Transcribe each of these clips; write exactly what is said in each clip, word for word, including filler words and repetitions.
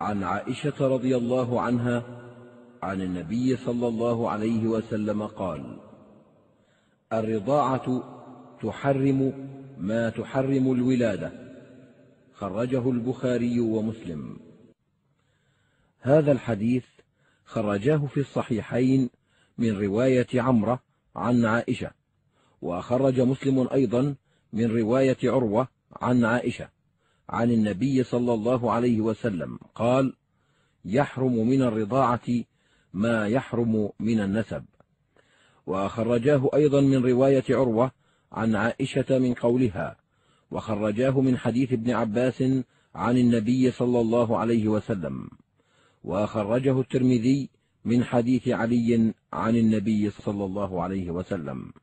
عن عائشة رضي الله عنها عن النبي صلى الله عليه وسلم قال: الرضاعة تحرم ما تحرم الولادة. خرجه البخاري ومسلم. هذا الحديث خرجاه في الصحيحين من رواية عمرة عن عائشة، وخرج مسلم أيضا من رواية عروة عن عائشة عن النبي صلى الله عليه وسلم قال: يحرم من الرضاعة ما يحرم من النسب. وخرجاه أيضا من رواية عروة عن عائشة من قولها، وخرجاه من حديث ابن عباس عن النبي صلى الله عليه وسلم، وخرجه الترمذي من حديث علي عن النبي صلى الله عليه وسلم.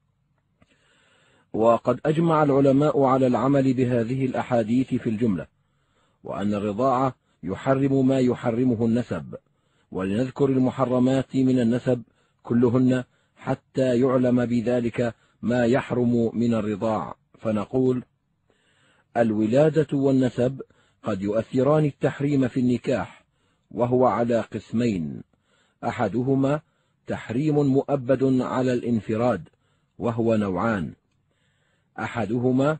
وقد أجمع العلماء على العمل بهذه الأحاديث في الجملة، وأن الرضاعة يحرم ما يحرمه النسب. ولنذكر المحرمات من النسب كلهن حتى يعلم بذلك ما يحرم من الرضاع، فنقول: الولادة والنسب قد يؤثران التحريم في النكاح، وهو على قسمين: أحدهما تحريم مؤبد على الانفراد، وهو نوعان: أحدهما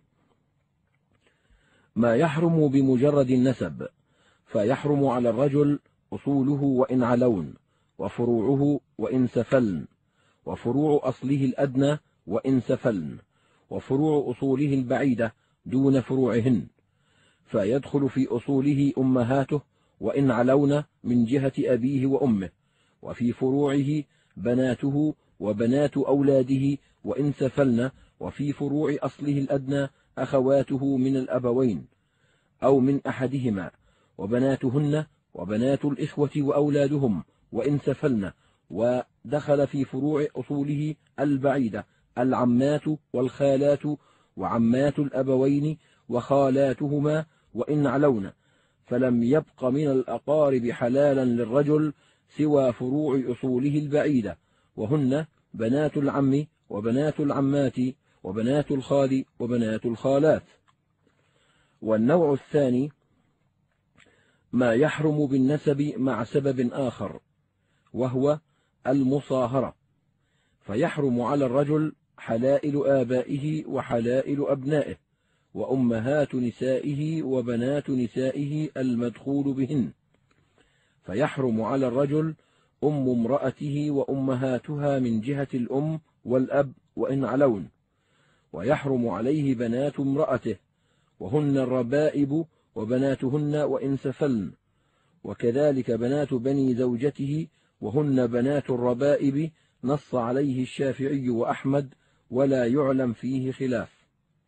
ما يحرم بمجرد النسب، فيحرم على الرجل أصوله وإن علون، وفروعه وإن سفلن، وفروع أصله الأدنى وإن سفلن، وفروع أصوله البعيدة دون فروعهن، فيدخل في أصوله أمهاته وإن علون من جهة أبيه وأمه، وفي فروعه بناته وبنات أولاده وإن سفلن، وفي فروع أصله الأدنى أخواته من الأبوين أو من أحدهما، وبناتهن وبنات الإخوة وأولادهم وإن سفلن. ودخل في فروع أصوله البعيدة العمات والخالات وعمات الأبوين وخالاتهما وإن علون، فلم يبق من الأقارب حلالا للرجل سوى فروع أصوله البعيدة، وهن بنات العم وبنات العمات وبنات الخال وبنات الخالات. والنوع الثاني ما يحرم بالنسب مع سبب آخر، وهو المصاهرة، فيحرم على الرجل حلائل آبائه وحلائل أبنائه وأمهات نسائه وبنات نسائه المدخول بهن، فيحرم على الرجل أم امرأته وأمهاتها من جهة الأم والأب وإن علون، ويحرم عليه بنات امرأته وهن الربائب وبناتهن وإن سفلن، وكذلك بنات بني زوجته وهن بنات الربائب، نص عليه الشافعي وأحمد ولا يعلم فيه خلاف.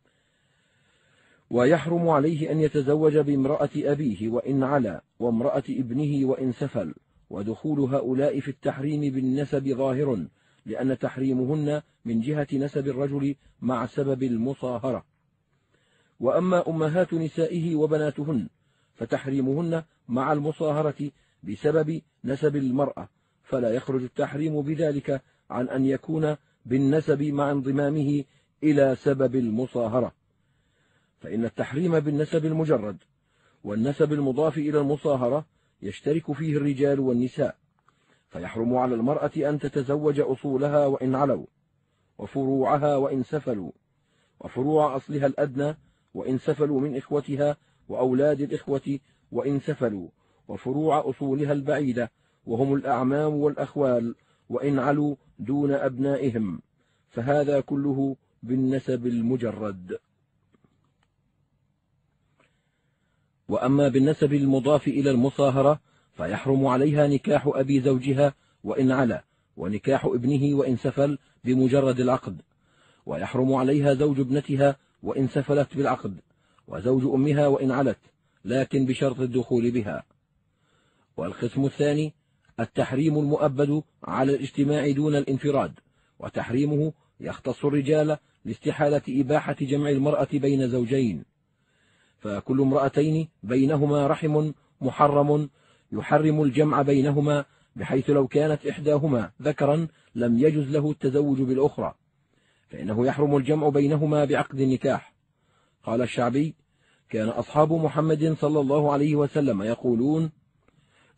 ويحرم عليه أن يتزوج بامرأة أبيه وإن علا، وامرأة ابنه وإن سفل، ودخول هؤلاء في التحريم بالنسب ظاهر، لأن تحريمهن من جهة نسب الرجل مع سبب المصاهرة. وأما أمهات نسائه وبناتهن فتحريمهن مع المصاهرة بسبب نسب المرأة، فلا يخرج التحريم بذلك عن أن يكون بالنسب مع انضمامه إلى سبب المصاهرة، فإن التحريم بالنسب المجرد والنسب المضاف إلى المصاهرة يشترك فيه الرجال والنساء، فيحرم على المرأة أن تتزوج أصولها وإن علوا، وفروعها وإن سفلوا، وفروع أصلها الأدنى وإن سفلوا من إخوتها وأولاد الإخوة وإن سفلوا، وفروع أصولها البعيدة وهم الأعمام والأخوال وإن علوا دون أبنائهم، فهذا كله بالنسب المجرد. وأما بالنسب المضاف إلى المصاهرة فيحرم عليها نكاح أبي زوجها وإن علا، ونكاح ابنه وإن سفل بمجرد العقد، ويحرم عليها زوج ابنتها وإن سفلت بالعقد، وزوج أمها وإن علت، لكن بشرط الدخول بها. والقسم الثاني التحريم المؤبد على الاجتماع دون الانفراد، وتحريمه يختص الرجال لاستحالة إباحة جمع المرأة بين زوجين، فكل امرأتين بينهما رحم محرم يحرم الجمع بينهما، بحيث لو كانت إحداهما ذكرا لم يجز له التزوج بالأخرى، فإنه يحرم الجمع بينهما بعقد النكاح. قال الشعبي: كان أصحاب محمد صلى الله عليه وسلم يقولون: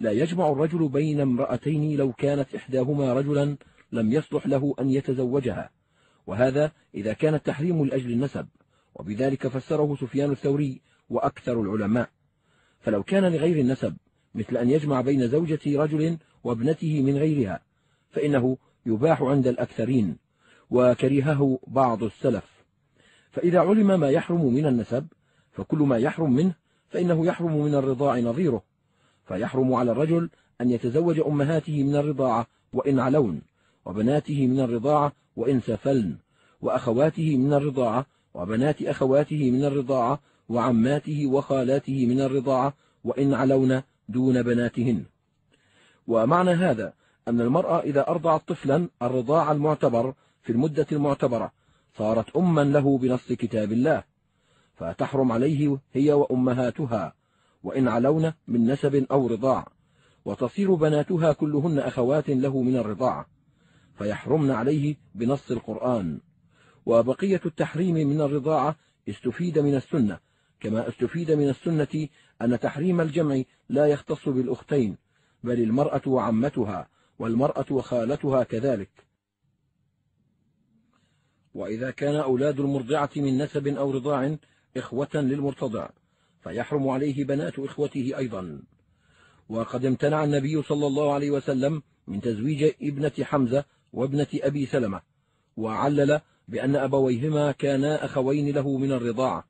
لا يجمع الرجل بين امرأتين لو كانت إحداهما رجلا لم يصلح له أن يتزوجها، وهذا إذا كان التحريم لأجل النسب، وبذلك فسره سفيان الثوري وأكثر العلماء. فلو كان لغير النسب مثل أن يجمع بين زوجة رجل وابنته من غيرها فإنه يباح عند الأكثرين، وكرهه بعض السلف. فإذا علم ما يحرم من النسب فكل ما يحرم منه فإنه يحرم من الرضاع نظيره، فيحرم على الرجل أن يتزوج أمهاته من الرضاعة وإن علون، وبناته من الرضاعة وإن سفلن، وأخواته من الرضاعة وبنات أخواته من الرضاعة، وعماته وخالاته من الرضاعة وإن علون دون بناتهن. ومعنى هذا أن المرأة إذا أرضعت طفلا الرضاع المعتبر في المدة المعتبرة صارت أما له بنص كتاب الله، فتحرم عليه هي وأمهاتها وإن علون من نسب أو رضاع، وتصير بناتها كلهن أخوات له من الرضاعة فيحرمن عليه بنص القرآن. وبقية التحريم من الرضاعة استفيد من السنة، كما استفيد من السنة أن تحريم الجمع لا يختص بالأختين، بل المرأة وعمتها والمرأة وخالتها كذلك. وإذا كان أولاد المرضعة من نسب أو رضاع إخوة للمرتضع فيحرم عليه بنات إخوته أيضا. وقد امتنع النبي صلى الله عليه وسلم من تزويج ابنة حمزة وابنة أبي سلمة، وعلل بأن أبويهما كانا أخوين له من الرضاعة.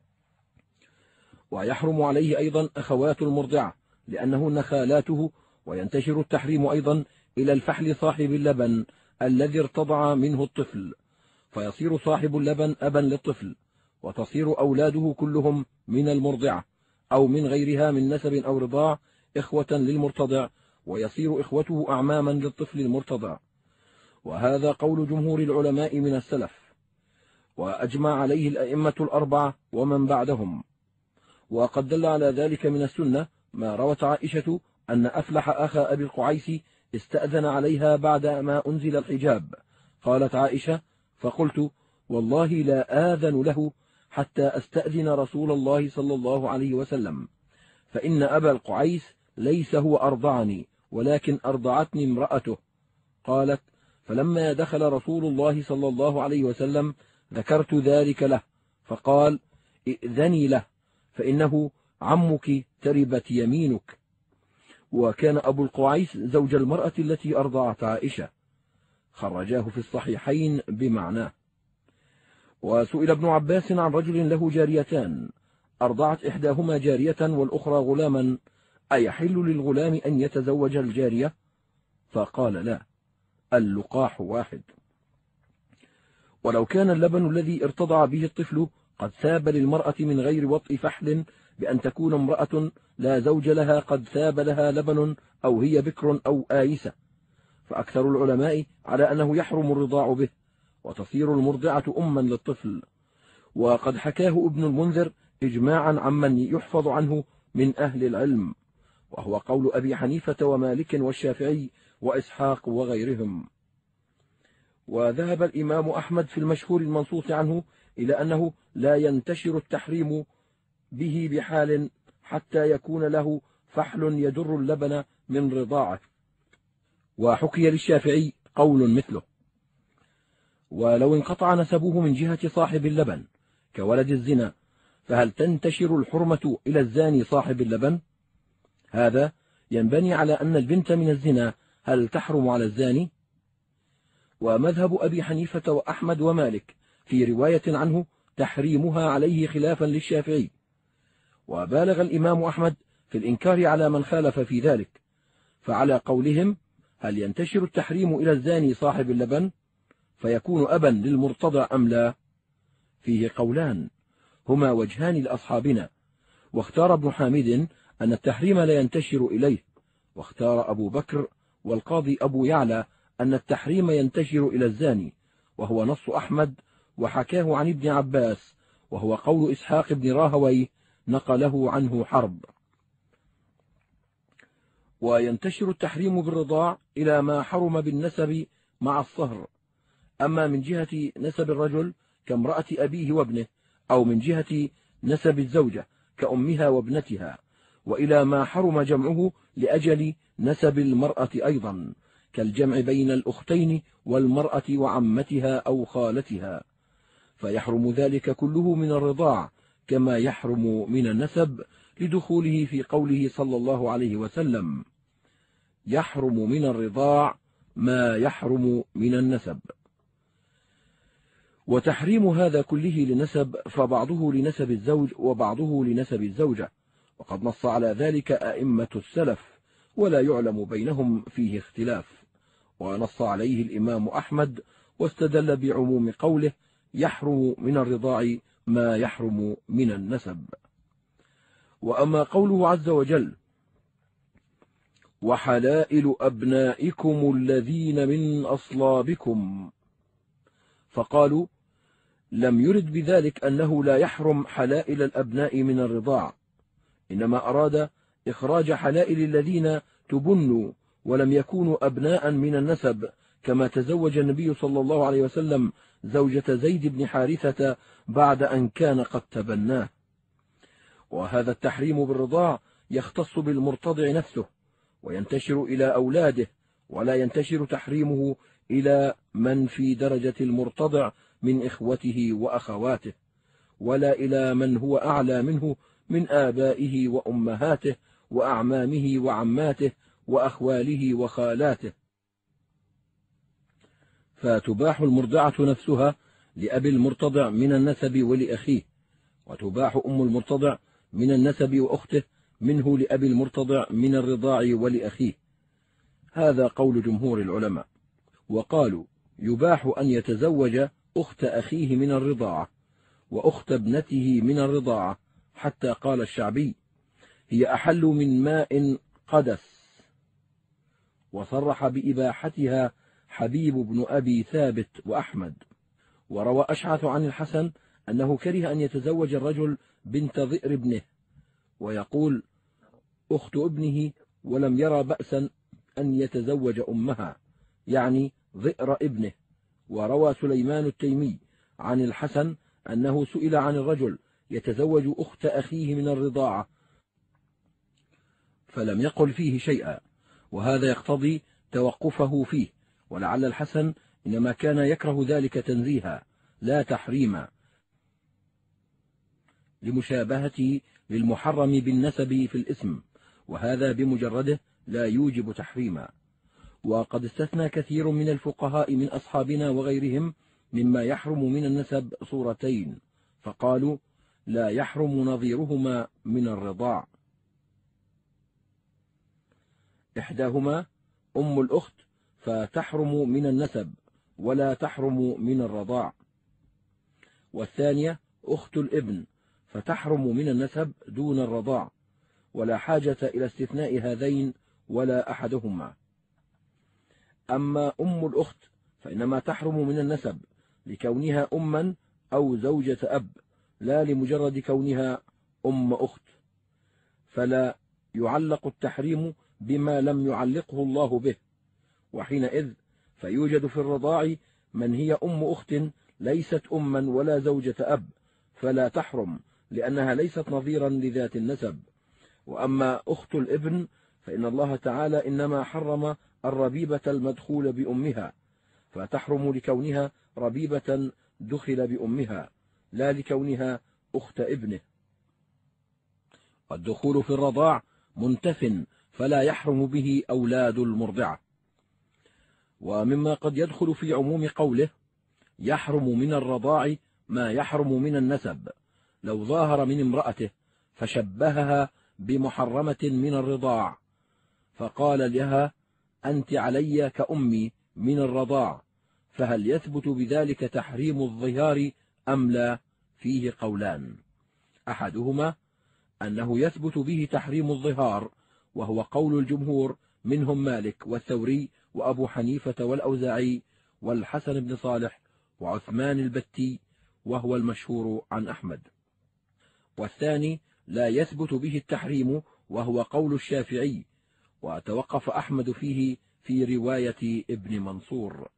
ويحرم عليه أيضا أخوات المرضعة لأنهن خالاته، وينتشر التحريم أيضا إلى الفحل صاحب اللبن الذي ارتضع منه الطفل، فيصير صاحب اللبن أبا للطفل، وتصير أولاده كلهم من المرضعة أو من غيرها من نسب أو رضاع إخوة للمرتضع، ويصير إخوته أعماما للطفل المرتضع. وهذا قول جمهور العلماء من السلف، وأجمع عليه الأئمة الأربعة ومن بعدهم. وقد دل على ذلك من السنة ما روت عائشة أن أفلح أخا أبي القعيس استأذن عليها بعد ما أنزل الحجاب. قالت عائشة: فقلت: والله لا آذن له حتى أستأذن رسول الله صلى الله عليه وسلم، فإن أبا القعيس ليس هو أرضعني ولكن أرضعتني امرأته. قالت: فلما دخل رسول الله صلى الله عليه وسلم ذكرت ذلك له، فقال: ائذني له فإنه عمك تربت يمينك. وكان أبو القعيس زوج المرأة التي أرضعت عائشة، خرجاه في الصحيحين بمعناه. وسئل ابن عباس عن رجل له جاريتان أرضعت إحداهما جارية والأخرى غلاما: أيحل للغلام أن يتزوج الجارية؟ فقال: لا، اللقاح واحد. ولو كان اللبن الذي ارتضع به الطفل قد ثاب للمرأة من غير وطء فحل، بأن تكون امرأة لا زوج لها قد ثاب لها لبن أو هي بكر أو آيسة، فأكثر العلماء على أنه يحرم الرضاع به، وتصير المرضعة أما للطفل. وقد حكاه ابن المنذر إجماعا عمن يحفظ عنه من أهل العلم، وهو قول أبي حنيفة ومالك والشافعي وإسحاق وغيرهم. وذهب الإمام أحمد في المشهور المنصوص عنه إلى أنه لا ينتشر التحريم به بحال حتى يكون له فحل يدر اللبن من رضاعه. وحكي للشافعي قول مثله. ولو انقطع نسبه من جهة صاحب اللبن كولد الزنا، فهل تنتشر الحرمة إلى الزاني صاحب اللبن؟ هذا ينبني على أن البنت من الزنا هل تحرم على الزاني؟ ومذهب أبي حنيفة وأحمد ومالك في رواية عنه تحريمها عليه خلافا للشافعي. وبالغ الإمام أحمد في الإنكار على من خالف في ذلك، فعلى قولهم هل ينتشر التحريم إلى الزاني صاحب اللبن فيكون أبا للمرتضع أم لا؟ فيه قولان هما وجهان لأصحابنا، واختار ابن حامد أن التحريم لا ينتشر إليه، واختار أبو بكر والقاضي أبو يعلى أن التحريم ينتشر إلى الزاني، وهو نص أحمد، وحكاه عن ابن عباس، وهو قول إسحاق بن راهوي نقله عنه حرب. وينتشر التحريم بالرضاع إلى ما حرم بالنسب مع الصهر، أما من جهة نسب الرجل كامرأة أبيه وابنه، أو من جهة نسب الزوجة كأمها وابنتها، وإلى ما حرم جمعه لأجل نسب المرأة أيضا، كالجمع بين الأختين والمرأة وعمتها أو خالتها، فيحرم ذلك كله من الرضاع كما يحرم من النسب، لدخوله في قوله صلى الله عليه وسلم: يحرم من الرضاع ما يحرم من النسب. وتحريم هذا كله لنسب، فبعضه لنسب الزوج وبعضه لنسب الزوجة، وقد نص على ذلك أئمة السلف، ولا يعلم بينهم فيه اختلاف. ونص عليه الإمام أحمد، واستدل بعموم قوله: يحرم من الرضاع ما يحرم من النسب. وأما قوله عز وجل: وحلائل أبنائكم الذين من أصلابكم، فقالوا لم يرد بذلك أنه لا يحرم حلائل الأبناء من الرضاع، إنما أراد إخراج حلائل الذين تبنوا ولم يكونوا أبناء من النسب، كما تزوج النبي صلى الله عليه وسلم زوجة زيد بن حارثة بعد أن كان قد تبناه. وهذا التحريم بالرضاع يختص بالمرتضع نفسه وينتشر إلى أولاده، ولا ينتشر تحريمه إلى من في درجة المرتضع من إخوته وأخواته، ولا إلى من هو أعلى منه من آبائه وأمهاته وأعمامه وعماته وأخواله وخالاته. فتباح المرضعة نفسها لأبي المرتضع من النسب ولأخيه، وتباح أم المرتضع من النسب وأخته منه لأبي المرتضع من الرضاع ولأخيه. هذا قول جمهور العلماء. وقالوا يباح أن يتزوج أخت أخيه من الرضاعة وأخت ابنته من الرضاعة، حتى قال الشعبي: هي أحل من ماء قدس. وصرح بإباحتها حبيب بن أبي ثابت وأحمد. وروى أشعث عن الحسن أنه كره أن يتزوج الرجل بنت ضئر ابنه، ويقول أخت ابنه، ولم يرى بأسا أن يتزوج أمها، يعني ضئر ابنه. وروى سليمان التيمي عن الحسن أنه سئل عن الرجل يتزوج أخت أخيه من الرضاعة فلم يقل فيه شيئا، وهذا يقتضي توقفه فيه، ولعل الحسن إنما كان يكره ذلك تنزيها لا تحريما، لمشابهته للمحرم بالنسب في الاسم، وهذا بمجرده لا يوجب تحريما. وقد استثنى كثير من الفقهاء من أصحابنا وغيرهم مما يحرم من النسب صورتين، فقالوا لا يحرم نظيرهما من الرضاع. إحداهما أم الأخت فتحرم من النسب ولا تحرم من الرضاع، والثانية أخت الابن فتحرم من النسب دون الرضاع، ولا حاجة إلى استثناء هذين ولا أحدهما. أما أم الأخت فإنما تحرم من النسب لكونها أما أو زوجة أب، لا لمجرد كونها أم أخت، فلا يعلق التحريم بما لم يعلقه الله به، وحينئذ فيوجد في الرضاع من هي أم أخت ليست أما ولا زوجة أب، فلا تحرم لأنها ليست نظيرا لذات النسب. وأما أخت الابن فإن الله تعالى إنما حرم الربيبة المدخول بأمها، فتحرم لكونها ربيبة دخل بأمها، لا لكونها أخت ابنه. والدخول في الرضاع منتف، فلا يحرم به أولاد المرضعة. ومما قد يدخل في عموم قوله يحرم من الرضاع ما يحرم من النسب، لو ظاهر من امرأته فشبهها بمحرمة من الرضاع، فقال لها أنت علي كأمي من الرضاع، فهل يثبت بذلك تحريم الظهار أم لا؟ فيه قولان، أحدهما أنه يثبت به تحريم الظهار، وهو قول الجمهور منهم مالك والثوري وأبو حنيفة والأوزاعي والحسن بن صالح وعثمان البتي، وهو المشهور عن أحمد. والثاني لا يثبت به التحريم، وهو قول الشافعي، وتوقف أحمد فيه في رواية ابن منصور.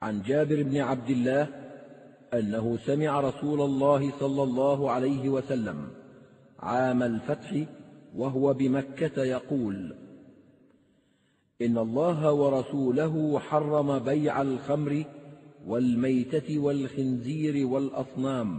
عن جابر بن عبد الله أنه سمع رسول الله صلى الله عليه وسلم عام الفتح وهو بمكة يقول: إن الله ورسوله حرم بيع الخمر والميتة والخنزير والأصنام.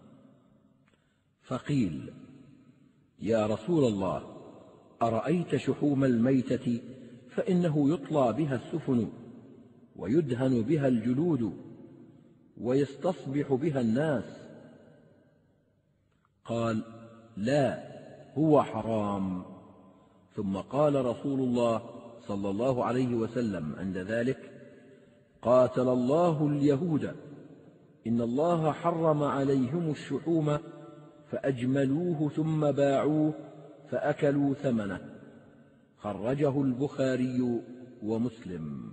فقيل: يا رسول الله، أرأيت شحوم الميتة فإنه يطلى بها السفن ويدهن بها الجلود ويستصبح بها الناس. قال: لا، هو حرام. ثم قال رسول الله صلى الله عليه وسلم عند ذلك: قاتل الله اليهود، إن الله حرم عليهم الشحوم فأجملوه ثم باعوه فأكلوا ثمنه. خرجه البخاري ومسلم.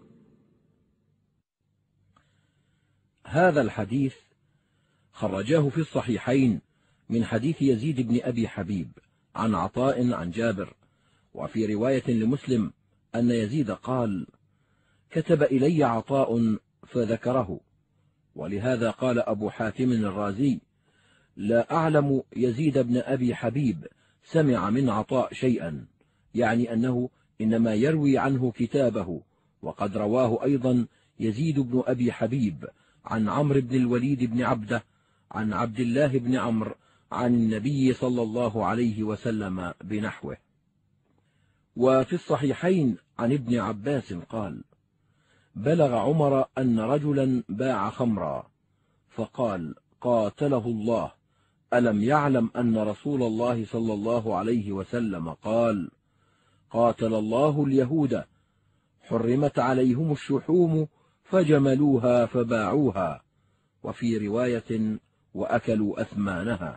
هذا الحديث خرجاه في الصحيحين من حديث يزيد بن أبي حبيب عن عطاء عن جابر، وفي رواية لمسلم أن يزيد قال: كتب إلي عطاء فذكره. ولهذا قال أبو حاتم الرازي: لا أعلم يزيد بن أبي حبيب سمع من عطاء شيئا، يعني أنه إنما يروي عنه كتابه. وقد رواه أيضا يزيد بن أبي حبيب عن عمرو بن الوليد بن عبده عن عبد الله بن عمرو عن النبي صلى الله عليه وسلم بنحوه. وفي الصحيحين عن ابن عباس قال: بلغ عمر أن رجلا باع خمرا فقال: قاتله الله، ألم يعلم أن رسول الله صلى الله عليه وسلم قال: قاتل الله اليهود، حرمت عليهم الشحوم فجملوها فباعوها، وفي رواية: وأكلوا أثمانها.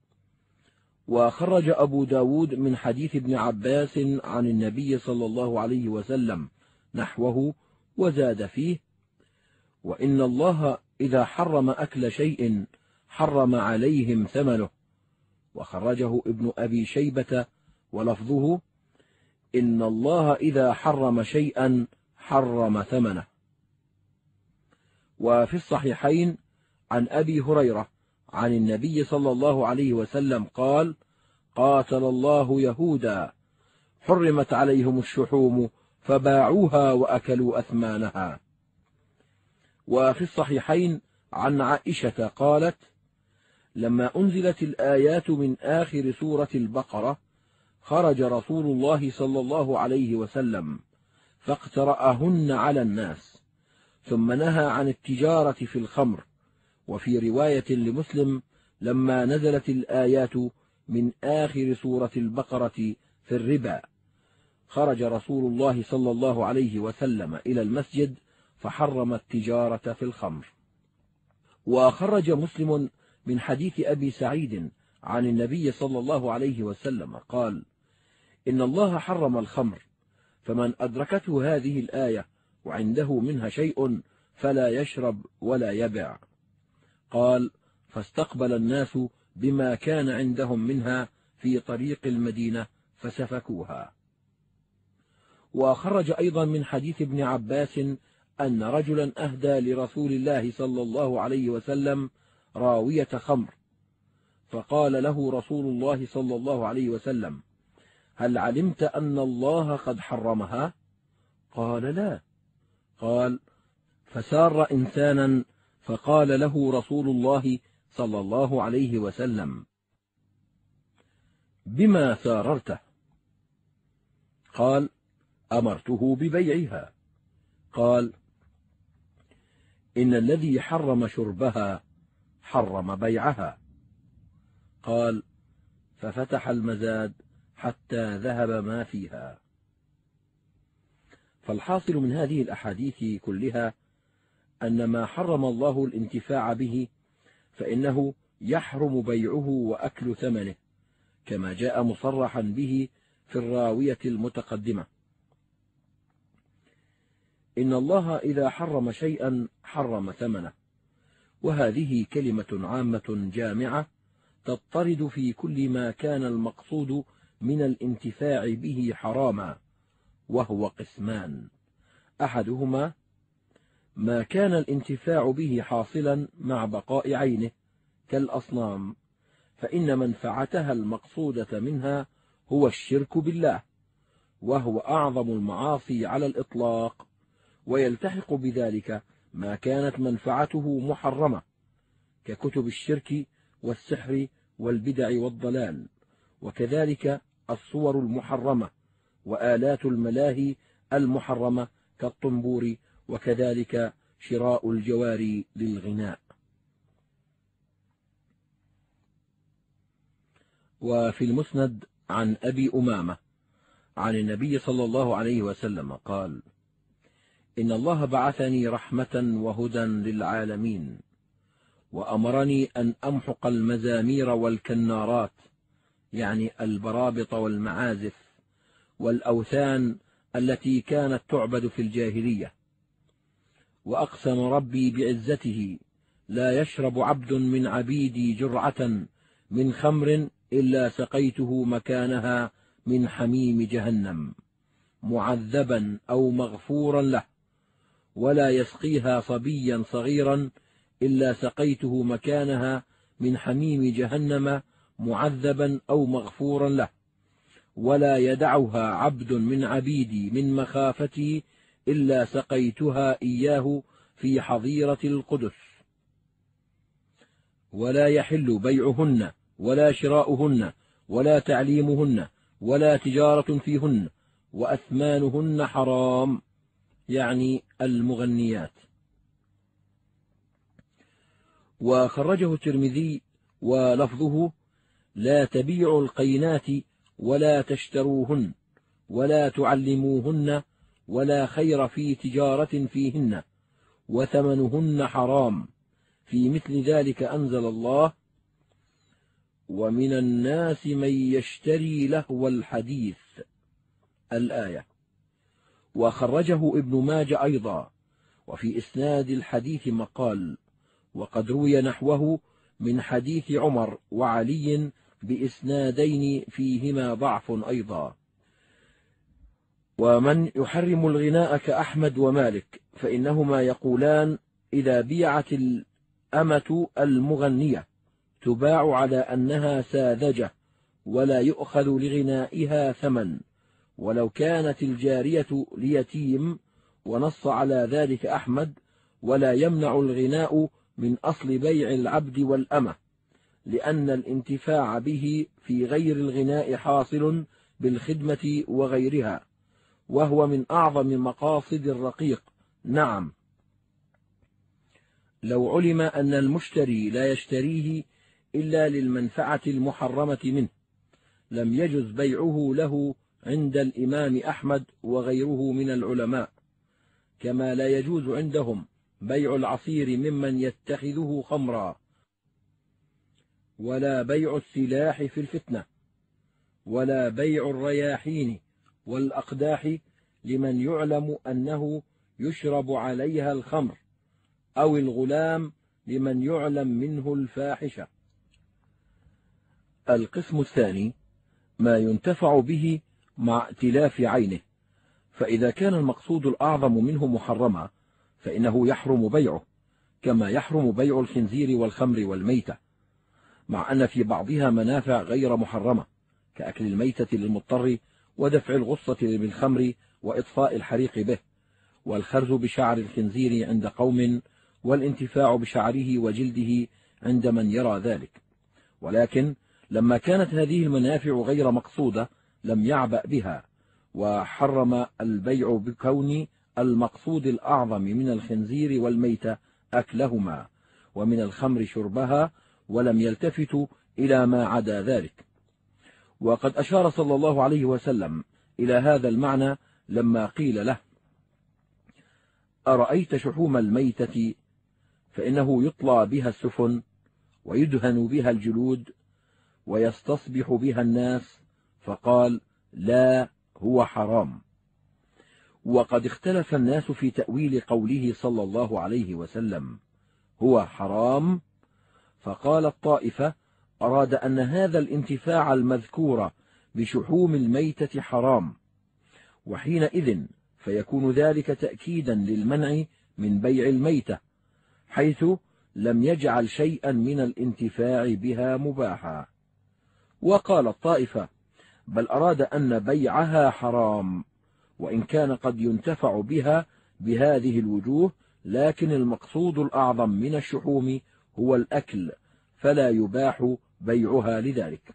وخرج أبو داود من حديث ابن عباس عن النبي صلى الله عليه وسلم نحوه، وزاد فيه: وإن الله إذا حرم أكل شيء حرم عليهم ثمنه. وخرجه ابن أبي شيبة ولفظه: إن الله إذا حرم شيئا حرم ثمنه. وفي الصحيحين عن أبي هريرة عن النبي صلى الله عليه وسلم قال: قاتل الله يهودا، حرمت عليهم الشحوم فباعوها وأكلوا أثمانها. وفي الصحيحين عن عائشة قالت: لما أنزلت الآيات من آخر سورة البقرة خرج رسول الله صلى الله عليه وسلم فاقترأهن على الناس، ثم نهى عن التجارة في الخمر. وفي رواية لمسلم: لما نزلت الآيات من آخر سورة البقرة في الربا خرج رسول الله صلى الله عليه وسلم إلى المسجد فحرم التجارة في الخمر. وخرج مسلم من حديث أبي سعيد عن النبي صلى الله عليه وسلم قال: إن الله حرم الخمر، فمن أدركته هذه الآية وعنده منها شيء فلا يشرب ولا يبع. قال: فاستقبل الناس بما كان عندهم منها في طريق المدينة فسفكوها. وخرج أيضا من حديث ابن عباس أن رجلا أهدى لرسول الله صلى الله عليه وسلم راوية خمر، فقال له رسول الله صلى الله عليه وسلم: هل علمت أن الله قد حرمها؟ قال: لا. قال: فسار إنسانا فقال له رسول الله صلى الله عليه وسلم: بما ساررته؟ قال: أمرته ببيعها. قال: إن الذي حرم شربها حرم بيعها. قال: ففتح المزاد حتى ذهب ما فيها. فالحاصل من هذه الأحاديث كلها أن ما حرم الله الانتفاع به فإنه يحرم بيعه وأكل ثمنه، كما جاء مصرحا به في الراوية المتقدمة: إن الله إذا حرم شيئا حرم ثمنه. وهذه كلمة عامة جامعة تضطرد في كل ما كان المقصود من الانتفاع به حراما، وهو قسمان: أحدهما ما كان الانتفاع به حاصلا مع بقاء عينه كالأصنام، فإن منفعتها المقصودة منها هو الشرك بالله، وهو أعظم المعاصي على الإطلاق، ويلتحق بذلك ما كانت منفعته محرمة ككتب الشرك والسحر والبدع والضلال، وكذلك الصور المحرمة وآلات الملاهي المحرمة كالطنبور، وكذلك شراء الجواري للغناء. وفي المسند عن أبي أمامة عن النبي صلى الله عليه وسلم قال: إن الله بعثني رحمة وهدى للعالمين، وأمرني أن أمحق المزامير والكنارات، يعني البرابط والمعازف والأوثان التي كانت تعبد في الجاهلية. وأقسم ربي بعزته: لا يشرب عبد من عبيدي جرعة من خمر إلا سقيته مكانها من حميم جهنم، معذبا أو مغفورا له، ولا يسقيها صبيا صغيرا إلا سقيته مكانها من حميم جهنم، معذبا أو مغفورا له، ولا يدعها عبد من عبيدي من مخافتي إلا سقيتها إياه في حظيرة القدس. ولا يحل بيعهن ولا شراؤهن ولا تعليمهن ولا تجارة فيهن، وأثمانهن حرام، يعني المغنيات. وخرجه الترمذي ولفظه: لا تبيعوا القينات ولا تشتروهن ولا تعلموهن ولا خير في تجارة فيهن، وثمنهن حرام. في مثل ذلك أنزل الله: ومن الناس من يشتري لهو الحديث، الآية. وخرجه ابن ماجه أيضا، وفي إسناد الحديث مقال، وقد روي نحوه من حديث عمر وعلي بإسنادين فيهما ضعف أيضا. ومن يحرم الغناء كأحمد ومالك، فإنهما يقولان: إذا بيعت الأمة المغنية تباع على أنها ساذجة، ولا يؤخذ لغنائها ثمن، ولو كانت الجارية ليتيم. ونص على ذلك أحمد: ولا يمنع الغناء من أصل بيع العبد والأمة، لأن الانتفاع به في غير الغناء حاصل بالخدمة وغيرها، وهو من أعظم مقاصد الرقيق. نعم، لو علم أن المشتري لا يشتريه إلا للمنفعة المحرمة منه لم يجز بيعه له عند الإمام أحمد وغيره من العلماء، كما لا يجوز عندهم بيع العصير ممن يتخذه خمرا، ولا بيع السلاح في الفتنة، ولا بيع الرياحين والأقداح لمن يعلم أنه يشرب عليها الخمر، أو الغلام لمن يعلم منه الفاحشة. القسم الثاني: ما ينتفع به مع ائتلاف عينه، فإذا كان المقصود الأعظم منه محرما فإنه يحرم بيعه، كما يحرم بيع الخنزير والخمر والميتة، مع أن في بعضها منافع غير محرمة كأكل الميتة للمضطر، ودفع الغصة بالخمر، وإطفاء الحريق به، والخرز بشعر الخنزير عند قوم، والانتفاع بشعره وجلده عند من يرى ذلك. ولكن لما كانت هذه المنافع غير مقصودة لم يعبأ بها، وحرم البيع بكون المقصود الأعظم من الخنزير والميتة أكلهما، ومن الخمر شربها، ولم يلتفتوا إلى ما عدا ذلك. وقد أشار صلى الله عليه وسلم إلى هذا المعنى لما قيل له: أرأيت شحوم الميتة فإنه يطلى بها السفن، ويدهن بها الجلود، ويستصبح بها الناس، فقال: لا، هو حرام. وقد اختلف الناس في تأويل قوله صلى الله عليه وسلم هو حرام، فقال الطائفة: أراد أن هذا الانتفاع المذكور بشحوم الميتة حرام، وحينئذ فيكون ذلك تأكيدا للمنع من بيع الميتة، حيث لم يجعل شيئا من الانتفاع بها مباحا. وقال الطائفة: بل أراد أن بيعها حرام، وإن كان قد ينتفع بها بهذه الوجوه، لكن المقصود الأعظم من الشحوم هو الأكل، فلا يباح بيعها لذلك.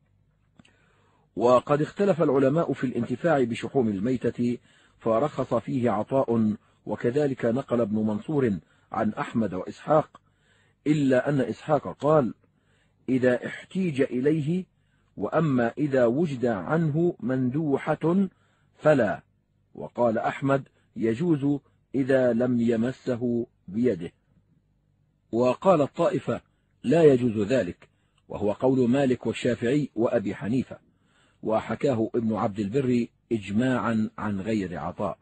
وقد اختلف العلماء في الانتفاع بشحوم الميتة، فرخص فيه عطاء، وكذلك نقل ابن منصور عن أحمد وإسحاق، إلا أن إسحاق قال: إذا احتيج إليه، وأما إذا وجد عنه مندوحة فلا. وقال أحمد: يجوز إذا لم يمسه بيده. وقال الطائفة: لا يجوز ذلك، وهو قول مالك والشافعي وأبي حنيفة، وحكاه ابن عبد البر إجماعا عن غير عطاء.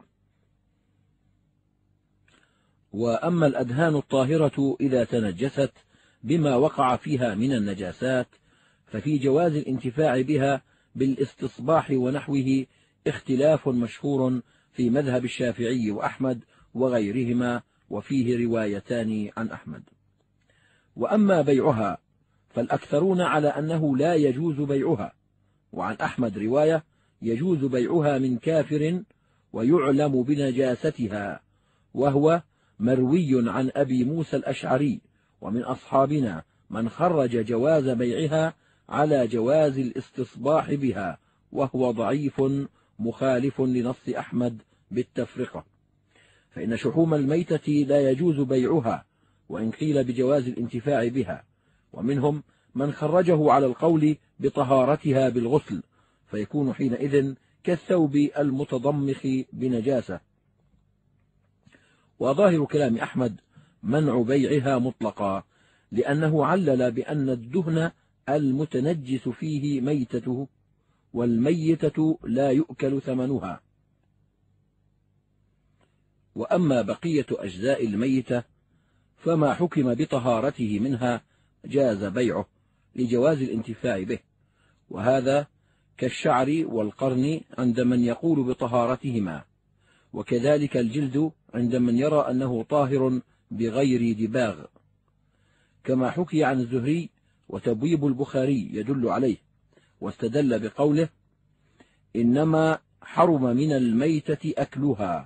وأما الأدهان الطاهرة إذا تنجست بما وقع فيها من النجاسات، ففي جواز الانتفاع بها بالاستصباح ونحوه اختلاف مشهور في مذهب الشافعي وأحمد وغيرهما، وفيه روايتان عن أحمد. وأما بيعها فالأكثرون على أنه لا يجوز بيعها، وعن أحمد رواية: يجوز بيعها من كافر ويعلم بنجاستها، وهو مروي عن أبي موسى الأشعري، ومن أصحابنا من خرج جواز بيعها على جواز الاستصباح بها، وهو ضعيف مخالف لنص أحمد بالتفرقة، فإن شحوم الميتة لا يجوز بيعها وإن قيل بجواز الانتفاع بها. ومنهم من خرجه على القول بطهارتها بالغسل، فيكون حينئذ كالثوب المتضمخ بنجاسة. وظاهر كلام أحمد منع بيعها مطلقا، لأنه علل بأن الدهن المتنجس فيه ميتته، والميتة لا يؤكل ثمنها. وأما بقية أجزاء الميتة فما حكم بطهارته منها جاز بيعه لجواز الانتفاع به، وهذا كالشعر والقرن عند من يقول بطهارتهما، وكذلك الجلد عند من يرى أنه طاهر بغير دباغ، كما حكي عن الزهري، وتبويب البخاري يدل عليه، واستدل بقوله: إنما حرم من الميتة أكلها.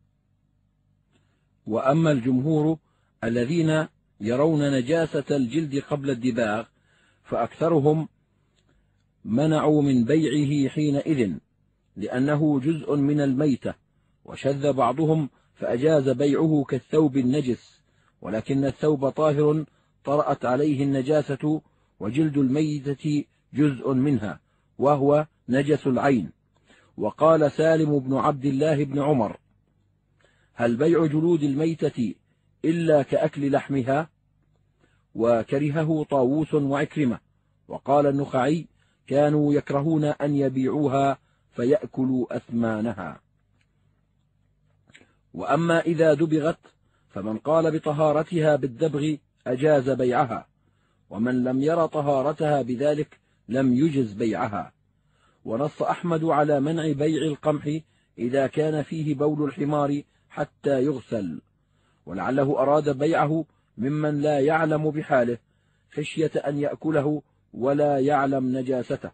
وأما الجمهور الذين يرون نجاسة الجلد قبل الدباغ فأكثرهم منعوا من بيعه حينئذ، لأنه جزء من الميتة، وشذ بعضهم فأجاز بيعه كالثوب النجس، ولكن الثوب طاهر طرأت عليه النجاسة، وجلد الميتة جزء منها وهو نجس العين. وقال سالم بن عبد الله بن عمر: هل بيع جلود الميتة إلا كأكل لحمها؟ وكرهه طاووس وعكرمة. وقال النخعي: كانوا يكرهون أن يبيعوها فيأكلوا أثمانها. وأما إذا دبغت فمن قال بطهارتها بالدبغ أجاز بيعها، ومن لم ير طهارتها بذلك لم يجز بيعها. ونص أحمد على منع بيع القمح إذا كان فيه بول الحمار حتى يغسل، ولعله أراد بيعه ممن لا يعلم بحاله خشية أن يأكله ولا يعلم نجاسته.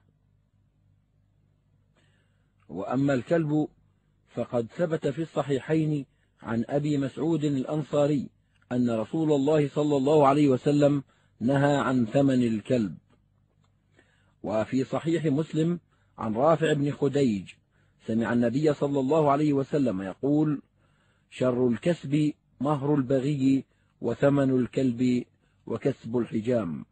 وأما الكلب فقد ثبت في الصحيحين عن أبي مسعود الأنصاري أن رسول الله صلى الله عليه وسلم نهى عن ثمن الكلب. وفي صحيح مسلم عن رافع بن خديج سمع النبي صلى الله عليه وسلم يقول: شر الكسب مهر البغي، وثمن الكلب وكسب الحجام.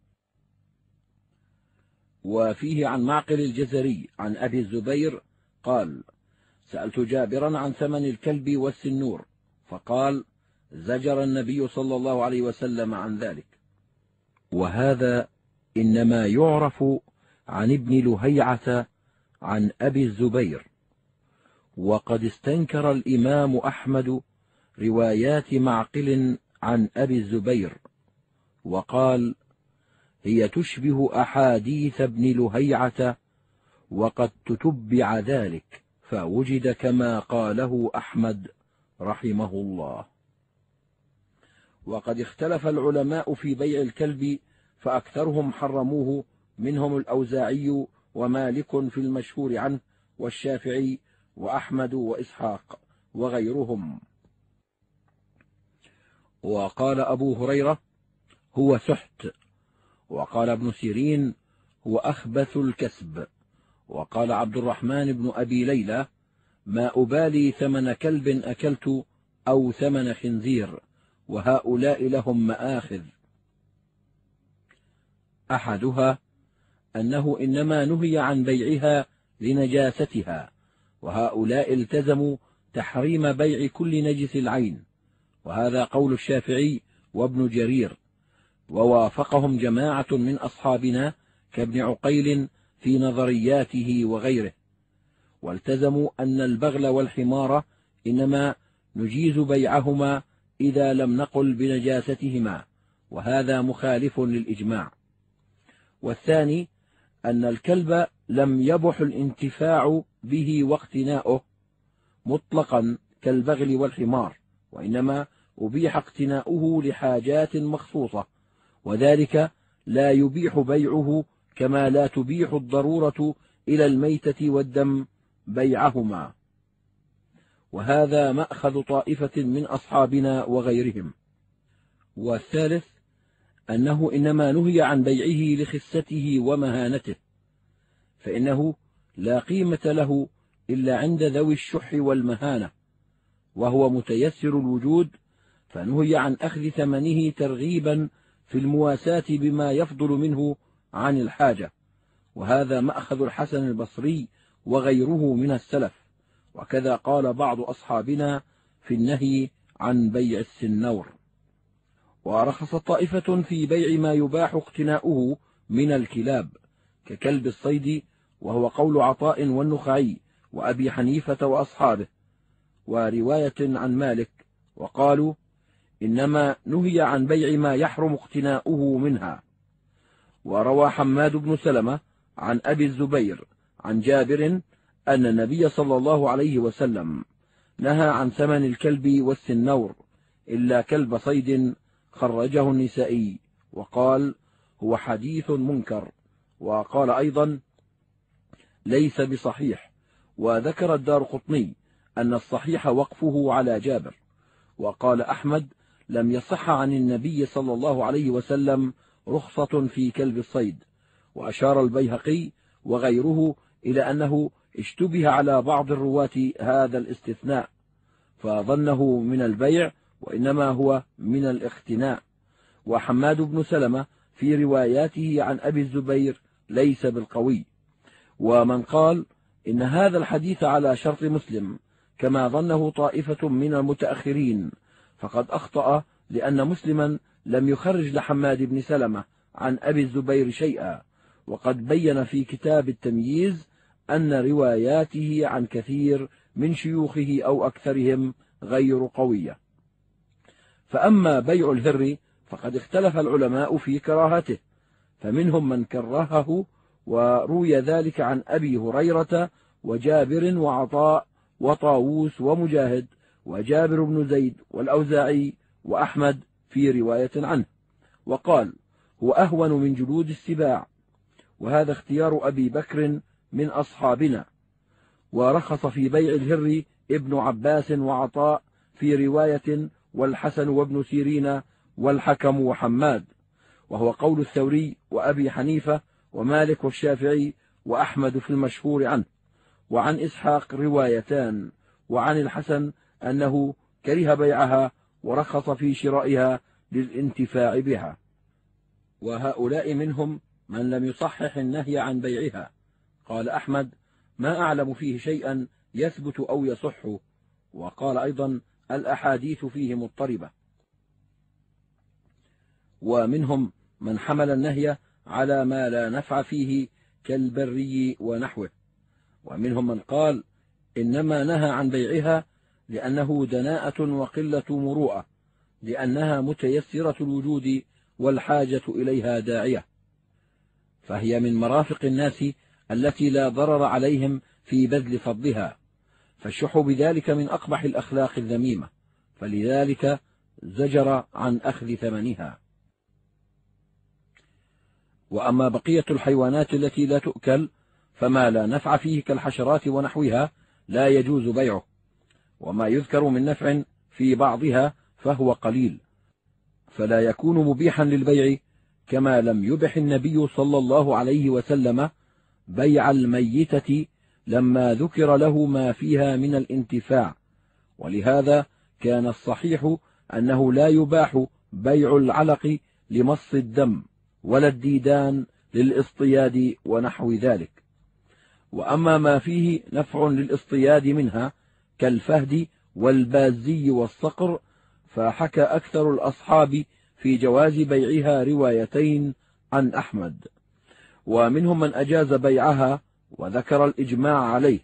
وفيه عن معقل الجزري عن أبي الزبير قال: سألت جابرا عن ثمن الكلب والسنور، فقال: زجر النبي صلى الله عليه وسلم عن ذلك. وهذا إنما يعرف عن ابن لهيعة عن أبي الزبير. وقد استنكر الإمام أحمد روايات معقل عن أبي الزبير، وقال: هي تشبه أحاديث ابن لهيعة، وقد تتبع ذلك فوجد كما قاله أحمد رحمه الله. وقد اختلف العلماء في بيع الكلب، فأكثرهم حرموه، منهم الأوزاعي ومالك في المشهور عنه، والشافعي وأحمد وإسحاق وغيرهم. وقال أبو هريرة: هو سحت. وقال ابن سيرين: هو أخبث الكسب. وقال عبد الرحمن بن أبي ليلى: ما أبالي ثمن كلب أكلت أو ثمن خنزير، وهؤلاء لهم مآخذ. أحدها أنه إنما نهي عن بيعها لنجاستها، وهؤلاء التزموا تحريم بيع كل نجس العين، وهذا قول الشافعي وابن جرير، ووافقهم جماعة من أصحابنا كابن عقيل في نظرياته وغيره، والتزموا أن البغل والحمار إنما نجيز بيعهما إذا لم نقل بنجاستهما، وهذا مخالف للإجماع. والثاني أن الكلب لم يبح الانتفاع به واقتناؤه مطلقا كالبغل والحمار، وإنما أبيح اقتناؤه لحاجات مخصوصة، وذلك لا يبيح بيعه كما لا تبيح الضرورة إلى الميتة والدم بيعهما، وهذا مأخذ طائفة من أصحابنا وغيرهم. والثالث أنه إنما نهي عن بيعه لخسته ومهانته، فإنه لا قيمة له إلا عند ذوي الشح والمهانة، وهو متيسر الوجود، فنهي عن أخذ ثمنه ترغيبا في المواساة بما يفضل منه عن الحاجة، وهذا مأخذ الحسن البصري وغيره من السلف، وكذا قال بعض أصحابنا في النهي عن بيع السنور. ورخص طائفة في بيع ما يباح اقتناؤه من الكلاب ككلب الصيد، وهو قول عطاء والنخعي وأبي حنيفة وأصحابه، ورواية عن مالك، وقالوا إنما نهي عن بيع ما يحرم اقتناؤه منها. وروى حماد بن سلمة عن أبي الزبير عن جابر أن النبي صلى الله عليه وسلم نهى عن ثمن الكلب والسنور إلا كلب صيد، خرجه النسائي، وقال هو حديث منكر. وقال أيضا ليس بصحيح. وذكر الدارقطني أن الصحيح وقفه على جابر. وقال أحمد لم يصح عن النبي صلى الله عليه وسلم رخصة في كلب الصيد. وأشار البيهقي وغيره إلى أنه اشتبه على بعض الرواة هذا الاستثناء، فظنه من البيع وإنما هو من الاقتناء. وحماد بن سلمة في رواياته عن أبي الزبير ليس بالقوي. ومن قال إن هذا الحديث على شرط مسلم كما ظنه طائفة من المتأخرين فقد أخطأ، لأن مسلما لم يخرج لحماد بن سلمة عن أبي الزبير شيئا، وقد بين في كتاب التمييز أن رواياته عن كثير من شيوخه أو أكثرهم غير قوية. فأما بيع الهر فقد اختلف العلماء في كراهته، فمنهم من كرهه، وروي ذلك عن أبي هريرة وجابر وعطاء وطاووس ومجاهد وجابر بن زيد والأوزاعي وأحمد في رواية عنه، وقال هو أهون من جلود السباع، وهذا اختيار أبي بكر من أصحابنا. ورخص في بيع الهر ابن عباس وعطاء في رواية، والحسن وابن سيرين والحكم وحماد، وهو قول الثوري وأبي حنيفة ومالك والشافعي وأحمد في المشهور عنه. وعن إسحاق روايتان، وعن الحسن أنه كره بيعها ورخص في شرائها للانتفاع بها. وهؤلاء منهم من لم يصحح النهي عن بيعها. قال أحمد ما أعلم فيه شيئا يثبت أو يصح. وقال أيضا الأحاديث فيه مضطربة. ومنهم من حمل النهي على ما لا نفع فيه كالبري ونحوه. ومنهم من قال إنما نهى عن بيعها لأنه دناءة وقلة مروءة، لأنها متيسرة الوجود والحاجة إليها داعية، فهي من مرافق الناس التي لا ضرر عليهم في بذل فضلها، فالشح بذلك من أقبح الأخلاق الذميمة، فلذلك زجر عن أخذ ثمنها. وأما بقية الحيوانات التي لا تؤكل فما لا نفع فيه كالحشرات ونحوها لا يجوز بيعه، وما يذكر من نفع في بعضها فهو قليل، فلا يكون مبيحا للبيع، كما لم يبح النبي صلى الله عليه وسلم بيع الميتة لما ذكر له ما فيها من الانتفاع. ولهذا كان الصحيح أنه لا يباح بيع العلق لمص الدم ولا الديدان للاصطياد ونحو ذلك. وأما ما فيه نفع للاصطياد منها كالفهد والبازي والصقر فحكى أكثر الأصحاب في جواز بيعها روايتين عن أحمد، ومنهم من أجاز بيعها وذكر الإجماع عليه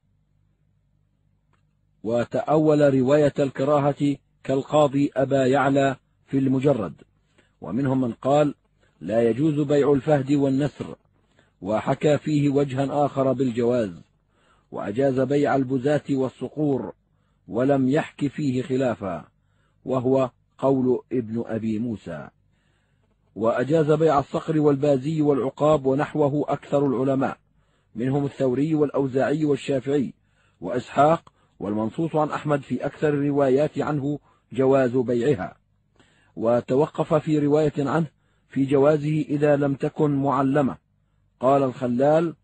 وتأول رواية الكراهة كالقاضي أبا يعلى في المجرد، ومنهم من قال لا يجوز بيع الفهد والنسر وحكى فيه وجها آخر بالجواز، وأجاز بيع البزاة والصقور ولم يحك فيه خلافا، وهو قول ابن أبي موسى. وأجاز بيع الصقر والبازي والعقاب ونحوه أكثر العلماء، منهم الثوري والأوزاعي والشافعي وإسحاق، والمنصوص عن أحمد في أكثر الروايات عنه جواز بيعها. وتوقف في رواية عنه في جوازه إذا لم تكن معلمة. قال الخلال: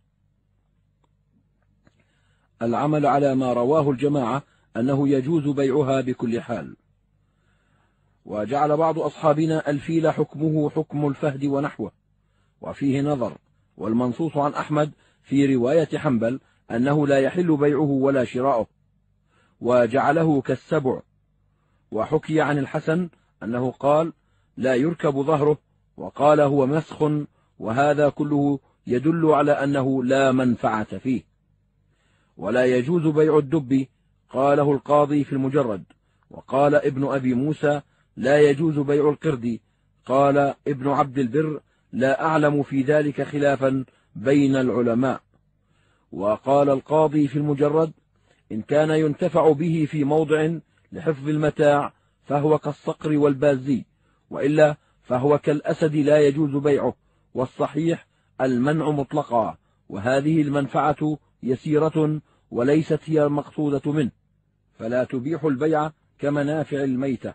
العمل على ما رواه الجماعة أنه يجوز بيعها بكل حال. وجعل بعض أصحابنا الفيل حكمه حكم الفهد ونحوه، وفيه نظر، والمنصوص عن أحمد في رواية حنبل أنه لا يحل بيعه ولا شراؤه، وجعله كالسبع. وحكي عن الحسن أنه قال لا يركب ظهره، وقال هو مسخ، وهذا كله يدل على أنه لا منفعة فيه. ولا يجوز بيع الدب، قاله القاضي في المجرد. وقال ابن أبي موسى لا يجوز بيع القرد. قال ابن عبد البر لا أعلم في ذلك خلافا بين العلماء. وقال القاضي في المجرد إن كان ينتفع به في موضع لحفظ المتاع فهو كالصقر والبازي، وإلا فهو كالأسد لا يجوز بيعه، والصحيح المنع مطلقا، وهذه المنفعة يسيرة وليست هي المقصودة منه، فلا تبيح البيع كمنافع الميتة.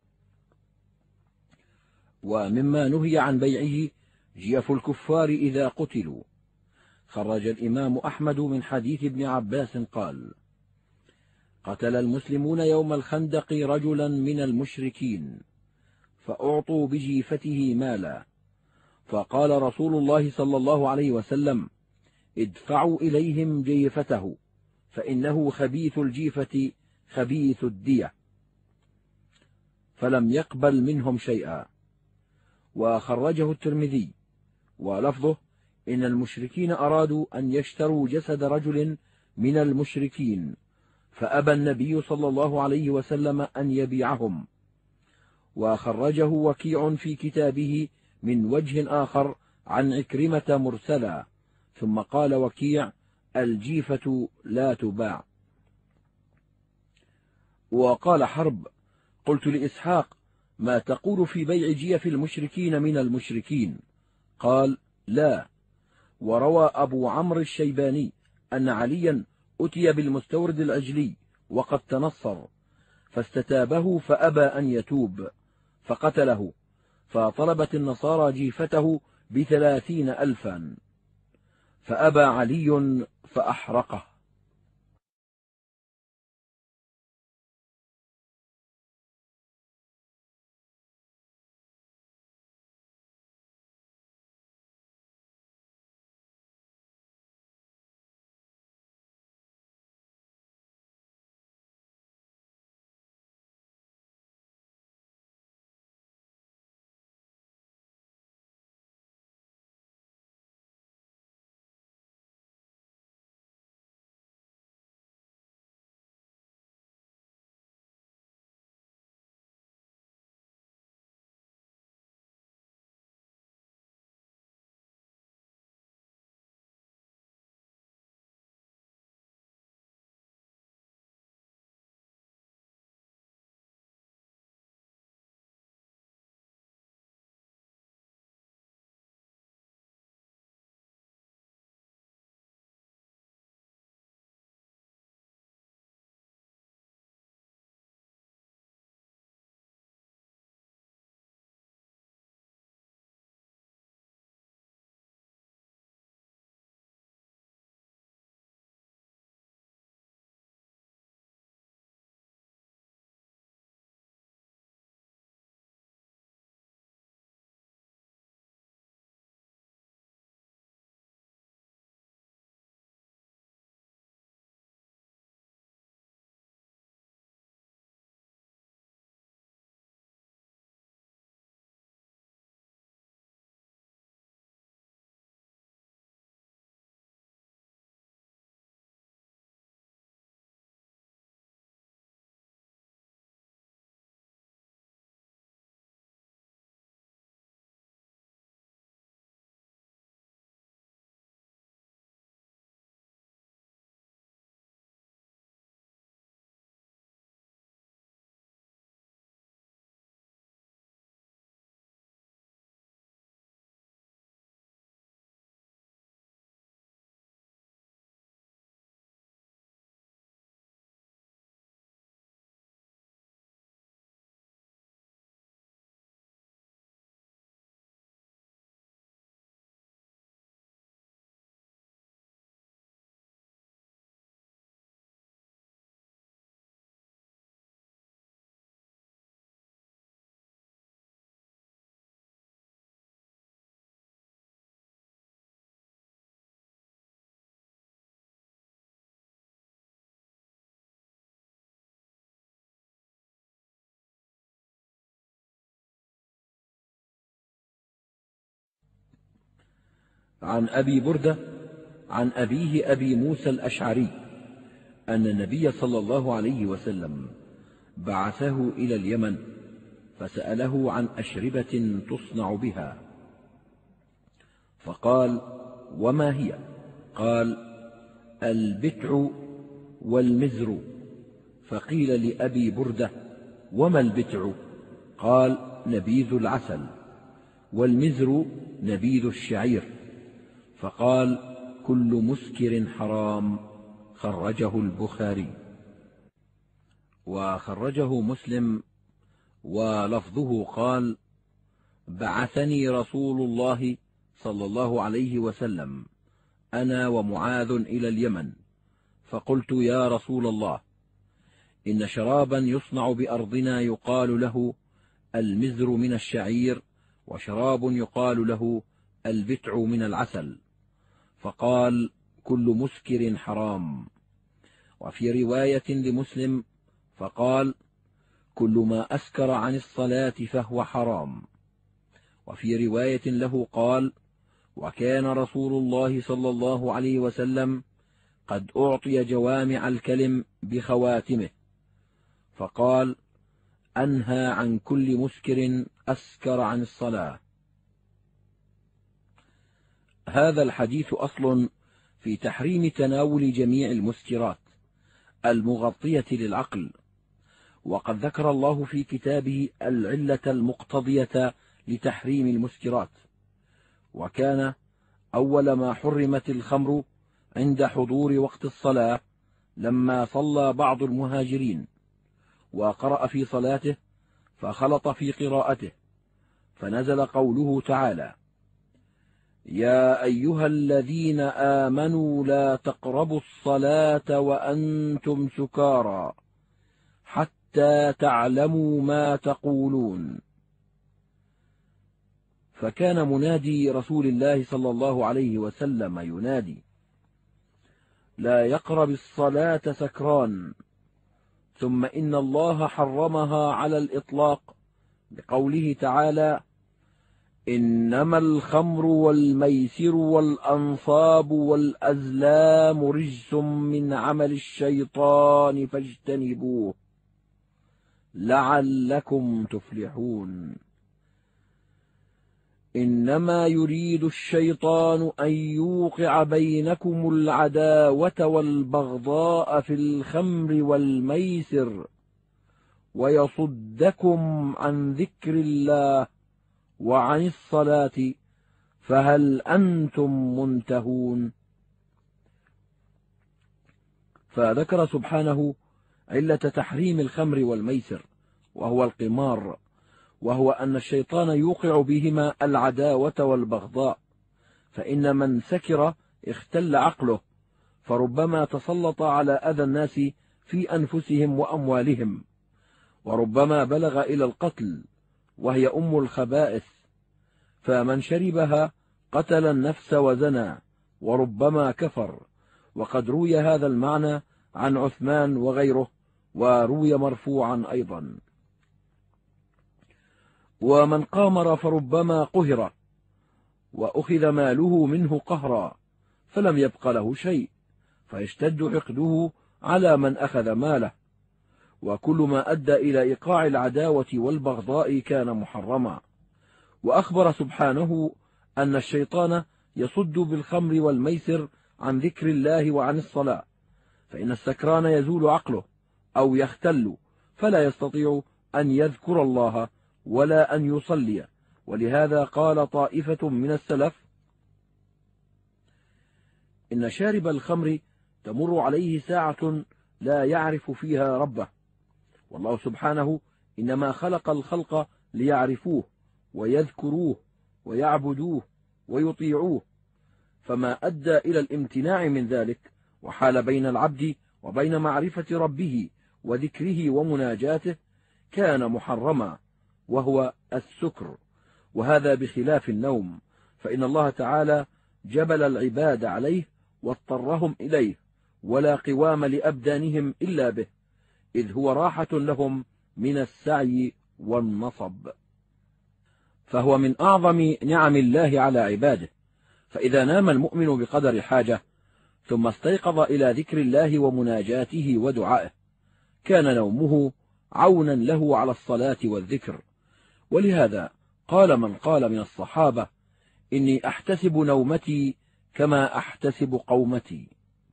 ومما نهي عن بيعه جيف الكفار إذا قتلوا. خرج الإمام أحمد من حديث ابن عباس قال: قتل المسلمون يوم الخندق رجلا من المشركين فأعطوا بجيفته مالا، فقال رسول الله صلى الله عليه وسلم: ادفعوا إليهم جيفته فإنه خبيث الجيفة خبيث الدية، فلم يقبل منهم شيئا. وخرجه الترمذي ولفظه: إن المشركين أرادوا أن يشتروا جسد رجل من المشركين فأبى النبي صلى الله عليه وسلم أن يبيعهم. وخرجه وكيع في كتابه من وجه آخر عن عكرمة مرسلا، ثم قال وكيع: الجيفة لا تباع. وقال حرب: قلت لإسحاق: ما تقول في بيع جيف المشركين من المشركين؟ قال: لا. وروى أبو عمرو الشيباني أن عليا أتي بالمستورد العجلي وقد تنصر، فاستتابه فأبى أن يتوب فقتله، فطلبت النصارى جيفته بثلاثين ألفا، فأبى علي فأحرقه. عن أبي بردة عن أبيه أبي موسى الأشعري أن النبي صلى الله عليه وسلم بعثه إلى اليمن فسأله عن أشربة تصنع بها، فقال: وما هي؟ قال: البتع والمزر. فقيل لأبي بردة: وما البتع؟ قال: نبيذ العسل، والمزر نبيذ الشعير. فقال: كل مسكر حرام. خرجه البخاري. وخرجه مسلم ولفظه قال: بعثني رسول الله صلى الله عليه وسلم أنا ومعاذ إلى اليمن، فقلت: يا رسول الله، إن شرابا يصنع بأرضنا يقال له المزر من الشعير، وشراب يقال له البتع من العسل. فقال: كل مسكر حرام. وفي رواية لمسلم فقال: كل ما أسكر عن الصلاة فهو حرام. وفي رواية له قال: وكان رسول الله صلى الله عليه وسلم قد أعطي جوامع الكلم بخواتمه، فقال: أنهى عن كل مسكر أسكر عن الصلاة. هذا الحديث أصل في تحريم تناول جميع المسكرات المغطية للعقل، وقد ذكر الله في كتابه العلة المقتضية لتحريم المسكرات. وكان أول ما حرمت الخمر عند حضور وقت الصلاة لما صلى بعض المهاجرين وقرأ في صلاته فخلط في قراءته، فنزل قوله تعالى: يا أيها الذين آمنوا لا تقربوا الصلاة وأنتم سكارى حتى تعلموا ما تقولون. فكان منادي رسول الله صلى الله عليه وسلم ينادي: لا يقرب الصلاة سكران. ثم إن الله حرمها على الإطلاق بقوله تعالى: إنما الخمر والميسر والأنصاب والأزلام رجس من عمل الشيطان فاجتنبوه لعلكم تفلحون. إنما يريد الشيطان أن يوقع بينكم العداوة والبغضاء في الخمر والميسر ويصدكم عن ذكر الله وعن الصلاة فهل أنتم منتهون. فذكر سبحانه علة تحريم الخمر والميسر، وهو القمار، وهو أن الشيطان يوقع بهما العداوة والبغضاء، فإن من سكر اختل عقله، فربما تسلط على أذى الناس في أنفسهم وأموالهم، وربما بلغ إلى القتل، وهي أم الخبائث، فمن شربها قتل النفس وزنى وربما كفر. وقد روي هذا المعنى عن عثمان وغيره، وروي مرفوعا أيضا. ومن قامر فربما قهر وأخذ ماله منه قهرا فلم يبق له شيء، فيشتد حقده على من أخذ ماله، وكل ما أدى إلى إيقاع العداوة والبغضاء كان محرما. وأخبر سبحانه أن الشيطان يصد بالخمر والميسر عن ذكر الله وعن الصلاة، فإن السكران يزول عقله أو يختل فلا يستطيع أن يذكر الله ولا أن يصلي. ولهذا قال طائفة من السلف: إن شارب الخمر تمر عليه ساعة لا يعرف فيها ربه، والله سبحانه إنما خلق الخلق ليعرفوه ويذكروه ويعبدوه ويطيعوه، فما أدى إلى الامتناع من ذلك وحال بين العبد وبين معرفة ربه وذكره ومناجاته كان محرما، وهو السكر. وهذا بخلاف النوم، فإن الله تعالى جبل العباد عليه واضطرهم إليه، ولا قوام لأبدانهم إلا به، إذ هو راحة لهم من السعي والنصب، فهو من أعظم نعم الله على عباده، فإذا نام المؤمن بقدر الحاجة ثم استيقظ إلى ذكر الله ومناجاته ودعائه كان نومه عونا له على الصلاة والذكر. ولهذا قال من قال من الصحابة: إني أحتسب نومتي كما أحتسب قومتي.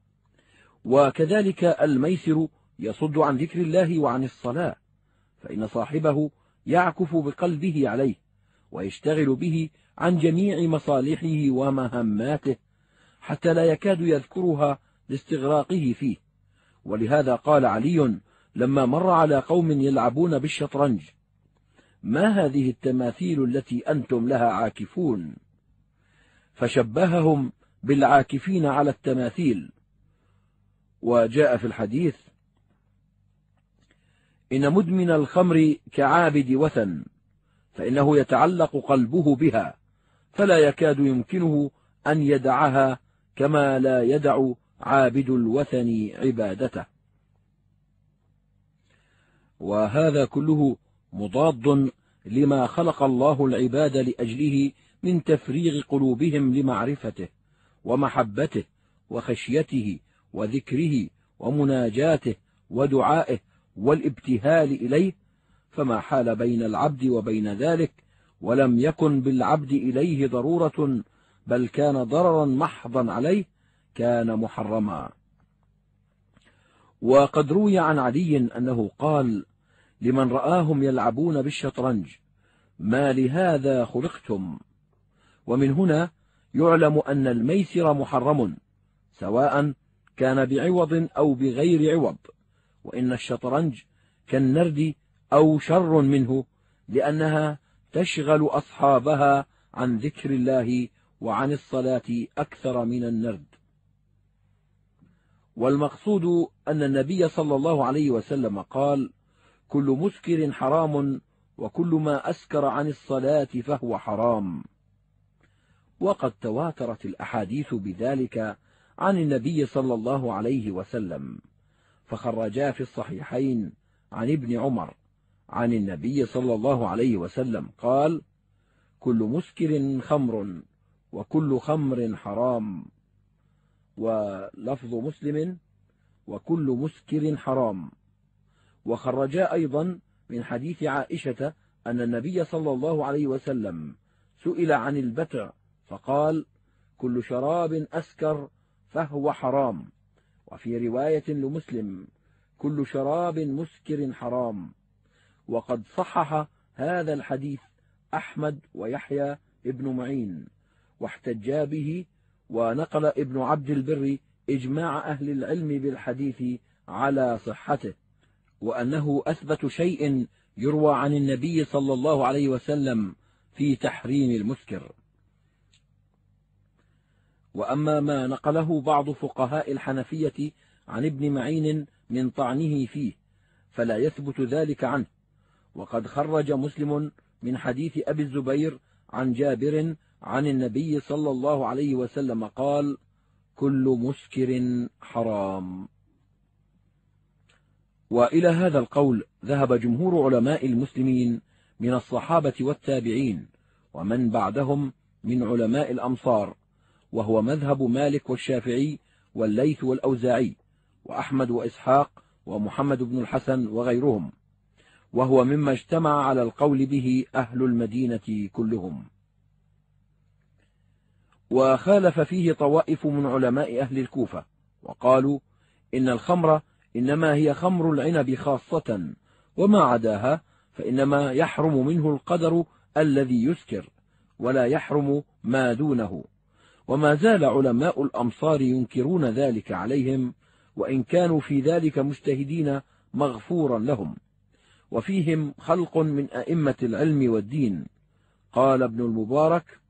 وكذلك الميسر يصد عن ذكر الله وعن الصلاة، فإن صاحبه يعكف بقلبه عليه ويشتغل به عن جميع مصالحه ومهماته حتى لا يكاد يذكرها لاستغراقه فيه. ولهذا قال علي لما مر على قوم يلعبون بالشطرنج: ما هذه التماثيل التي أنتم لها عاكفون؟ فشبههم بالعاكفين على التماثيل. وجاء في الحديث: إن مدمن الخمر كعابد وثن، فإنه يتعلق قلبه بها فلا يكاد يمكنه أن يدعها كما لا يدع عابد الوثن عبادته. وهذا كله مضاد لما خلق الله العباد لأجله من تفريغ قلوبهم لمعرفته ومحبته وخشيته وذكره ومناجاته ودعائه والابتهال إليه، فما حال بين العبد وبين ذلك ولم يكن بالعبد إليه ضرورة بل كان ضررا محضا عليه كان محرما. وقد روي عن علي أنه قال لمن رآهم يلعبون بالشطرنج: ما لهذا خلقتم؟ ومن هنا يعلم أن الميسر محرم سواء كان بعوض أو بغير عوض، وإن الشطرنج كالنرد أو شر منه، لأنها تشغل أصحابها عن ذكر الله وعن الصلاة أكثر من النرد. والمقصود أن النبي صلى الله عليه وسلم قال: كل مسكر حرام، وكل ما أسكر عن الصلاة فهو حرام. وقد تواترت الأحاديث بذلك عن النبي صلى الله عليه وسلم، فخرجا في الصحيحين عن ابن عمر عن النبي صلى الله عليه وسلم قال: كل مسكر خمر، وكل خمر حرام. ولفظ مسلم: وكل مسكر حرام. وخرجا أيضا من حديث عائشة أن النبي صلى الله عليه وسلم سئل عن البتع فقال: كل شراب أسكر فهو حرام. وفي رواية لمسلم: كل شراب مسكر حرام. وقد صحح هذا الحديث أحمد ويحيى ابن معين واحتجا به، ونقل ابن عبد البر إجماع أهل العلم بالحديث على صحته، وأنه أثبت شيء يروى عن النبي صلى الله عليه وسلم في تحريم المسكر. وأما ما نقله بعض فقهاء الحنفية عن ابن معين من طعنه فيه فلا يثبت ذلك عنه. وقد خرج مسلم من حديث أبي الزبير عن جابر عن النبي صلى الله عليه وسلم قال: كل مسكر حرام. وإلى هذا القول ذهب جمهور علماء المسلمين من الصحابة والتابعين ومن بعدهم من علماء الأمصار، وهو مذهب مالك والشافعي والليث والأوزاعي وأحمد وإسحاق ومحمد بن الحسن وغيرهم، وهو مما اجتمع على القول به أهل المدينة كلهم. وخالف فيه طوائف من علماء أهل الكوفة وقالوا إن الخمر إنما هي خمر العنب خاصة، وما عداها فإنما يحرم منه القدر الذي يسكر ولا يحرم ما دونه. وما زال علماء الأمصار ينكرون ذلك عليهم، وإن كانوا في ذلك مجتهدين مغفورا لهم، وفيهم خلق من أئمة العلم والدين. قال ابن المبارك: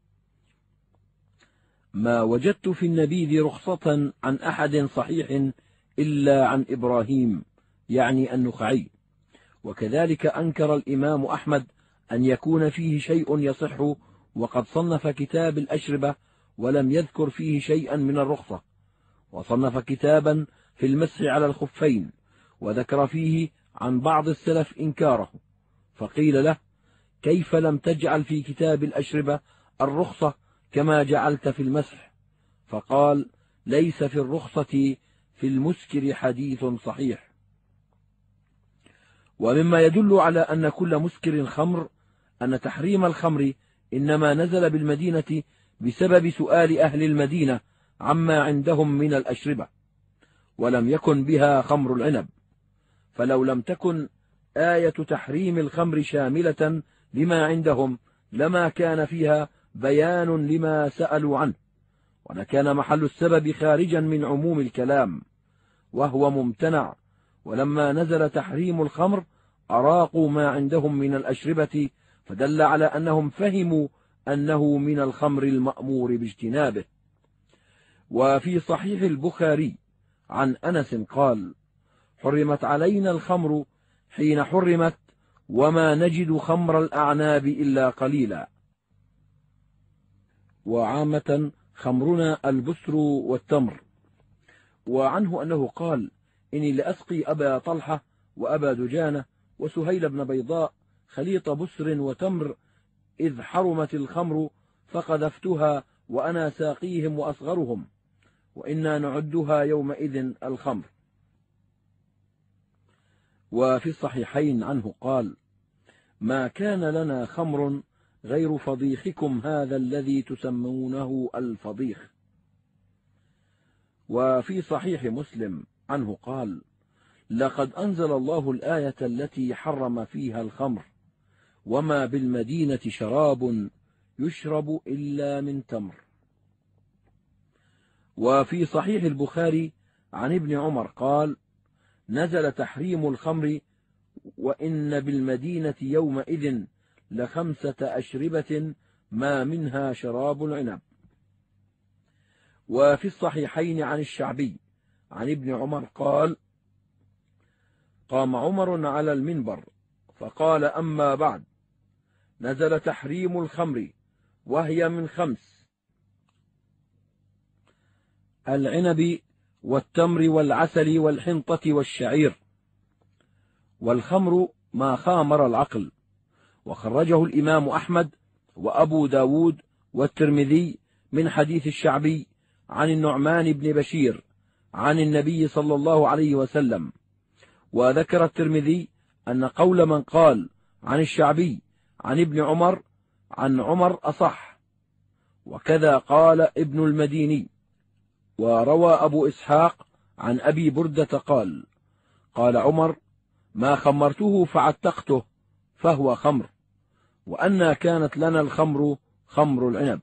ما وجدت في النبيذ رخصة عن أحد صحيح إلا عن إبراهيم، يعني النخعي. وكذلك أنكر الإمام أحمد أن يكون فيه شيء يصح، وقد صنف كتاب الأشربة ولم يذكر فيه شيئا من الرخصة، وصنف كتابا في المسح على الخفين وذكر فيه عن بعض السلف إنكاره، فقيل له: كيف لم تجعل في كتاب الأشربة الرخصة كما جعلت في المسح، فقال: ليس في الرخصة في المسكر حديث صحيح. ومما يدل على أن كل مسكر خمر أن تحريم الخمر إنما نزل بالمدينة بسبب سؤال أهل المدينة عما عندهم من الأشربة، ولم يكن بها خمر العنب، فلو لم تكن آية تحريم الخمر شاملة لما عندهم لما كان فيها بيان لما سألوا عنه، ولكان محل السبب خارجا من عموم الكلام وهو ممتنع. ولما نزل تحريم الخمر أراقوا ما عندهم من الأشربة، فدل على أنهم فهموا أنه من الخمر المأمور باجتنابه. وفي صحيح البخاري عن أنس قال: حرمت علينا الخمر حين حرمت، وما نجد خمر الأعناب إلا قليلا. وعامة خمرنا البسر والتمر. وعنه أنه قال: إني لأسقي أبا طلحة وأبا دجانة وسهيل بن بيضاء خليط بسر وتمر إذ حرمت الخمر، فقذفتها وأنا ساقيهم وأصغرهم، وإنا نعدها يومئذ الخمر. وفي الصحيحين عنه قال: ما كان لنا خمر غير فضيخكم هذا الذي تسمونه الفضيخ. وفي صحيح مسلم عنه قال: لقد أنزل الله الآية التي حرم فيها الخمر، وما بالمدينة شراب يشرب إلا من تمر. وفي صحيح البخاري عن ابن عمر قال: نزل تحريم الخمر، وإن بالمدينة يومئذ لخمسة أشربة ما منها شراب العنب. وفي الصحيحين عن الشعبي عن ابن عمر قال: قام عمر على المنبر فقال: أما بعد، نزل تحريم الخمر وهي من خمس: العنب والتمر والعسل والحنطة والشعير. والخمر ما خامر العقل. وخرجه الإمام أحمد وأبو داود والترمذي من حديث الشعبي عن النعمان بن بشير عن النبي صلى الله عليه وسلم. وذكر الترمذي أن قول من قال عن الشعبي عن ابن عمر عن عمر أصح، وكذا قال ابن المديني. وروى أبو إسحاق عن أبي بردة قال: قال عمر: ما خمرته فعتقته فهو خمر، وأنا كانت لنا الخمر خمر العنب.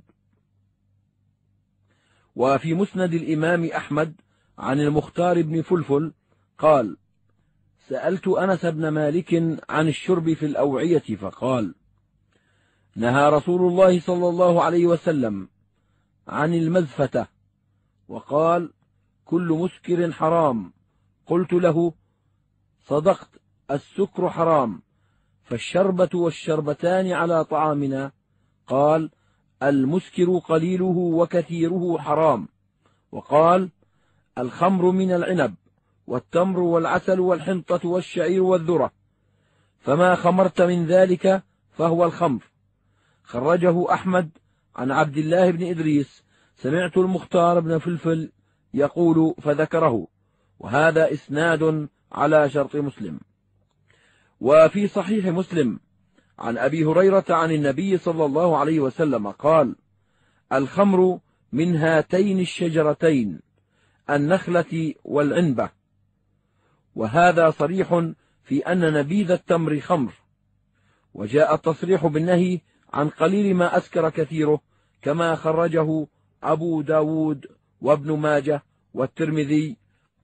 وفي مسند الإمام أحمد عن المختار بن فلفل قال: سألت أنس بن مالك عن الشرب في الأوعية فقال: نهى رسول الله صلى الله عليه وسلم عن المزفة، وقال: كل مسكر حرام. قلت له: صدقت، السكر حرام، فالشربة والشربتان على طعامنا. قال: المسكر قليله وكثيره حرام. وقال: الخمر من العنب والتمر والعسل والحنطة والشعير والذرة، فما خمرت من ذلك فهو الخمر. خرجه أحمد عن عبد الله بن إدريس: سمعت المختار بن فلفل يقول فذكره، وهذا إسناد على شرط مسلم. وفي صحيح مسلم عن أبي هريرة عن النبي صلى الله عليه وسلم قال: الخمر من هاتين الشجرتين، النخلة والعنبة. وهذا صريح في أن نبيذ التمر خمر. وجاء التصريح بالنهي عن قليل ما أسكر كثيره، كما خرجه أبو داود وابن ماجه والترمذي،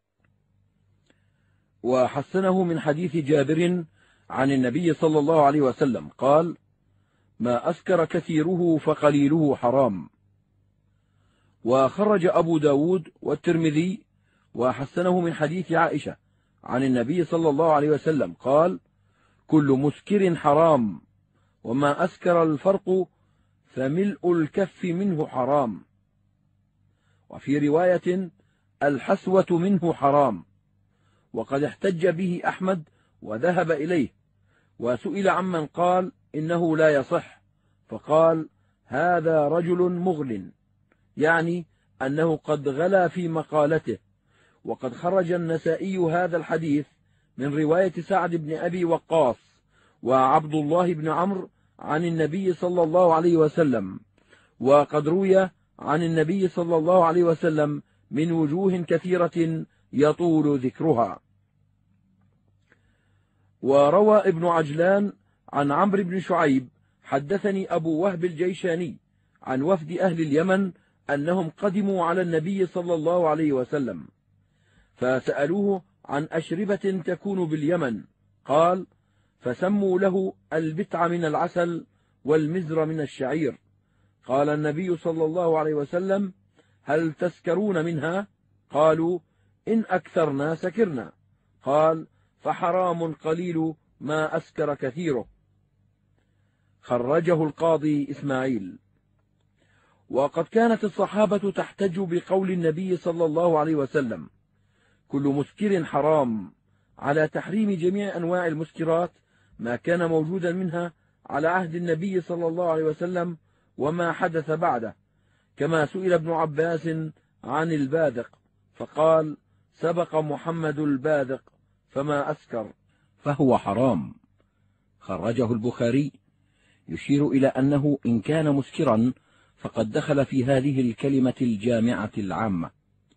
وحسنه من حديث جابر عن النبي صلى الله عليه وسلم قال: ما أسكر كثيره فقليله حرام. وخرج أبو داود والترمذي وحسنه من حديث عائشة عن النبي صلى الله عليه وسلم قال: كل مسكر حرام، وما أسكر الفرق فملء الكف منه حرام. وفي رواية: الحسوة منه حرام. وقد احتج به أحمد وذهب إليه، وسئل عمن قال إنه لا يصح، فقال: هذا رجل مغل، يعني أنه قد غلا في مقالته. وقد خرج النسائي هذا الحديث من رواية سعد بن أبي وقاص وعبد الله بن عمرو عن النبي صلى الله عليه وسلم، وقد روي عن النبي صلى الله عليه وسلم من وجوه كثيرة يطول ذكرها. وروى ابن عجلان عن عمرو بن شعيب حدثني أبو وهب الجيشاني عن وفد أهل اليمن أنهم قدموا على النبي صلى الله عليه وسلم فسألوه عن أشربة تكون باليمن، قال: فسموا له البتع من العسل والمزر من الشعير. قال النبي صلى الله عليه وسلم: هل تسكرون منها؟ قالوا: إن أكثرنا سكرنا. قال: فحرام قليل ما أسكر كثيره. خرجه القاضي إسماعيل. وقد كانت الصحابة تحتج بقول النبي صلى الله عليه وسلم: كل مسكر حرام، على تحريم جميع أنواع المسكرات ما كان موجودا منها على عهد النبي صلى الله عليه وسلم وما حدث بعده، كما سئل ابن عباس عن الباذق فقال: سبق محمد الباذق فما أسكر فهو حرام. خرجه البخاري، يشير إلى أنه إن كان مسكرا فقد دخل في هذه الكلمة الجامعة العامة.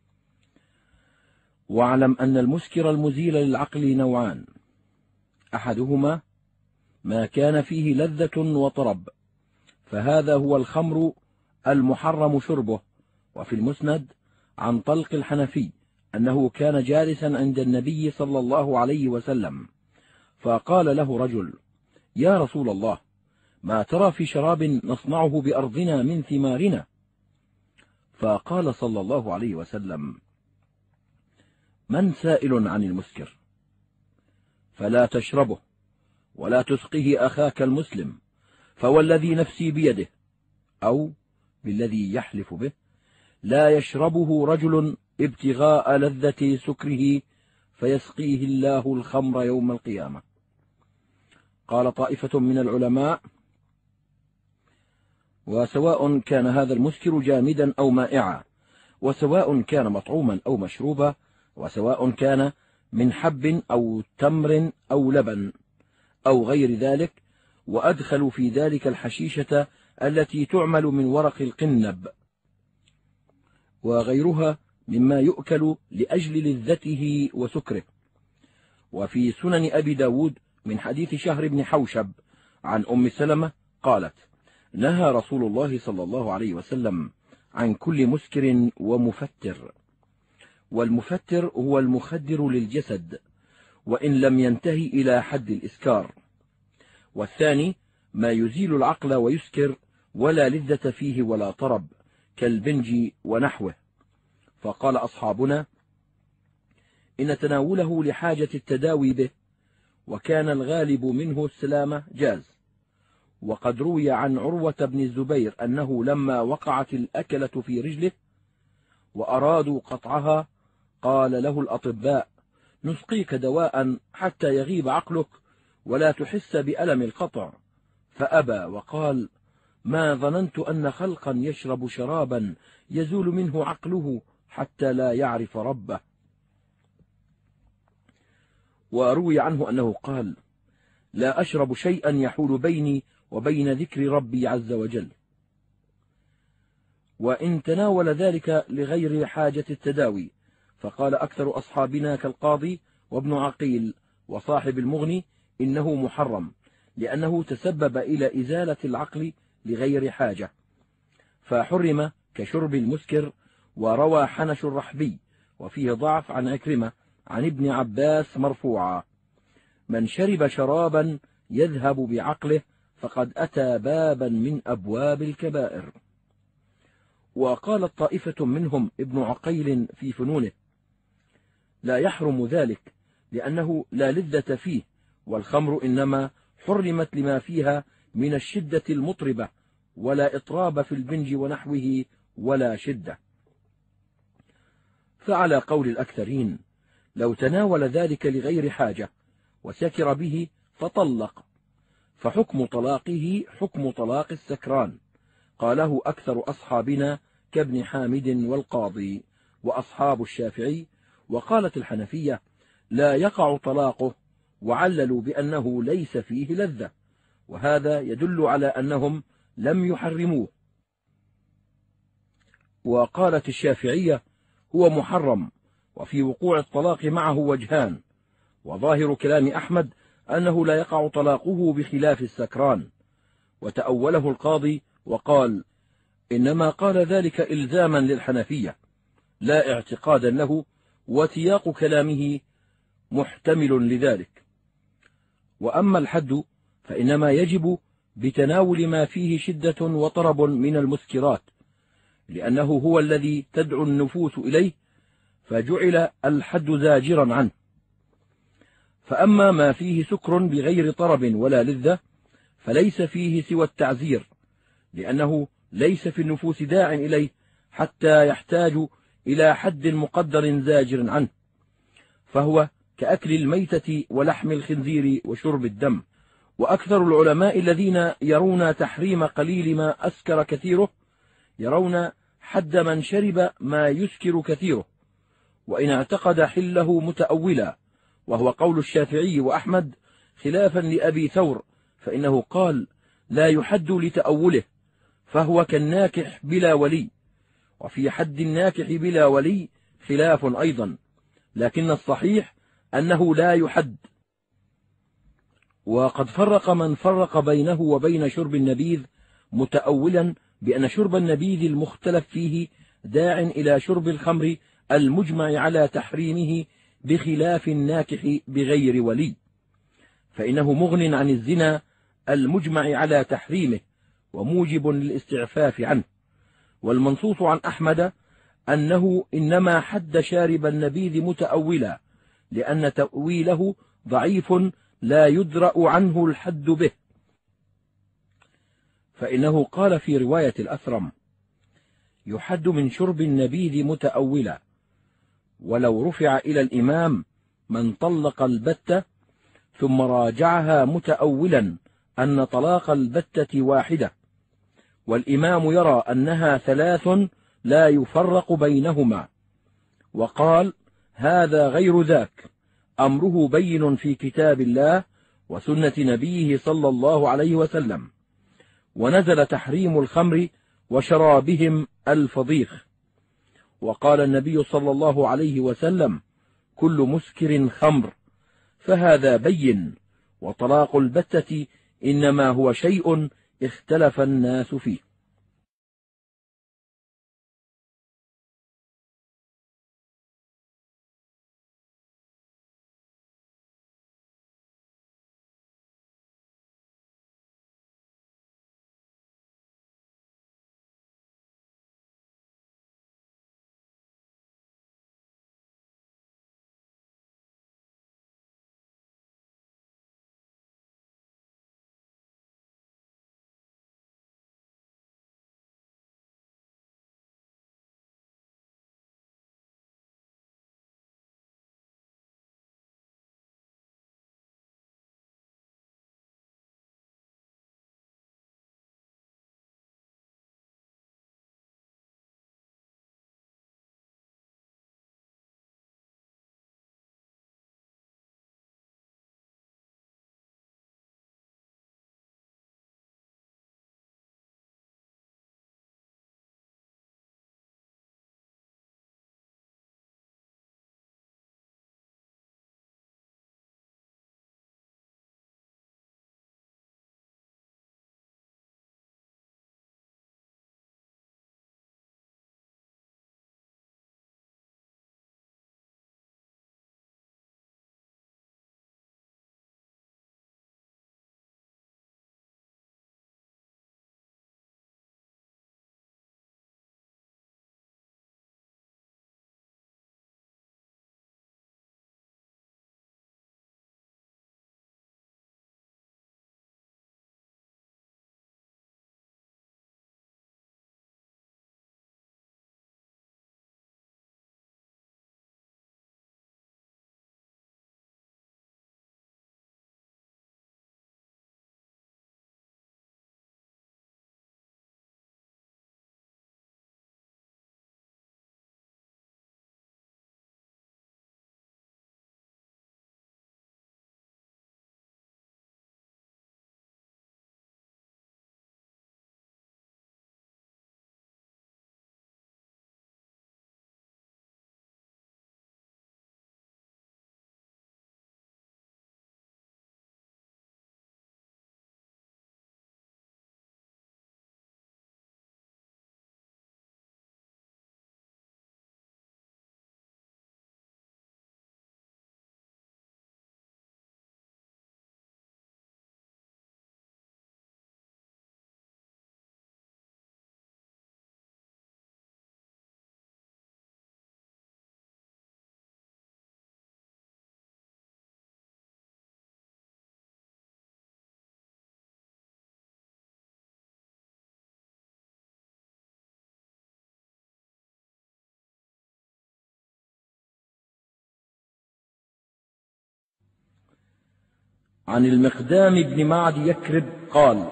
واعلم أن المسكر المزيل للعقل نوعان: أحدهما ما كان فيه لذة وطرب، فهذا هو الخمر المحرم شربه. وفي المسند عن طلق الحنفي أنه كان جالسا عند النبي صلى الله عليه وسلم فقال له رجل: يا رسول الله، ما ترى في شراب نصنعه بأرضنا من ثمارنا؟ فقال صلى الله عليه وسلم: من سائل عن المسكر؟ فلا تشربه ولا تسقه أخاك المسلم، فوالذي نفسي بيده، أو بالذي يحلف به، لا يشربه رجل ابتغاء لذة سكره فيسقيه الله الخمر يوم القيامة. قال طائفة من العلماء: وسواء كان هذا المسكر جامدا أو مائعا، وسواء كان مطعوما أو مشروبا، وسواء كان من حب أو تمر أو لبن أو غير ذلك، وأدخلوا في ذلك الحشيشة التي تعمل من ورق القنب وغيرها مما يؤكل لأجل لذته وسكره. وفي سنن أبي داود من حديث شهر بن حوشب عن أم سلمة قالت: نهى رسول الله صلى الله عليه وسلم عن كل مسكر ومفتر. والمفتر هو المخدر للجسد وإن لم ينتهي إلى حد الإسكار، والثاني ما يزيل العقل ويسكر ولا لذة فيه ولا طرب كالبنج ونحوه. فقال أصحابنا: إن تناوله لحاجة التداوي به، وكان الغالب منه السلامة، جاز. وقد روي عن عروة بن الزبير أنه لما وقعت الأكلة في رجله وأرادوا قطعها قال له الأطباء: نسقيك دواء حتى يغيب عقلك ولا تحس بألم القطع، فأبى وقال: ما ظننت أن خلقا يشرب شرابا يزول منه عقله حتى لا يعرف ربه. وروي عنه أنه قال: لا أشرب شيئا يحول بيني وبين ذكر ربي عز وجل. وإن تناول ذلك لغير حاجة التداوي فقال أكثر أصحابنا كالقاضي وابن عقيل وصاحب المغني إنه محرم، لأنه تسبب إلى إزالة العقل لغير حاجة، فحرم كشرب المسكر. وروى حنش الرحبي وفيه ضعف عن عكرمة عن ابن عباس مرفوعا: من شرب شرابا يذهب بعقله فقد أتى بابا من أبواب الكبائر. وقالت طائفة منهم ابن عقيل في فنونه: لا يحرم ذلك لأنه لا لذة فيه، والخمر إنما حرمت لما فيها من الشدة المطربة، ولا إطراب في البنج ونحوه ولا شدة. فعلى قول الأكثرين لو تناول ذلك لغير حاجة وسكر به فطلق، فحكم طلاقه حكم طلاق السكران. قاله أكثر أصحابنا كابن حامد والقاضي وأصحاب الشافعي. وقالت الحنفية لا يقع طلاقه، وعللوا بأنه ليس فيه لذة، وهذا يدل على أنهم لم يحرموه. وقالت الشافعية هو محرم، وفي وقوع الطلاق معه وجهان، وظاهر كلام أحمد أنه لا يقع طلاقه بخلاف السكران. وتأوله القاضي وقال إنما قال ذلك إلزاما للحنفية لا اعتقادا له، وسياق كلامه محتمل لذلك. وأما الحد فإنما يجب بتناول ما فيه شدة وطرب من المسكرات، لأنه هو الذي تدعو النفوس إليه، فجعل الحد زاجرا عنه. فأما ما فيه سكر بغير طرب ولا لذة فليس فيه سوى التعزير، لأنه ليس في النفوس داع إليه حتى يحتاج إلى حد مقدر زاجر عنه، فهو كأكل الميتة ولحم الخنزير وشرب الدم. وأكثر العلماء الذين يرون تحريم قليل ما أسكر كثيره يرون حد من شرب ما يسكر كثيره، وإن اعتقد حله متأولا، وهو قول الشافعي وأحمد خلافا لأبي ثور، فإنه قال لا يحد لتأوله، فهو كالناكح بلا ولي. وفي حد الناكح بلا ولي خلاف أيضا، لكن الصحيح أنه لا يحد. وقد فرق من فرق بينه وبين شرب النبيذ متأولا بأن شرب النبيذ المختلف فيه داع إلى شرب الخمر المجمع على تحريمه بخلاف الناكح بغير ولي، فإنه مغن عن الزنا المجمع على تحريمه وموجب للاستعفاف عنه. والمنصوص عن أحمد أنه إنما حد شارب النبيذ متأولا، لأن تأويله ضعيف لا يدرأ عنه الحد به، فإنه قال في رواية الأثرم يحد من شرب النبيذ متأولا، ولو رفع إلى الإمام من طلق البتة ثم راجعها متأولا أن طلاق البتة واحدة، والإمام يرى أنها ثلاث لا يفرق بينهما، وقال هذا غير ذاك، أمره بين في كتاب الله وسنة نبيه صلى الله عليه وسلم. ونزل تحريم الخمر وشرابهم الفضيخ، وقال النبي صلى الله عليه وسلم كل مسكر خمر، فهذا بين. وطلاق البتة إنما هو شيء اختلف الناس فيه. عن المقدام بن معد يكرب قال: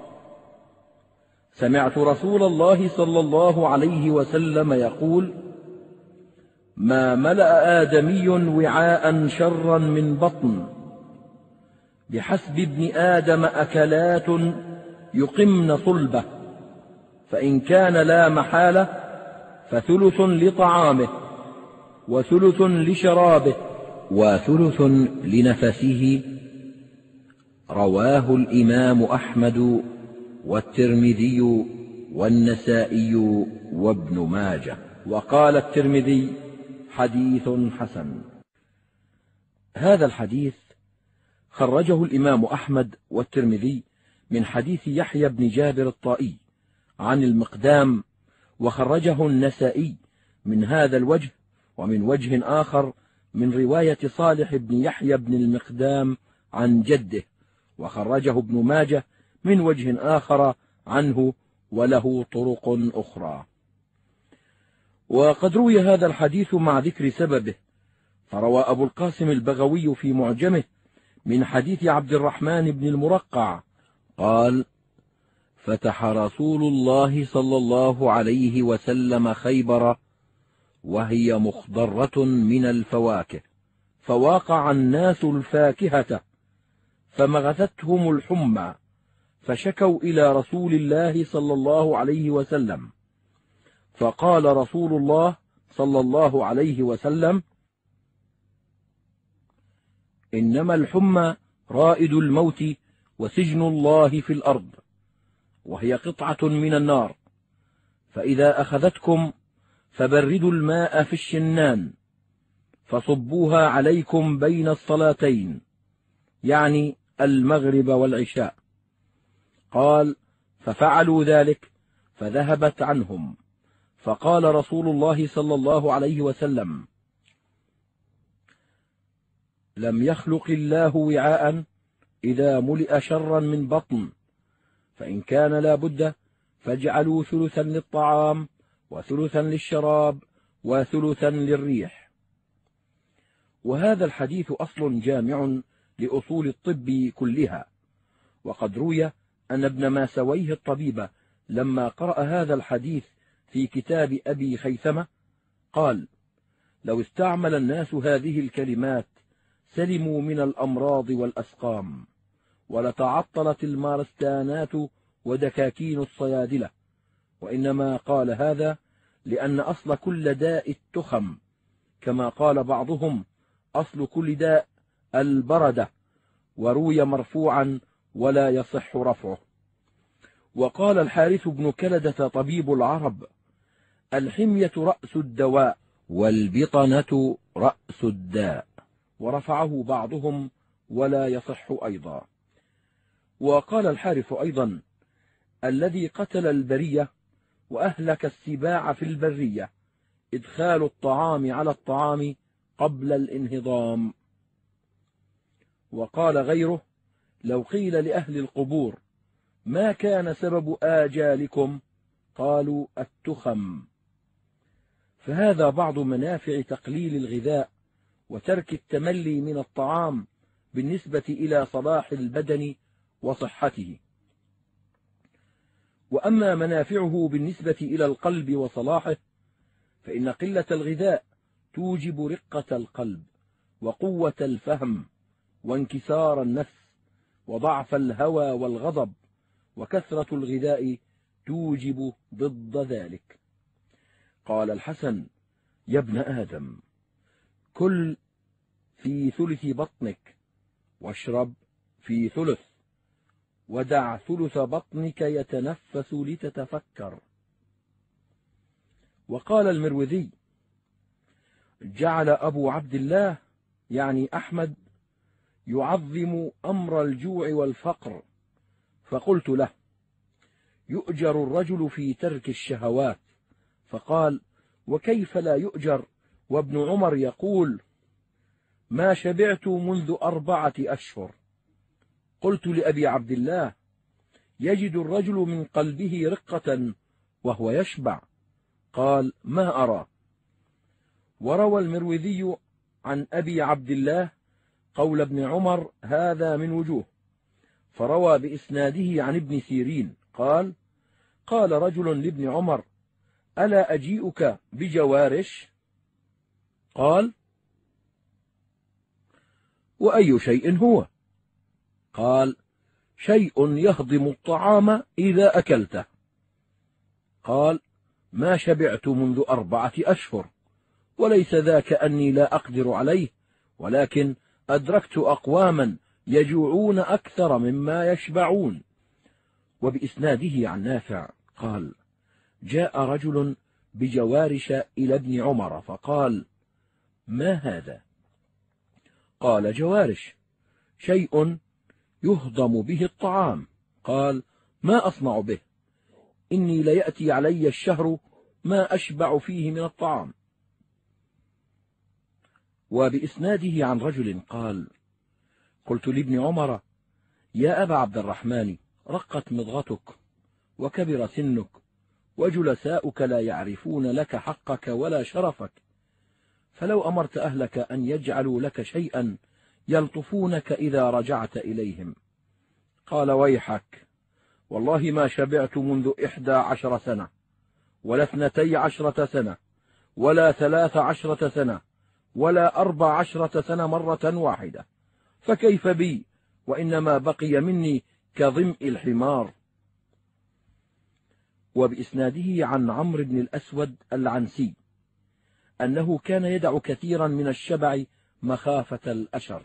سمعت رسول الله صلى الله عليه وسلم يقول: ما ملأ آدمي وعاء شرا من بطن، بحسب ابن آدم أكلات يقمن صلبه، فإن كان لا محالة فثلث لطعامه، وثلث لشرابه، وثلث لنفسه. رواه الإمام أحمد والترمذي والنسائي وابن ماجه. وقال الترمذي: حديث حسن. هذا الحديث خرجه الإمام أحمد والترمذي من حديث يحيى بن جابر الطائي عن المقدام، وخرجه النسائي من هذا الوجه ومن وجه آخر من رواية صالح بن يحيى بن المقدام عن جده، وخرجه ابن ماجه من وجه آخر عنه وله طرق أخرى. وقد روي هذا الحديث مع ذكر سببه، فروى أبو القاسم البغوي في معجمه من حديث عبد الرحمن بن المرقع قال: فتح رسول الله صلى الله عليه وسلم خيبر وهي مخضرة من الفواكه، فواقع الناس الفاكهة فمغثتهم الحمى، فشكوا إلى رسول الله صلى الله عليه وسلم، فقال رسول الله صلى الله عليه وسلم: إنما الحمى رائد الموت وسجن الله في الأرض، وهي قطعة من النار، فإذا أخذتكم فبردوا الماء في الشنان فصبوها عليكم بين الصلاتين، يعني المغرب والعشاء. قال: ففعلوا ذلك فذهبت عنهم، فقال رسول الله صلى الله عليه وسلم: لم يخلق الله وعاء إذا ملئ شرا من بطن، فإن كان لا بد فاجعلوا ثلثا للطعام وثلثا للشراب وثلثا للريح. وهذا الحديث أصل جامع لأصول الطب كلها. وقد روي أن ابن ماسويه الطبيب لما قرأ هذا الحديث في كتاب أبي خيثمة قال: لو استعمل الناس هذه الكلمات سلموا من الأمراض والأسقام، ولتعطلت المارستانات ودكاكين الصيادلة. وإنما قال هذا لأن أصل كل داء التخم، كما قال بعضهم: أصل كل داء البردة. وروي مرفوعا ولا يصح رفعه. وقال الحارث بن كلدة طبيب العرب: الحمية رأس الدواء، والبطنة رأس الداء. ورفعه بعضهم ولا يصح أيضا. وقال الحارث أيضا: الذي قتل البرية وأهلك السباع في البرية إدخال الطعام على الطعام قبل الانهضام. وقال غيره: لو قيل لأهل القبور: ما كان سبب آجالكم؟ قالوا: التخم. فهذا بعض منافع تقليل الغذاء وترك التملي من الطعام بالنسبة إلى صلاح البدن وصحته. وأما منافعه بالنسبة إلى القلب وصلاحه، فإن قلة الغذاء توجب رقة القلب وقوة الفهم وانكسار النفس وضعف الهوى والغضب، وكثرة الغذاء توجب ضد ذلك. قال الحسن: يا ابن آدم، كل في ثلث بطنك، واشرب في ثلث، ودع ثلث بطنك يتنفس لتتفكر. وقال المروذي: جعل أبو عبد الله يعني أحمد يعظم أمر الجوع والفقر، فقلت له: يؤجر الرجل في ترك الشهوات؟ فقال: وكيف لا يؤجر وابن عمر يقول: ما شبعت منذ أربعة أشهر. قلت لأبي عبد الله: يجد الرجل من قلبه رقة وهو يشبع؟ قال: ما أرى. وروى المروذي عن أبي عبد الله قول ابن عمر هذا من وجوه. فروى بإسناده عن ابن سيرين قال: قال رجل لابن عمر: ألا أجيئك بجوارش؟ قال: وأي شيء هو؟ قال: شيء يهضم الطعام إذا أكلته. قال: ما شبعت منذ أربعة أشهر، وليس ذاك أني لا أقدر عليه، ولكن أدركت أقواما يجوعون أكثر مما يشبعون. وبإسناده عن نافع قال: جاء رجل بجوارش إلى ابن عمر فقال: ما هذا؟ قال: جوارش، شيء يهضم به الطعام. قال: ما أصنع به؟ إني ليأتي علي الشهر ما أشبع فيه من الطعام. وبإسناده عن رجل قال: قلت لابن عمر: يا أبا عبد الرحمن، رقت مضغتك وكبر سنك، وجلساؤك لا يعرفون لك حقك ولا شرفك، فلو أمرت أهلك أن يجعلوا لك شيئا يلطفونك إذا رجعت إليهم. قال: ويحك، والله ما شبعت منذ إحدى عشر سنة، ولا اثنتي عشرة سنة، ولا ثلاث عشرة سنة، ولا أربع عشرة سنة مرة واحدة، فكيف بي وإنما بقي مني كظمء الحمار. وبإسناده عن عمرو بن الأسود العنسي أنه كان يدع كثيرا من الشبع مخافة الأشر.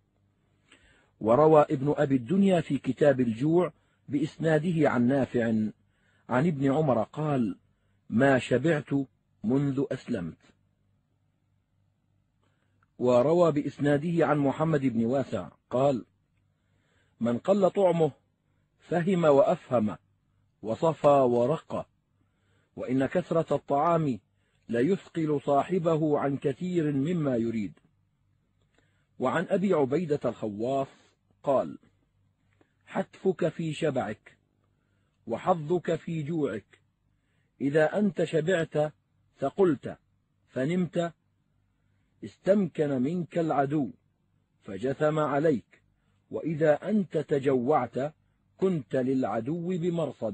وروى ابن أبي الدنيا في كتاب الجوع بإسناده عن نافع عن ابن عمر قال: ما شبعت منذ أسلمت. وروى بإسناده عن محمد بن واسع قال: من قل طعمه فهم وأفهم وصفى ورقى، وإن كثرة الطعام ليثقل صاحبه عن كثير مما يريد. وعن أبي عبيدة الخواص قال: حتفك في شبعك وحظك في جوعك، إذا أنت شبعت ثقلت فنمت استمكن منك العدو فجثم عليك، وإذا أنت تجوعت كنت للعدو بمرصد.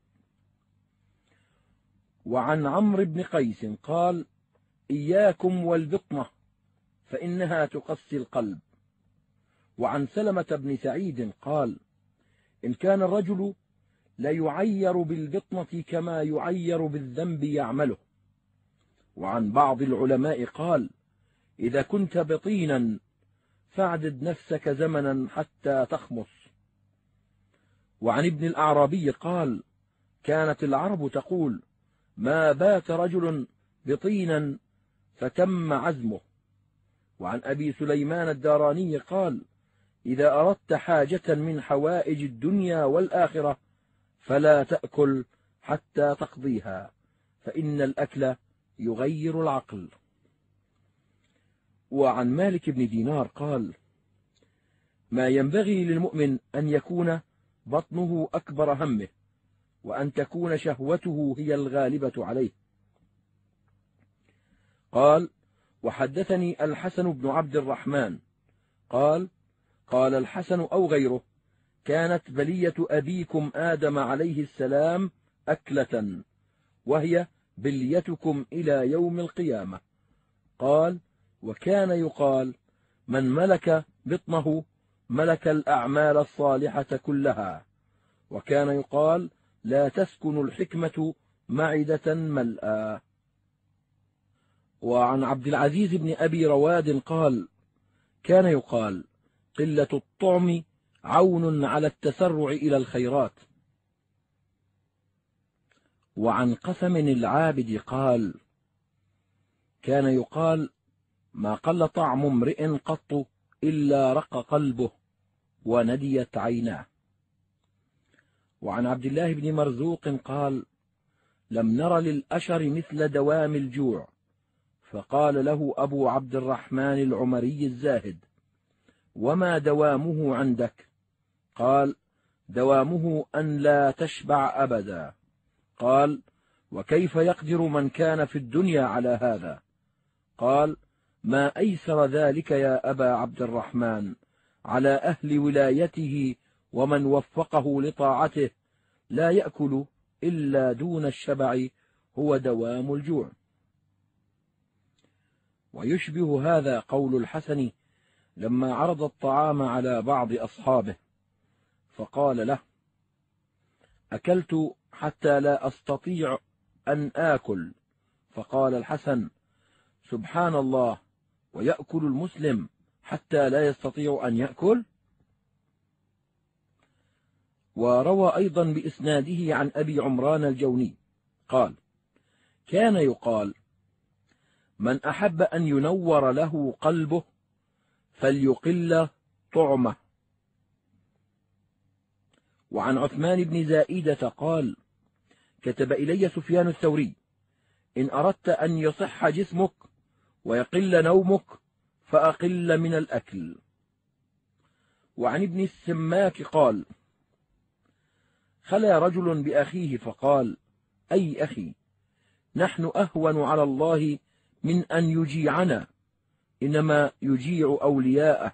وعن عمرو بن قيس قال: إياكم والبطنة فإنها تقسي القلب. وعن سلمة بن سعيد قال: إن كان الرجل ليعير بالبطنة كما يعير بالذنب يعمله. وعن بعض العلماء قال: إذا كنت بطينا فاعدد نفسك زمنا حتى تخمص. وعن ابن الأعرابي قال: كانت العرب تقول: ما بات رجل بطينا فتم عزمه. وعن أبي سليمان الداراني قال: إذا أردت حاجة من حوائج الدنيا والآخرة فلا تأكل حتى تقضيها، فإن الأكل يغير العقل. وعن مالك بن دينار قال: ما ينبغي للمؤمن أن يكون بطنه أكبر همه، وأن تكون شهوته هي الغالبة عليه. قال: وحدثني الحسن بن عبد الرحمن قال: قال الحسن أو غيره: كانت بلية أبيكم آدم عليه السلام أكلة، وهي بليتكم إلى يوم القيامة. قال: وكان يقال: من ملك بطنه ملك الأعمال الصالحة كلها. وكان يقال: لا تسكن الحكمة معدة ملأى. وعن عبد العزيز بن أبي رواد قال: كان يقال: قلة الطعم عون على التسرع إلى الخيرات. وعن قسم العابد قال: كان يقال: ما قل طعم امرئ قط إلا رق قلبه ونديت عيناه. وعن عبد الله بن مرزوق قال: لم نر للأشر مثل دوام الجوع. فقال له أبو عبد الرحمن العمري الزاهد: وما دوامه عندك؟ قال: دوامه أن لا تشبع أبدا. قال: وكيف يقدر من كان في الدنيا على هذا؟ قال: ما أيسر ذلك يا أبا عبد الرحمن على أهل ولايته ومن وفقه لطاعته، لا يأكل إلا دون الشبع، هو دوام الجوع. ويشبه هذا قول الحسن لما عرض الطعام على بعض أصحابه فقال له: أكلت حتى لا أستطيع أن آكل. فقال الحسن: سبحان الله، ويأكل المسلم حتى لا يستطيع أن يأكل؟ وروى أيضا بإسناده عن أبي عمران الجوني قال: كان يقال: من أحب أن ينور له قلبه فليقل طعمه. وعن عثمان بن زائدة قال: كتب إلي سفيان الثوري: إن أردت أن يصح جسمك ويقل نومك فأقل من الأكل. وعن ابن السماك قال: خلا رجل بأخيه فقال: أي أخي، نحن أهون على الله من أن يجيعنا، إنما يجيع أولياءه.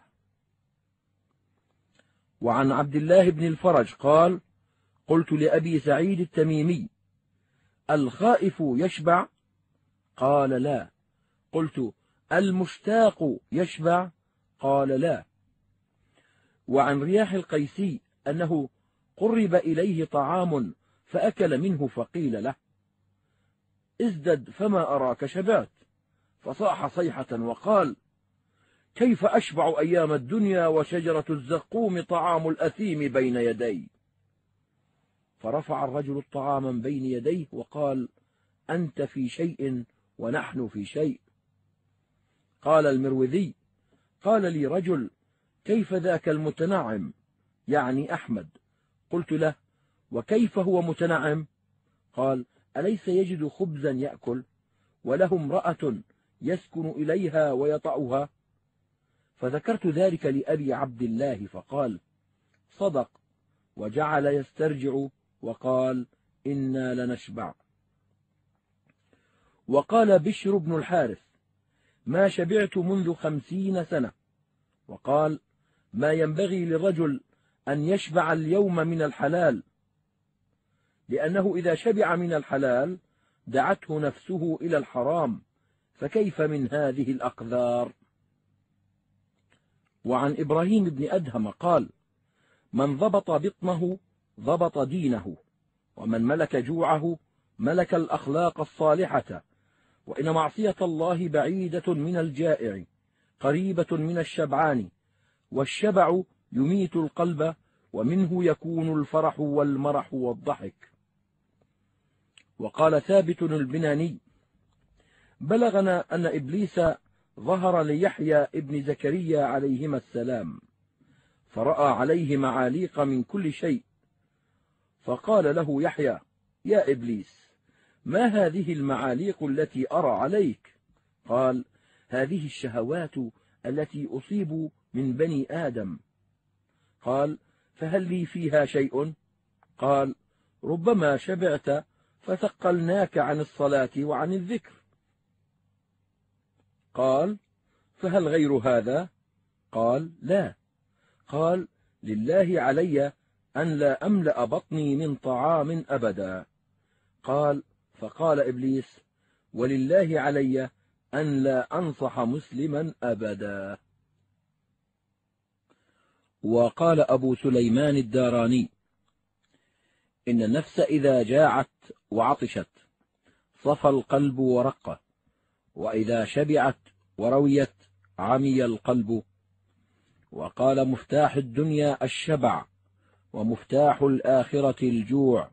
وعن عبد الله بن الفرج قال: قلت لأبي سعيد التميمي: الخائف يشبع؟ قال: لا. قلت: المشتاق يشبع؟ قال: لا. وعن رياح القيسي أنه قرب إليه طعام فأكل منه فقيل له: ازدد فما أراك شبعت. فصاح صيحة وقال: كيف أشبع أيام الدنيا وشجرة الزقوم طعام الأثيم بين يدي؟ فرفع الرجل الطعام من بين يديه وقال: أنت في شيء ونحن في شيء. قال المروذي: قال لي رجل: كيف ذاك المتنعم؟ يعني أحمد. قلت له: وكيف هو متنعم؟ قال: أليس يجد خبزا يأكل وله امرأة يسكن إليها ويطأها؟ فذكرت ذلك لأبي عبد الله فقال: صدق، وجعل يسترجع وقال: إنا لنشبع. وقال بشر بن الحارث: ما شبعت منذ خمسين سنة. وقال: ما ينبغي للرجل أن يشبع اليوم من الحلال، لأنه إذا شبع من الحلال دعته نفسه إلى الحرام، فكيف من هذه الأقذار؟ وعن إبراهيم بن أدهم قال: من ضبط بطنه ضبط دينه، ومن ملك جوعه ملك الأخلاق الصالحة. وإن معصية الله بعيدة من الجائع قريبة من الشبعان، والشبع يميت القلب، ومنه يكون الفرح والمرح والضحك. وقال ثابت البناني: بلغنا أن إبليس ظهر ليحيى ابن زكريا عليهما السلام، فرأى عليه معاليق من كل شيء، فقال له يحيى: يا إبليس، ما هذه المعاليق التي أرى عليك؟ قال: هذه الشهوات التي أصيب من بني آدم. قال: فهل لي فيها شيء؟ قال: ربما شبعت فثقلناك عن الصلاة وعن الذكر. قال: فهل غير هذا؟ قال: لا. قال: لله علي أن لا أملأ بطني من طعام أبدا. قال: فقال إبليس: ولله علي أن لا أنصح مسلما أبدا. وقال أبو سليمان الداراني: إن النفس إذا جاعت وعطشت صفى القلب ورق، وإذا شبعت ورويت عمي القلب. وقال مفتاح الدنيا الشبع، ومفتاح الآخرة الجوع.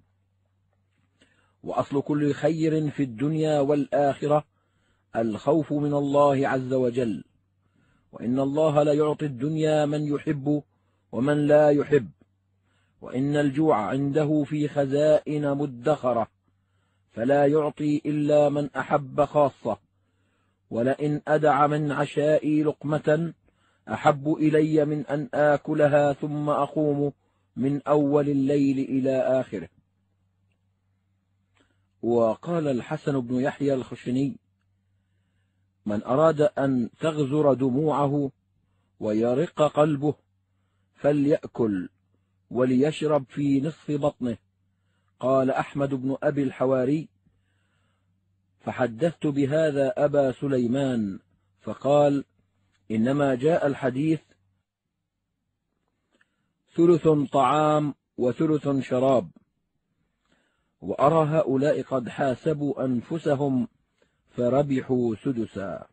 وأصل كل خير في الدنيا والآخرة الخوف من الله عز وجل، وإن الله لا يعطي الدنيا من يحب ومن لا يحب، وإن الجوع عنده في خزائن مدخرة، فلا يعطي إلا من أحب خاصة. ولئن أدع من عشائي لقمة أحب إلي من أن آكلها ثم أقوم من أول الليل إلى آخره. وقال الحسن بن يحيى الخشني: من أراد أن تغزر دموعه ويرق قلبه فليأكل وليشرب في نصف بطنه. قال أحمد بن أبي الحواري: فحدثت بهذا أبا سليمان فقال: إنما جاء الحديث ثلث طعام وثلث شراب، وأرى هؤلاء قد حاسبوا أنفسهم فربحوا سدسا.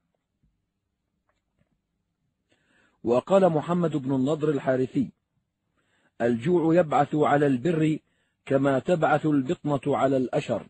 وقال محمد بن النضر الحارثي: الجوع يبعث على البر كما تبعث البطنة على الأشر.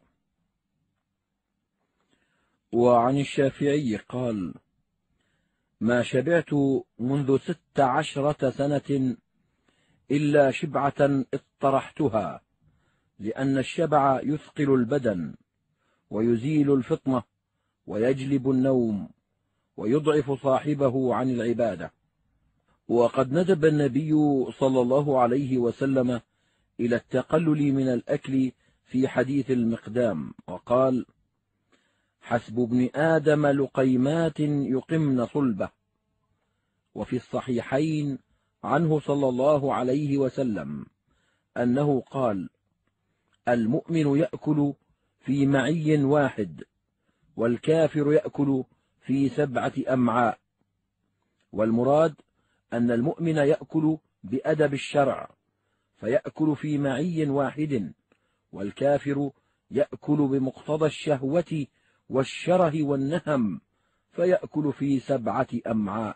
وعن الشافعي قال: ما شبعت منذ ست عشرة سنة إلا شبعة اطرحتها، لأن الشبع يثقل البدن ويزيل الفطنة ويجلب النوم ويضعف صاحبه عن العبادة. وقد ندب النبي صلى الله عليه وسلم إلى التقلل من الأكل في حديث المقدام، وقال: حسب ابن آدم لقيمات يقمن صلبه. وفي الصحيحين عنه صلى الله عليه وسلم أنه قال: المؤمن يأكل في معي واحد، والكافر يأكل في سبعة أمعاء. والمراد أن المؤمن يأكل بأدب الشرع فيأكل في معي واحد، والكافر يأكل بمقتضى الشهوة والشره والنهم فيأكل في سبعة أمعاء.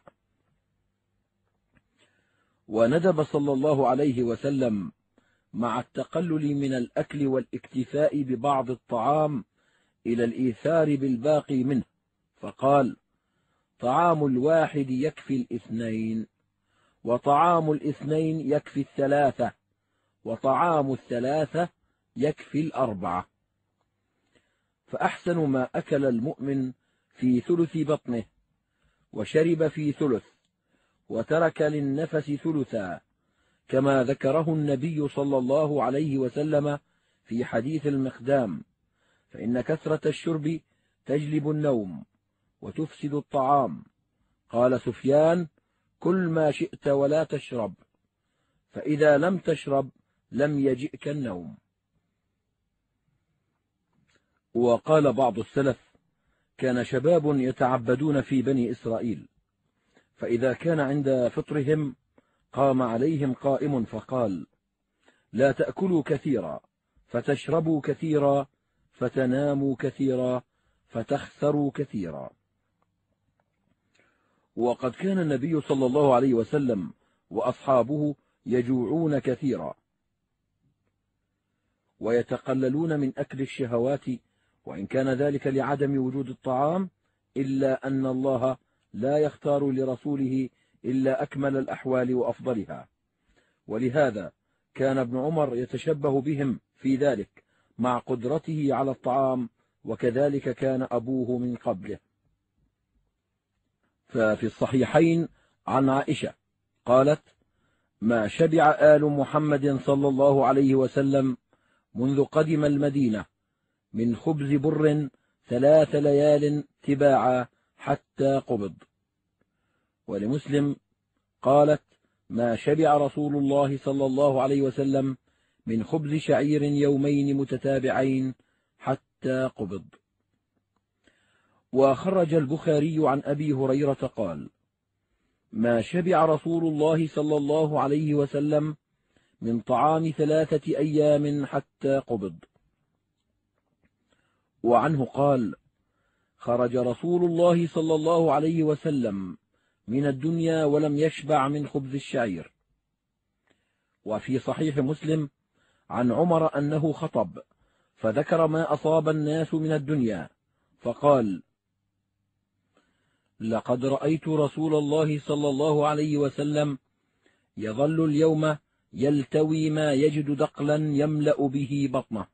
وندب صلى الله عليه وسلم مع التقلل من الأكل والاكتفاء ببعض الطعام إلى الإيثار بالباقي منه، فقال: طعام الواحد يكفي الاثنين، وطعام الاثنين يكفي الثلاثة، وطعام الثلاثة يكفي الأربعة. فأحسن ما أكل المؤمن في ثلث بطنه، وشرب في ثلث، وترك للنفس ثلثا، كما ذكره النبي صلى الله عليه وسلم في حديث المقدام: فإن كثرة الشرب تجلب النوم وتفسد الطعام. قال سفيان: كل ما شئت ولا تشرب، فإذا لم تشرب لم يجئك النوم. وقال بعض السلف: كان شباب يتعبدون في بني إسرائيل، فإذا كان عند فطرهم قام عليهم قائم فقال: لا تأكلوا كثيرا فتشربوا كثيرا فتناموا كثيرا فتخسروا كثيرا. وقد كان النبي صلى الله عليه وسلم وأصحابه يجوعون كثيرا ويتقللون من أكل الشهوات، وإن كان ذلك لعدم وجود الطعام، إلا أن الله لا يختار لرسوله إلا أكمل الأحوال وأفضلها. ولهذا كان ابن عمر يتشبه بهم في ذلك مع قدرته على الطعام، وكذلك كان أبوه من قبله. ففي الصحيحين عن عائشة قالت: ما شبع آل محمد صلى الله عليه وسلم منذ قدم المدينة من خبز بر ثلاث ليال تباعا حتى قبض. ولمسلم قالت: ما شبع رسول الله صلى الله عليه وسلم من خبز شعير يومين متتابعين حتى قبض. وخرج البخاري عن أبي هريرة قال: ما شبع رسول الله صلى الله عليه وسلم من طعام ثلاثة أيام حتى قبض. وعنه قال: خرج رسول الله صلى الله عليه وسلم من الدنيا ولم يشبع من خبز الشعير. وفي صحيح مسلم عن عمر أنه خطب فذكر ما أصاب الناس من الدنيا فقال: لقد رأيت رسول الله صلى الله عليه وسلم يظل اليوم يلتوي ما يجد دقلا يملأ به بطنه.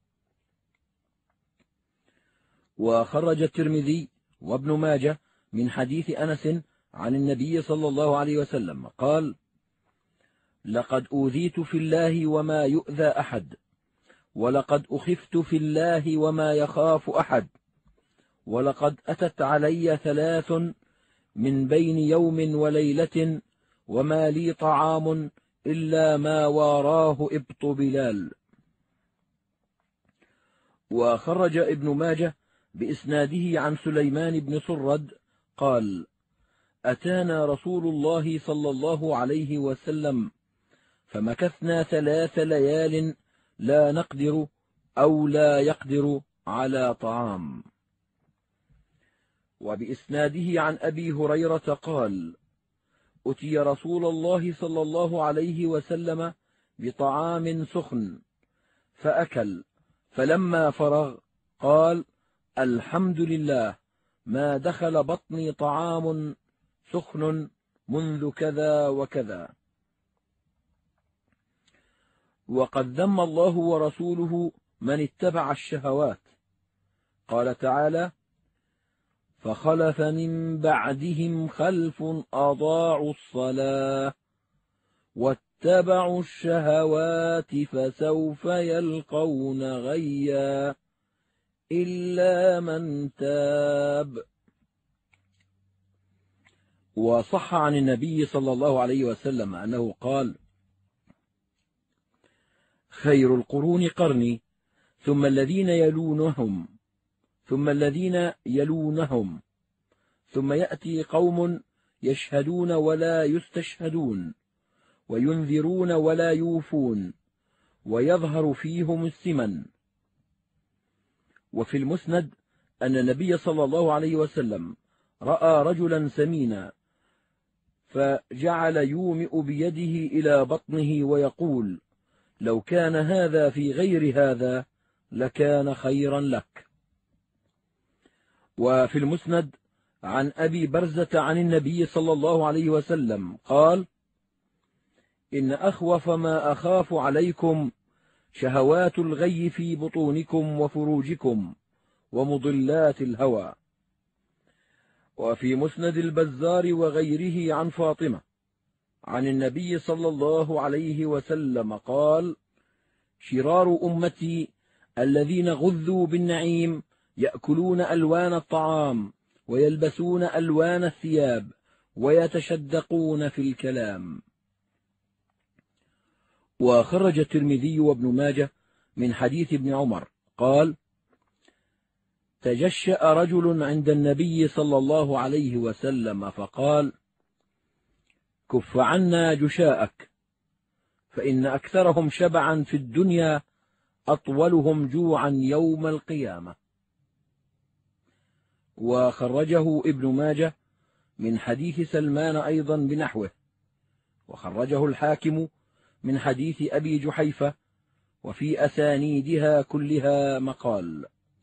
وخرج الترمذي وابن ماجه من حديث أنس عن النبي صلى الله عليه وسلم قال: لقد أوذيت في الله وما يؤذى أحد، ولقد أخفت في الله وما يخاف أحد، ولقد أتت علي ثلاث من بين يوم وليلة وما لي طعام إلا ما واراه إبط بلال. وخرج ابن ماجه بإسناده عن سليمان بن سرد قال: أتانا رسول الله صلى الله عليه وسلم فمكثنا ثلاث ليال لا نقدر أو لا يقدر على طعام. وبإسناده عن أبي هريرة قال: أتي رسول الله صلى الله عليه وسلم بطعام سخن فأكل، فلما فرغ قال: الحمد لله، ما دخل بطني طعام سخن منذ كذا وكذا. وقد ذم الله ورسوله من اتبع الشهوات. قال تعالى: فخلف من بعدهم خلف أضاعوا الصلاة واتبعوا الشهوات فسوف يلقون غيا إلا من تاب. وصح عن النبي صلى الله عليه وسلم أنه قال: خير القرون قرني ثم الذين يلونهم ثم الذين يلونهم ثم يأتي قوم يشهدون ولا يستشهدون وينذرون ولا يوفون ويظهر فيهم السمن. وفي المسند أن النبي صلى الله عليه وسلم رأى رجلا سمينا فجعل يومئ بيده إلى بطنه ويقول: لو كان هذا في غير هذا لكان خيرا لك. وفي المسند عن أبي برزة عن النبي صلى الله عليه وسلم قال: إن أخوف ما أخاف عليكم شهوات الغي في بطونكم وفروجكم ومضلات الهوى. وفي مسند البزار وغيره عن فاطمة عن النبي صلى الله عليه وسلم قال: شرار أمتي الذين غذوا بالنعيم يأكلون ألوان الطعام ويلبسون ألوان الثياب ويتشدقون في الكلام. وخرج الترمذي وابن ماجه من حديث ابن عمر قال: تجشأ رجل عند النبي صلى الله عليه وسلم فقال: كف عنا جشاءك، فإن أكثرهم شبعا في الدنيا أطولهم جوعا يوم القيامة. وخرجه ابن ماجه من حديث سلمان أيضا بنحوه، وخرجه الحاكم من حديث أبي جحيفة، وفي أسانيدها كلها مقال.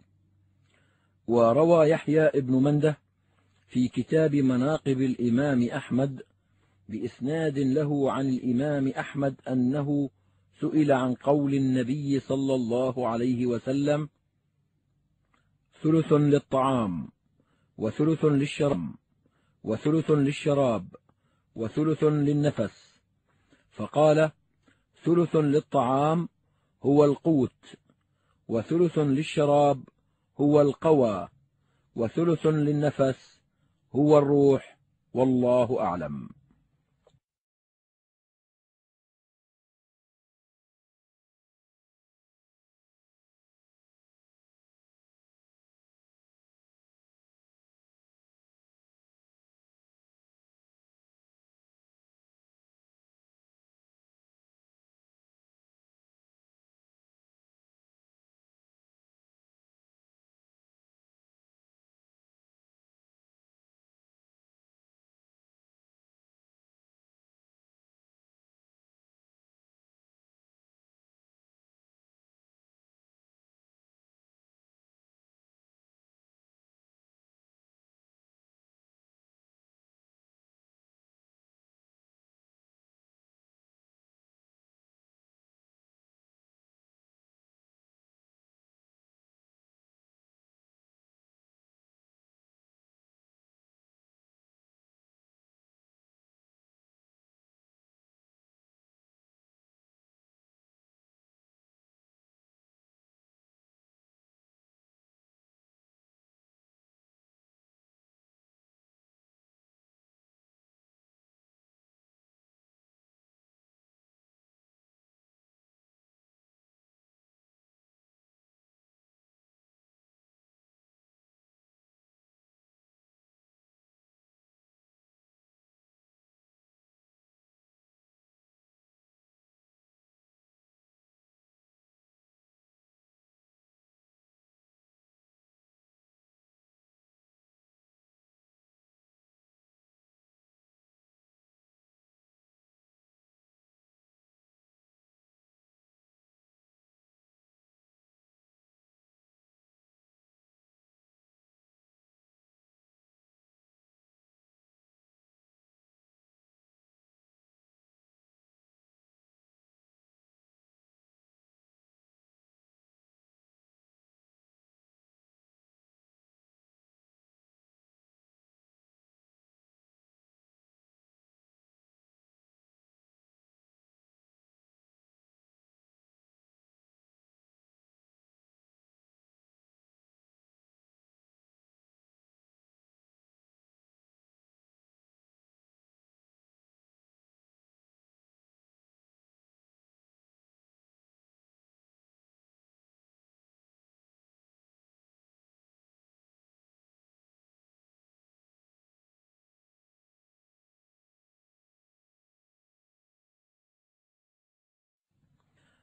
وروى يحيى ابن منده في كتاب مناقب الإمام أحمد بإسناد له عن الإمام أحمد أنه سئل عن قول النبي صلى الله عليه وسلم: ثلث للطعام وثلث للشراب وثلث للشراب وثلث للنفس، فقال: ثلث للطعام هو القوت، وثلث للشراب هو القوى، وثلث للنفس هو الروح، والله أعلم.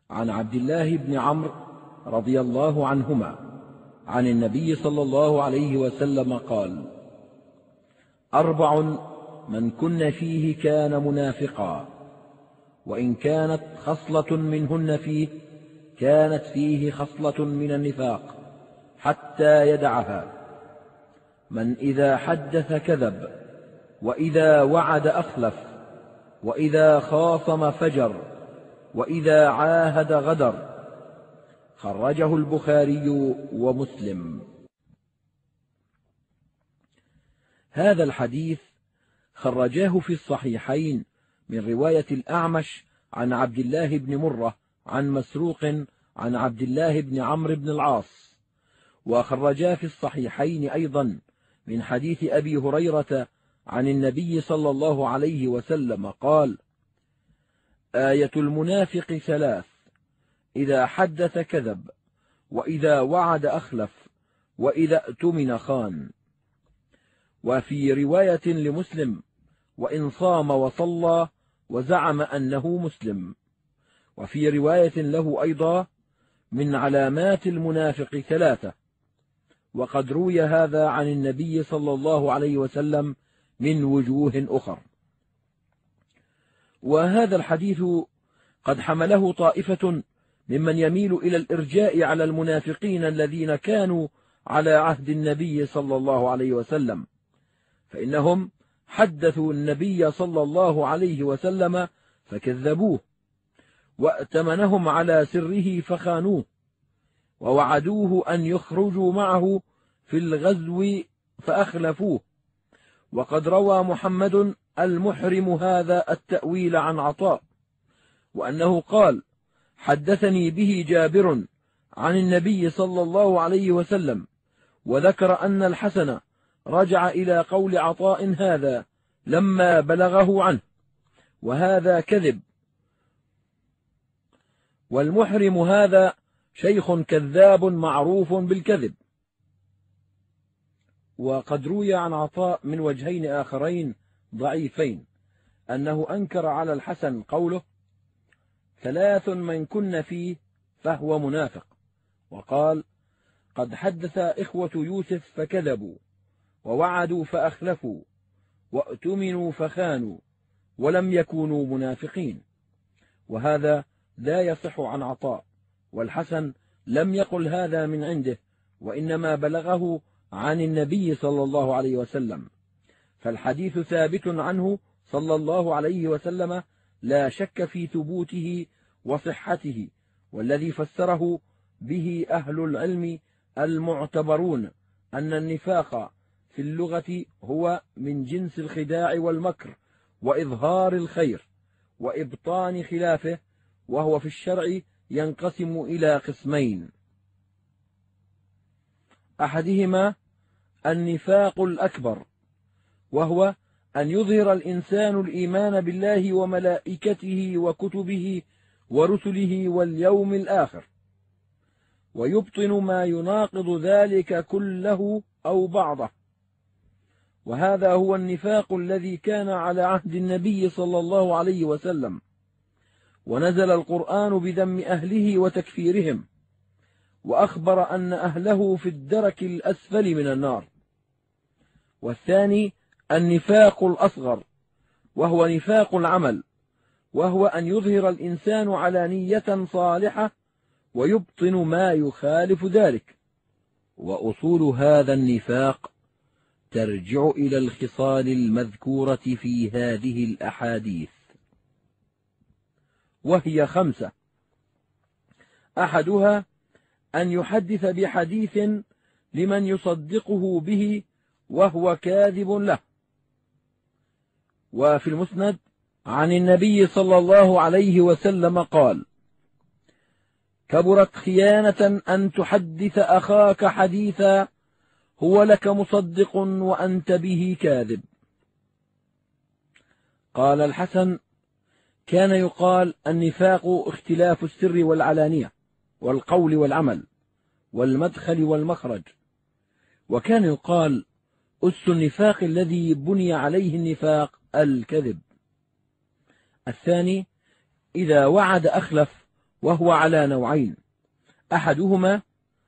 عن عبد الله بن عمرو رضي الله عنهما عن النبي صلى الله عليه وسلم قال: أربع من كن فيه كان منافقا، وإن كانت خصلة منهن فيه كانت فيه خصلة من النفاق حتى يدعها: من إذا حدث كذب، وإذا وعد أخلف، وإذا خاصم فجر، وإذا عاهد غدر. خرجه البخاري ومسلم. هذا الحديث خرجاه في الصحيحين من رواية الأعمش عن عبد الله بن مرة عن مسروق عن عبد الله بن عمرو بن العاص، وخرجاه في الصحيحين أيضا من حديث أبي هريرة عن النبي صلى الله عليه وسلم قال: آية المنافق ثلاث: إذا حدث كذب، وإذا وعد أخلف، وإذا اؤتمن خان. وفي رواية لمسلم: وإن صام وصلى وزعم أنه مسلم. وفي رواية له أيضا: من علامات المنافق ثلاثة. وقد روي هذا عن النبي صلى الله عليه وسلم من وجوه أخر. وهذا الحديث قد حمله طائفة ممن يميل إلى الإرجاء على المنافقين الذين كانوا على عهد النبي صلى الله عليه وسلم، فإنهم حدثوا النبي صلى الله عليه وسلم فكذبوه، وأتمنهم على سره فخانوه، ووعدوه أن يخرجوا معه في الغزو فأخلفوه. وقد روى محمد المحرم هذا التأويل عن عطاء، وأنه قال: حدثني به جابر عن النبي صلى الله عليه وسلم، وذكر أن الحسن رجع إلى قول عطاء هذا لما بلغه عنه، وهذا كذب. والمحرم هذا شيخ كذاب معروف بالكذب. وقد روي عن عطاء من وجهين آخرين ضعيفين أنه أنكر على الحسن قوله: ثلاث من كن فيه فهو منافق، وقال: قد حدث إخوة يوسف فكذبوا، ووعدوا فأخلفوا، وأتمنوا فخانوا، ولم يكونوا منافقين. وهذا لا يصح عن عطاء، والحسن لم يقل هذا من عنده، وإنما بلغه عن النبي صلى الله عليه وسلم، فالحديث ثابت عنه صلى الله عليه وسلم لا شك في ثبوته وصحته، والذي فسره به أهل العلم المعتبرون أن النفاق في اللغة هو من جنس الخداع والمكر وإظهار الخير وإبطان خلافه، وهو في الشرع ينقسم إلى قسمين: أحدهما النفاق الأكبر، وهو أن يظهر الإنسان الإيمان بالله وملائكته وكتبه ورسله واليوم الآخر، ويبطن ما يناقض ذلك كله أو بعضه. وهذا هو النفاق الذي كان على عهد النبي صلى الله عليه وسلم، ونزل القرآن بذم أهله وتكفيرهم، وأخبر أن أهله في الدرك الأسفل من النار. والثاني النفاق الأصغر، وهو نفاق العمل، وهو أن يظهر الإنسان علانية صالحة ويبطن ما يخالف ذلك. وأصول هذا النفاق ترجع إلى الخصال المذكورة في هذه الأحاديث، وهي خمسة: أحدها أن يحدث بحديث لمن يصدقه به وهو كاذب له. وفي المسند عن النبي صلى الله عليه وسلم قال: كبرت خيانة أن تحدث أخاك حديثا هو لك مصدق وأنت به كاذب. قال الحسن: كان يقال النفاق اختلاف السر والعلانية والقول والعمل والمدخل والمخرج. وكان يقال أس النفاق الذي بني عليه النفاق الكذب. الثاني: إذا وعد أخلف، وهو على نوعين: أحدهما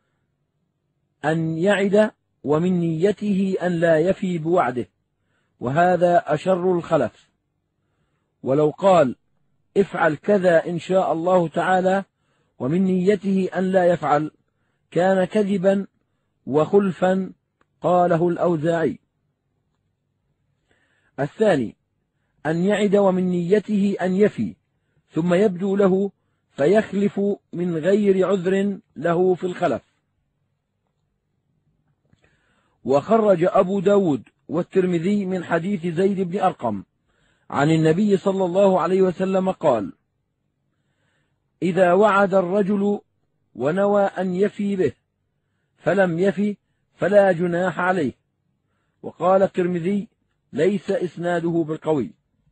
أن يعد ومن نيته أن لا يفي بوعده، وهذا أشر الخلف، ولو قال افعل كذا إن شاء الله تعالى ومن نيته أن لا يفعل كان كذبا وخلفا، قاله الأوزاعي. الثاني أن يعد ومن نيته أن يفي ثم يبدو له فيخلف من غير عذر له في الخلف. وخرج أبو داود والترمذي من حديث زيد بن أرقم عن النبي صلى الله عليه وسلم قال: إذا وعد الرجل ونوى أن يفي به فلم يفي فلا جناح عليه. وقال الترمذي: ليس إسناده بالقوي.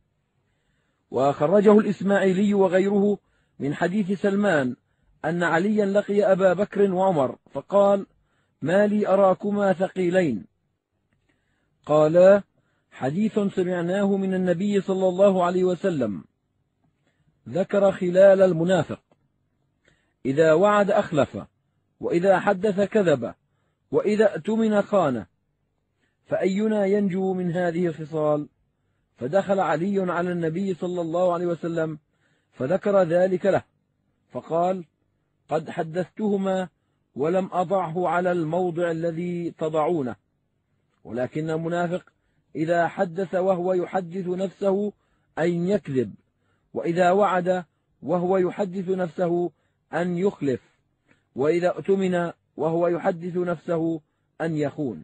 وخرجه الإسماعيلي وغيره من حديث سلمان أن عليا لقي أبا بكر وعمر فقال: ما لي أراكما ثقيلين؟ قالا: حديث سمعناه من النبي صلى الله عليه وسلم ذكر خلال المنافق: إذا وعد أخلف، وإذا حدث كذب، وإذا اؤتمن خان، فأينا ينجو من هذه الخصال؟ فدخل علي على النبي صلى الله عليه وسلم فذكر ذلك له، فقال: قد حدثتهما ولم أضعه على الموضع الذي تضعونه، ولكن المنافق إذا حدث وهو يحدث نفسه أن يكذب، وإذا وعد وهو يحدث نفسه أن يخلف، وإذا اؤتمن وهو يحدث نفسه أن يخون.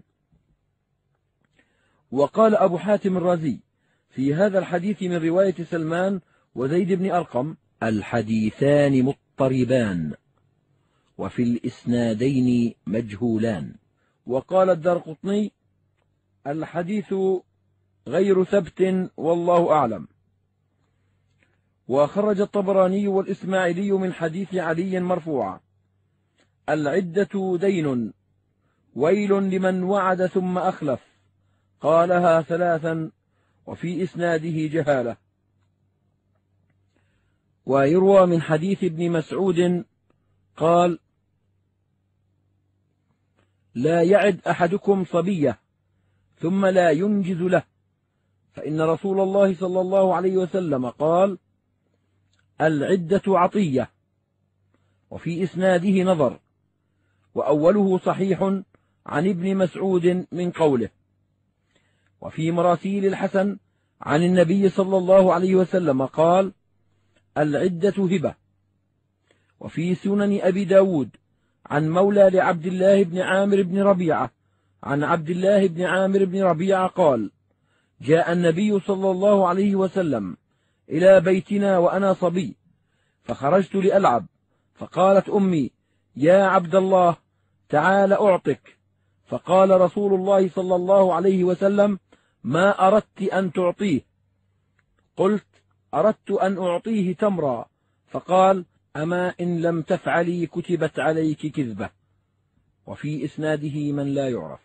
وقال أبو حاتم الرازي في هذا الحديث من رواية سلمان وزيد بن أرقم: الحديثان مضطربان وفي الإسنادين مجهولان. وقال الدارقطني: الحديث غير ثبت والله أعلم. وخرج الطبراني والإسماعيلي من حديث علي مرفوعا: العدة دين، ويل لمن وعد ثم أخلف، قالها ثلاثا وفي إسناده جهالة. ويروى من حديث ابن مسعود قال: لا يعد أحدكم صبية ثم لا ينجز له، فإن رسول الله صلى الله عليه وسلم قال: العدة عطية. وفي إسناده نظر، وأوله صحيح عن ابن مسعود من قوله. وفي مراسيل الحسن عن النبي صلى الله عليه وسلم قال: العدة هبة. وفي سنن أبي داود عن مولى لعبد الله بن عامر بن ربيعة عن عبد الله بن عامر بن ربيعة قال: جاء النبي صلى الله عليه وسلم إلى بيتنا وأنا صبي، فخرجت لألعب، فقالت أمي: يا عبد الله تعال أعطك. فقال رسول الله صلى الله عليه وسلم: ما أردت أن تعطيه؟ قلت: أردت أن أعطيه تمرا. فقال: أما إن لم تفعلي كتبت عليك كذبة. وفي إسناده من لا يعرف.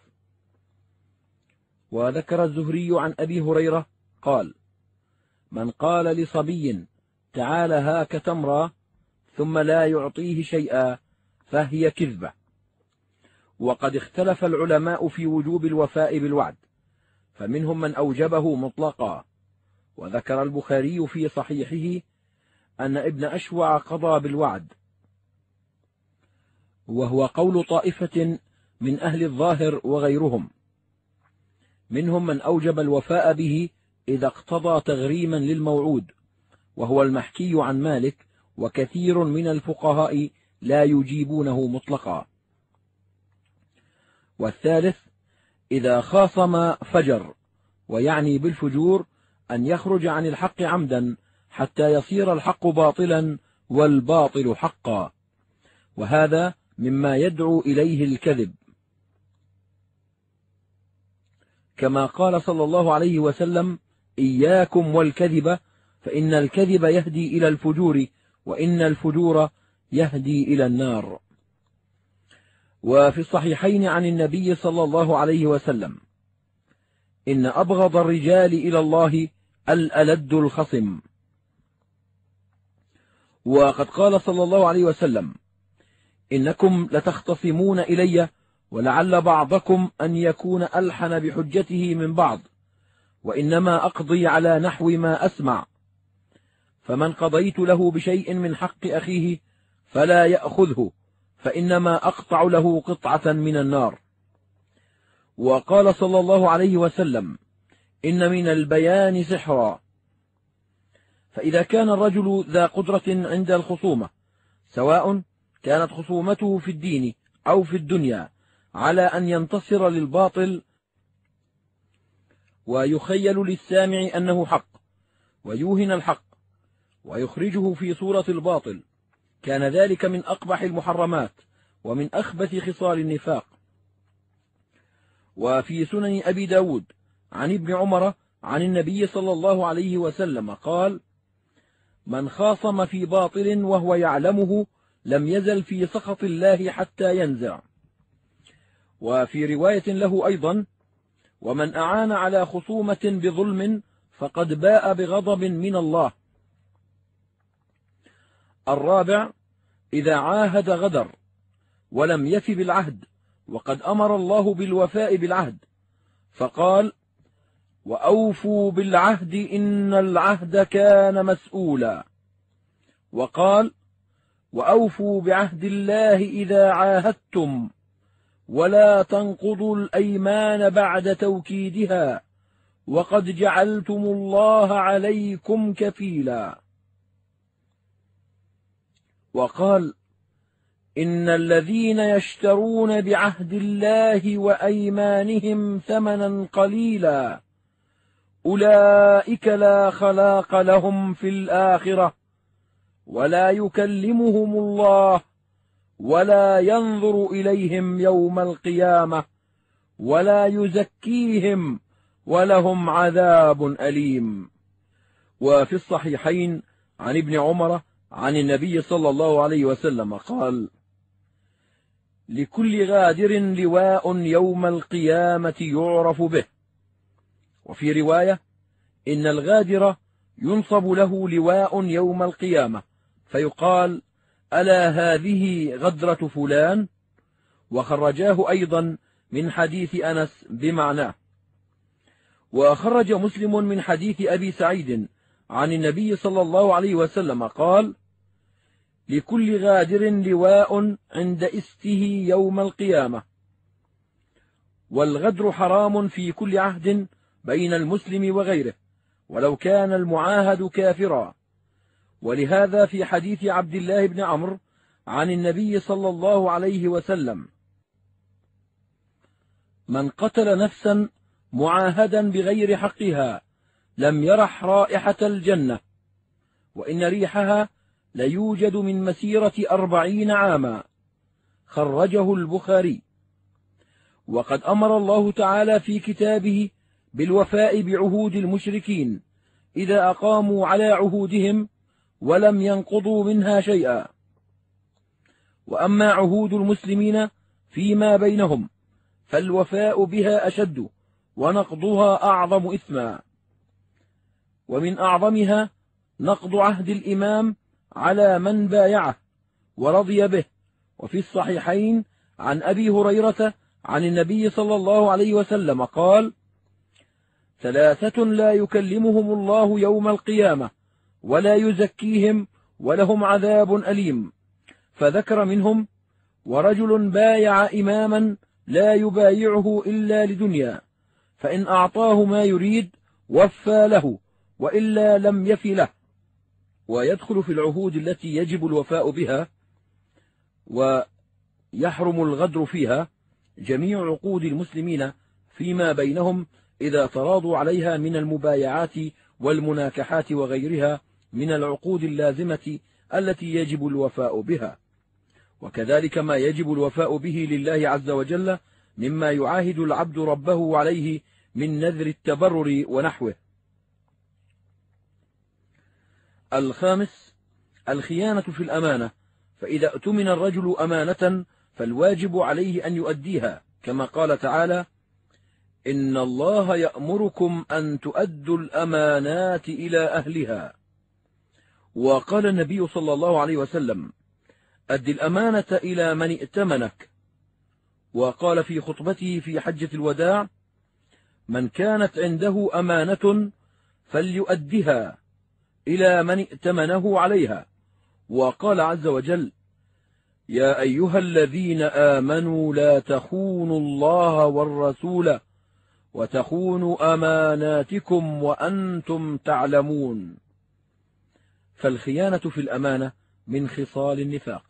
وذكر الزهري عن أبي هريرة قال: من قال لصبي تعال هاك تمرا ثم لا يعطيه شيئا فهي كذبة. وقد اختلف العلماء في وجوب الوفاء بالوعد، فمنهم من أوجبه مطلقا. وذكر البخاري في صحيحه أن ابن أشوع قضى بالوعد، وهو قول طائفة من أهل الظاهر وغيرهم. منهم من أوجب الوفاء به إذا اقتضى تغريما للموعود، وهو المحكي عن مالك وكثير من الفقهاء لا يجيبونه مطلقا. والثالث إذا خاصم فجر، ويعني بالفجور أن يخرج عن الحق عمدا حتى يصير الحق باطلا والباطل حقا، وهذا مما يدعو إليه الكذب، كما قال صلى الله عليه وسلم: إياكم والكذب فإن الكذب يهدي إلى الفجور، وإن الفجور يهدي إلى النار. وفي الصحيحين عن النبي صلى الله عليه وسلم: إن أبغض الرجال إلى الله الألد الخصم. وقد قال صلى الله عليه وسلم: إنكم لتختصمون إلي، ولعل بعضكم أن يكون ألحن بحجته من بعض، وإنما أقضي على نحو ما أسمع، فمن قضيت له بشيء من حق أخيه فلا يأخذه، فإنما أقطع له قطعة من النار. وقال صلى الله عليه وسلم: إن من البيان سحرا. فإذا كان الرجل ذا قدرة عند الخصومة، سواء كانت خصومته في الدين أو في الدنيا، على أن ينتصر للباطل ويخيل للسامع أنه حق، ويوهن الحق ويخرجه في صورة الباطل، كان ذلك من أقبح المحرمات ومن أخبث خصال النفاق. وفي سنن أبي داود عن ابن عمر عن النبي صلى الله عليه وسلم قال: من خاصم في باطل وهو يعلمه لم يزل في سخط الله حتى ينزع. وفي رواية له أيضا: ومن أعان على خصومة بظلم فقد باء بغضب من الله. الرابع: إذا عاهد غدر ولم يف بالعهد، وقد أمر الله بالوفاء بالعهد فقال: وأوفوا بالعهد إن العهد كان مسؤولا. وقال: وأوفوا بعهد الله إذا عاهدتم، ولا تنقضوا الأيمان بعد توكيدها، وقد جعلتم الله عليكم كفيلا. وقال: إن الذين يشترون بعهد الله وأيمانهم ثمنا قليلا أولئك لا خلاق لهم في الآخرة، ولا يكلمهم الله، ولا ينظر إليهم يوم القيامة، ولا يزكيهم، ولهم عذاب أليم. وفي الصحيحين عن ابن عمر عن النبي صلى الله عليه وسلم قال: لكل غادر لواء يوم القيامة يعرف به. وفي رواية: إن الغادر ينصب له لواء يوم القيامة فيقال: ألا هذه غدرة فلان؟ وخرجاه أيضا من حديث أنس بمعناه. وخرج مسلم من حديث أبي سعيد عن النبي صلى الله عليه وسلم قال: لكل غادر لواء عند استه يوم القيامة. والغدر حرام في كل عهد بين المسلم وغيره، ولو كان المعاهد كافرا. ولهذا في حديث عبد الله بن عمرو عن النبي صلى الله عليه وسلم: من قتل نفسا معاهدا بغير حقها لم يرح رائحة الجنة، وإن ريحها ليوجد من مسيرة أربعين عاما. خرجه البخاري. وقد أمر الله تعالى في كتابه بالوفاء بعهود المشركين إذا أقاموا على عهودهم ولم ينقضوا منها شيئا. وأما عهود المسلمين فيما بينهم فالوفاء بها أشد، ونقضها أعظم إثما. ومن أعظمها نقض عهد الإمام على من بايعه ورضي به. وفي الصحيحين عن أبي هريرة عن النبي صلى الله عليه وسلم قال: ثلاثة لا يكلمهم الله يوم القيامة ولا يزكيهم ولهم عذاب أليم. فذكر منهم: ورجل بايع إماما لا يبايعه إلا لدنيا، فإن أعطاه ما يريد وفى له، وإلا لم يف له. ويدخل في العهود التي يجب الوفاء بها ويحرم الغدر فيها جميع عقود المسلمين فيما بينهم إذا تراضوا عليها من المبايعات والمناكحات وغيرها من العقود اللازمة التي يجب الوفاء بها. وكذلك ما يجب الوفاء به لله عز وجل مما يعاهد العبد ربه عليه من نذر التبرر ونحوه. الخامس: الخيانة في الأمانة. فإذا اؤتمن الرجل أمانة فالواجب عليه أن يؤديها، كما قال تعالى: إن الله يأمركم أن تؤدوا الأمانات إلى أهلها. وقال النبي صلى الله عليه وسلم: أد الأمانة إلى من ائتمنك. وقال في خطبته في حجة الوداع: من كانت عنده أمانة فليؤدها إلى من ائتمنه عليها. وقال عز وجل: يا أيها الذين آمنوا لا تخونوا الله والرسول وتخونوا أماناتكم وأنتم تعلمون. فالخيانة في الأمانة من خصال النفاق.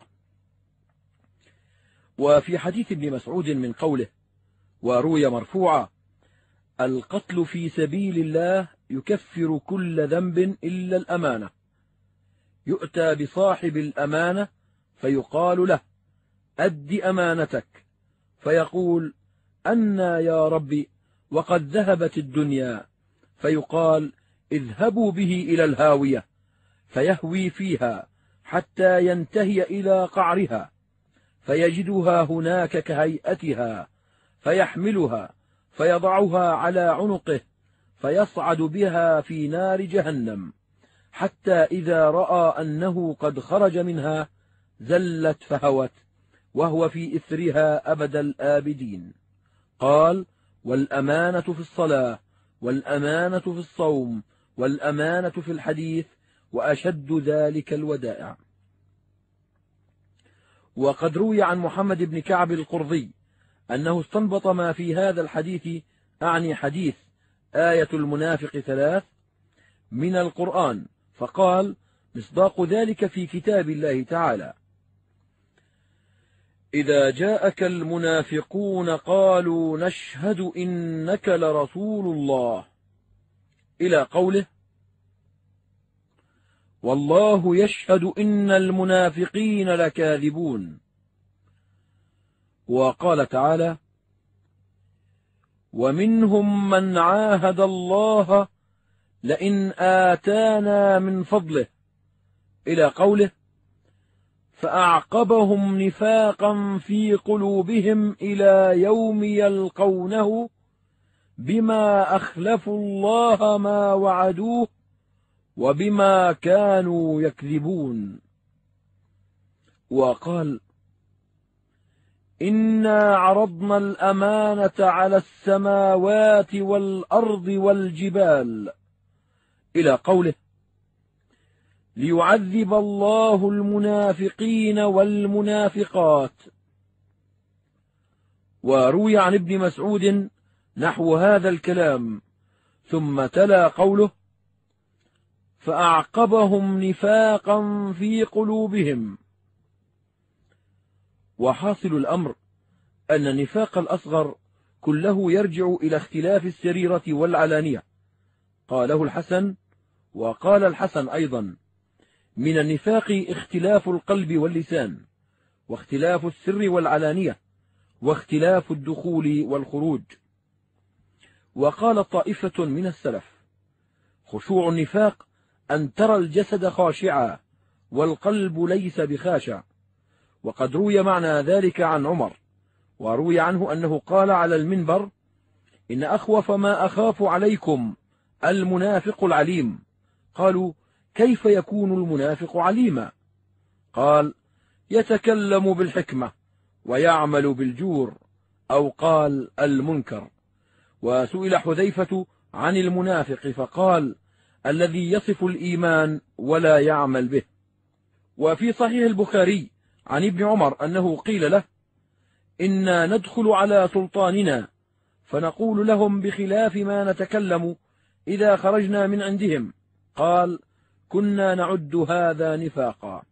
وفي حديث ابن مسعود من قوله: وروي مرفوعا: القتل في سبيل الله يكفر كل ذنب إلا الأمانة. يؤتى بصاحب الأمانة فيقال له: أد أمانتك، فيقول: أنا يا ربي وقد ذهبت الدنيا. فيقال: اذهبوا به إلى الهاوية، فيهوي فيها حتى ينتهي إلى قعرها، فيجدها هناك كهيئتها، فيحملها فيضعها على عنقه، فيصعد بها في نار جهنم، حتى إذا رأى أنه قد خرج منها زلت فهوت، وهو في إثرها أبد الآبدين. قال: والأمانة في الصلاة، والأمانة في الصوم، والأمانة في الحديث، وأشد ذلك الودائع. وقد روي عن محمد بن كعب القرظي أنه استنبط ما في هذا الحديث، أعني حديث آية المنافق ثلاث، من القرآن، فقال: مصداق ذلك في كتاب الله تعالى: إذا جاءك المنافقون قالوا نشهد إنك لرسول الله، إلى قوله: والله يشهد إن المنافقين لكاذبون. وقال تعالى: ومنهم من عاهد الله لئن آتانا من فضله، إلى قوله: فأعقبهم نفاقا في قلوبهم إلى يوم يلقونه بما أخلفوا الله ما وعدوه وبما كانوا يكذبون. وقال: إنا عرضنا الأمانة على السماوات والأرض والجبال، إلى قوله: ليعذب الله المنافقين والمنافقات. وروي عن ابن مسعود نحو هذا الكلام، ثم تلا قوله: فأعقبهم نفاقا في قلوبهم. وحاصل الأمر أن النفاق الأصغر كله يرجع إلى اختلاف السريرة والعلانية. قاله الحسن، وقال الحسن أيضا: من النفاق اختلاف القلب واللسان، واختلاف السر والعلانية، واختلاف الدخول والخروج. وقال طائفة من السلف: خشوع النفاق أن ترى الجسد خاشعا والقلب ليس بخاشع. وقد روي معنى ذلك عن عمر، وروي عنه أنه قال على المنبر: إن أخوف ما أخاف عليكم المنافق العليم. قالوا: كيف يكون المنافق عليما؟ قال: يتكلم بالحكمة ويعمل بالجور، أو قال المنكر. وسئل حذيفة عن المنافق فقال: الذي يصف الإيمان ولا يعمل به. وفي صحيح البخاري عن ابن عمر أنه قيل له: إنا ندخل على سلطاننا فنقول لهم بخلاف ما نتكلم إذا خرجنا من عندهم. قال: كنا نعد هذا نفاقا.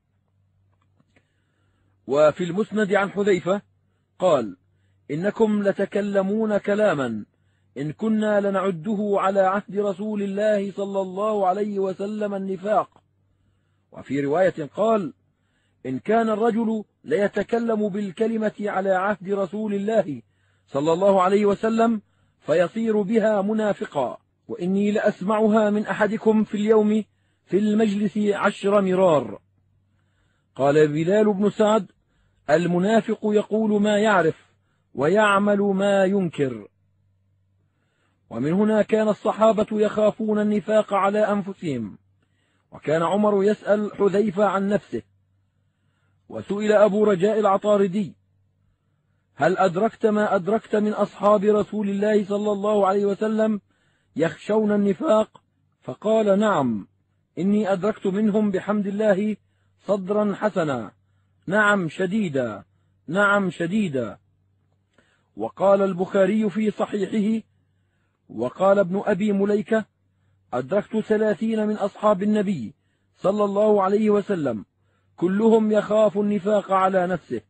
وفي المسند عن حذيفة قال: إنكم لتكلمون كلاما إن كنا لنعده على عهد رسول الله صلى الله عليه وسلم النفاق. وفي رواية قال: إن كان الرجل ليتكلم بالكلمة على عهد رسول الله صلى الله عليه وسلم فيصير بها منافقا، وإني لأسمعها من أحدكم في اليوم في المجلس عشر مرار. قال بلال بن سعد: المنافق يقول ما يعرف ويعمل ما ينكر. ومن هنا كان الصحابة يخافون النفاق على أنفسهم، وكان عمر يسأل حذيفة عن نفسه. وسئل أبو رجاء العطاردي: هل أدركت ما أدركت من أصحاب رسول الله صلى الله عليه وسلم يخشون النفاق؟ فقال: نعم، إني أدركت منهم بحمد الله صدرا حسنا، نعم شديدا، نعم شديدا. وقال البخاري في صحيحه: وقال ابن أبي مليكة: أدركت ثلاثين من أصحاب النبي صلى الله عليه وسلم كلهم يخاف النفاق على نفسه.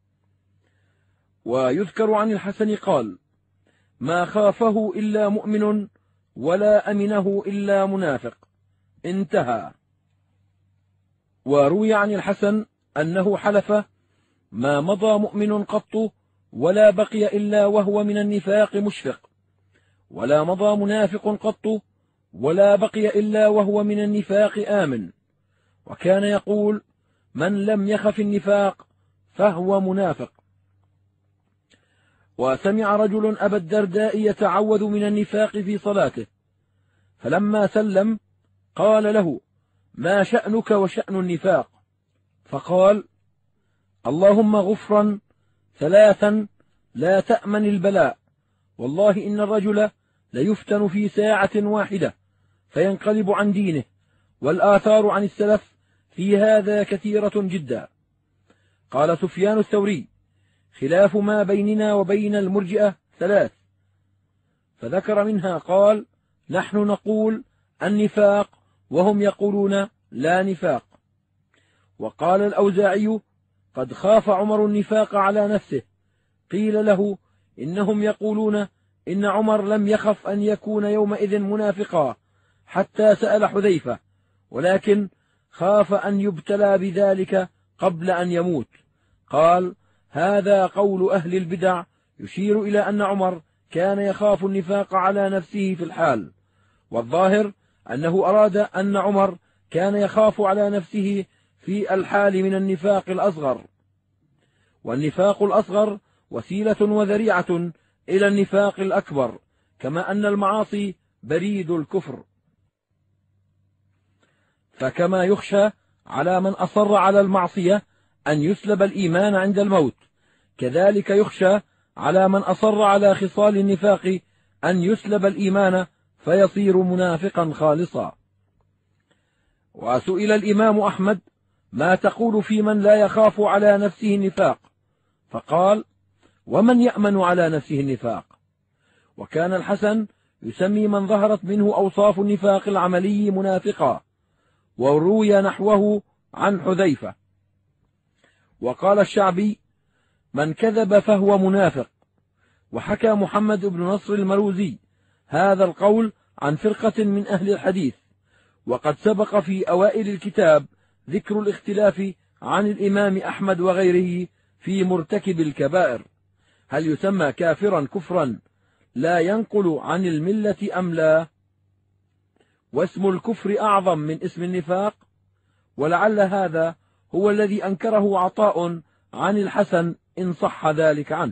ويذكر عن الحسن قال: ما خافه إلا مؤمن ولا أمنه إلا منافق. انتهى. وروي عن الحسن أنه حلف: ما مضى مؤمن قط ولا بقي إلا وهو من النفاق مشفق، ولا مضى منافق قط ولا بقي إلا وهو من النفاق آمن. وكان يقول: من لم يخف النفاق فهو منافق. وسمع رجل أبا الدرداء يتعوذ من النفاق في صلاته، فلما سلم قال له: ما شأنك وشأن النفاق؟ فقال: اللهم غفرا ثلاثا لا تأمن البلاء، والله إن الرجل ليفتن في ساعة واحدة فينقلب عن دينه، والآثار عن السلف في هذا كثيرة جدا. قال سفيان الثوري: خلاف ما بيننا وبين المرجئة ثلاث، فذكر منها قال: نحن نقول النفاق وهم يقولون لا نفاق. وقال الأوزاعي: قد خاف عمر النفاق على نفسه، قيل له: إنهم يقولون إن عمر لم يخف أن يكون يومئذ منافقا حتى سأل حذيفة، ولكن خاف أن يبتلى بذلك قبل أن يموت. قال: هذا قول أهل البدع يشير إلى أن عمر كان يخاف النفاق على نفسه في الحال، والظاهر أنه أراد أن عمر كان يخاف على نفسه في الحال من النفاق الأصغر. والنفاق الأصغر وسيلة وذريعة إلى النفاق الأكبر، كما أن المعاصي بريد الكفر. فكما يخشى على من أصر على المعصية أن يسلب الإيمان عند الموت، كذلك يخشى على من أصر على خصال النفاق أن يسلب الإيمان فيصير منافقا خالصا. وسئل الإمام أحمد: ما تقول في من لا يخاف على نفسه النفاق؟ فقال: ومن يأمن على نفسه النفاق؟ وكان الحسن يسمي من ظهرت منه أوصاف النفاق العملي منافقا، وروي نحوه عن حذيفة. وقال الشعبي: من كذب فهو منافق. وحكى محمد بن نصر المروزي هذا القول عن فرقة من أهل الحديث. وقد سبق في أوائل الكتاب ذكر الاختلاف عن الإمام أحمد وغيره في مرتكب الكبائر، هل يسمى كافرا كفرا لا ينقل عن الملة أم لا؟ واسم الكفر أعظم من اسم النفاق، ولعل هذا هو الذي أنكره عطاء عن الحسن إن صح ذلك عنه.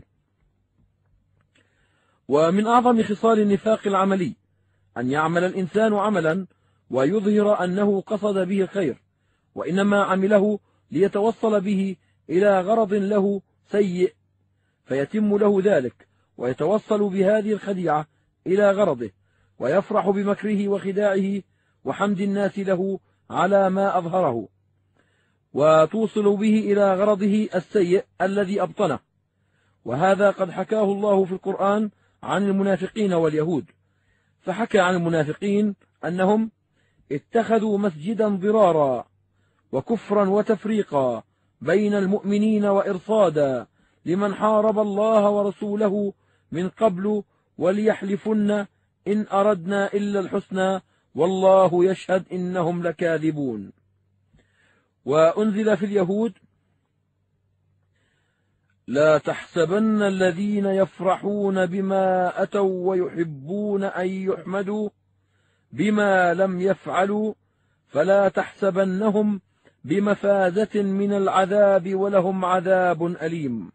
ومن أعظم خصال النفاق العملي أن يعمل الإنسان عملا ويظهر أنه قصد به الخير، وإنما عمله ليتوصل به إلى غرض له سيء، فيتم له ذلك ويتوصل بهذه الخديعة إلى غرضه، ويفرح بمكره وخداعه وحمد الناس له على ما أظهره، وتوصل به إلى غرضه السيء الذي أبطنه. وهذا قد حكاه الله في القرآن عن المنافقين واليهود، فحكى عن المنافقين أنهم اتخذوا مسجدا ضرارا وكفرا وتفريقا بين المؤمنين وإرصادا لمن حارب الله ورسوله من قبل وليحلفن إن أردنا إلا الحسنى والله يشهد إنهم لكاذبون. وأنزل في اليهود: لا تحسبن الذين يفرحون بما أتوا ويحبون أن يحمدوا بما لم يفعلوا فلا تحسبنهم بمفازة من العذاب ولهم عذاب أليم.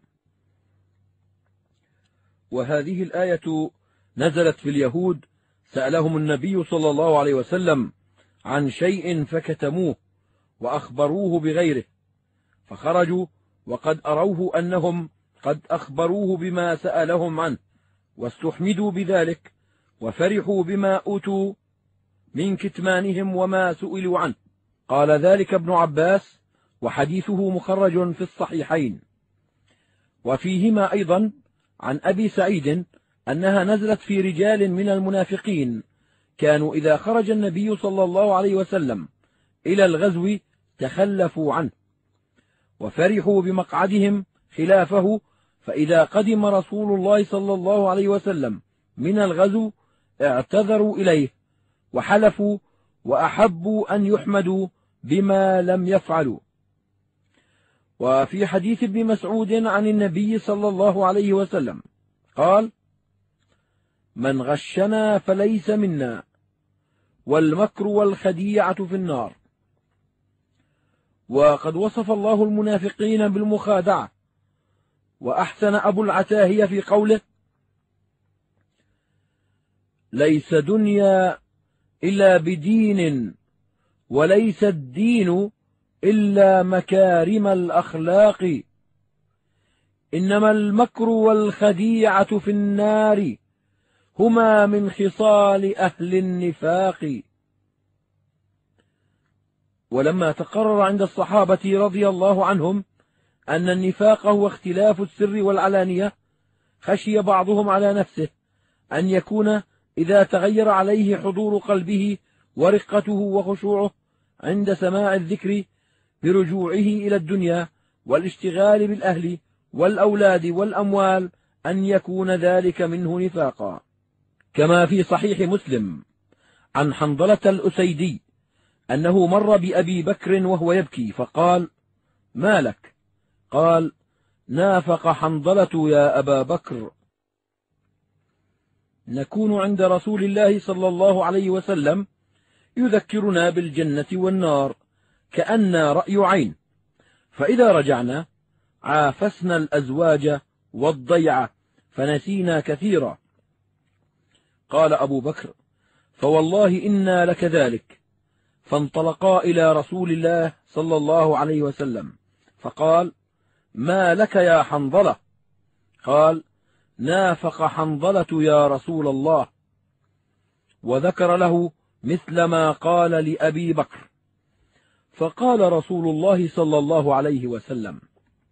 وهذه الآية نزلت في اليهود، سألهم النبي صلى الله عليه وسلم عن شيء فكتموه وأخبروه بغيره، فخرجوا وقد أروه أنهم قد أخبروه بما سألهم عنه، واستحمدوا بذلك وفرحوا بما أوتوا من كتمانهم وما سئلوا عنه. قال ذلك ابن عباس، وحديثه مخرج في الصحيحين. وفيهما أيضا عن أبي سعيد أنها نزلت في رجال من المنافقين كانوا إذا خرج النبي صلى الله عليه وسلم إلى الغزو تخلفوا عنه وفرحوا بمقعدهم خلافه، فإذا قدم رسول الله صلى الله عليه وسلم من الغزو اعتذروا إليه وحلفوا وأحبوا أن يحمدوا بما لم يفعلوا. وفي حديث ابن مسعود عن النبي صلى الله عليه وسلم قال: من غشنا فليس منا، والمكر والخديعة في النار. وقد وصف الله المنافقين بالمخادعة، وأحسن أبو العتاهية في قوله: ليس دنيا إلا بدين، وليس الدين إلا مكارم الأخلاق، إنما المكر والخديعة في النار، هما من خصال أهل النفاق. ولما تقرر عند الصحابة رضي الله عنهم أن النفاق هو اختلاف السر والعلانية، خشي بعضهم على نفسه أن يكون إذا تغير عليه حضور قلبه ورقته وخشوعه عند سماع الذكر برجوعه إلى الدنيا والاشتغال بالأهل والأولاد والأموال أن يكون ذلك منه نفاقا. كما في صحيح مسلم عن حنظلة الأسيدي أنه مر بأبي بكر وهو يبكي فقال: ما لك؟ قال: نافق حنظلة يا أبا بكر. نكون عند رسول الله صلى الله عليه وسلم يذكرنا بالجنة والنار كأن رأي عين، فإذا رجعنا عافسنا الأزواج والضيعة فنسينا كثيرا. قال أبو بكر: فوالله إنا لكذلك. فانطلقا إلى رسول الله صلى الله عليه وسلم فقال: ما لك يا حنظلة؟ قال: نافق حنظلة يا رسول الله. وذكر له مثل ما قال لأبي بكر. فقال رسول الله صلى الله عليه وسلم: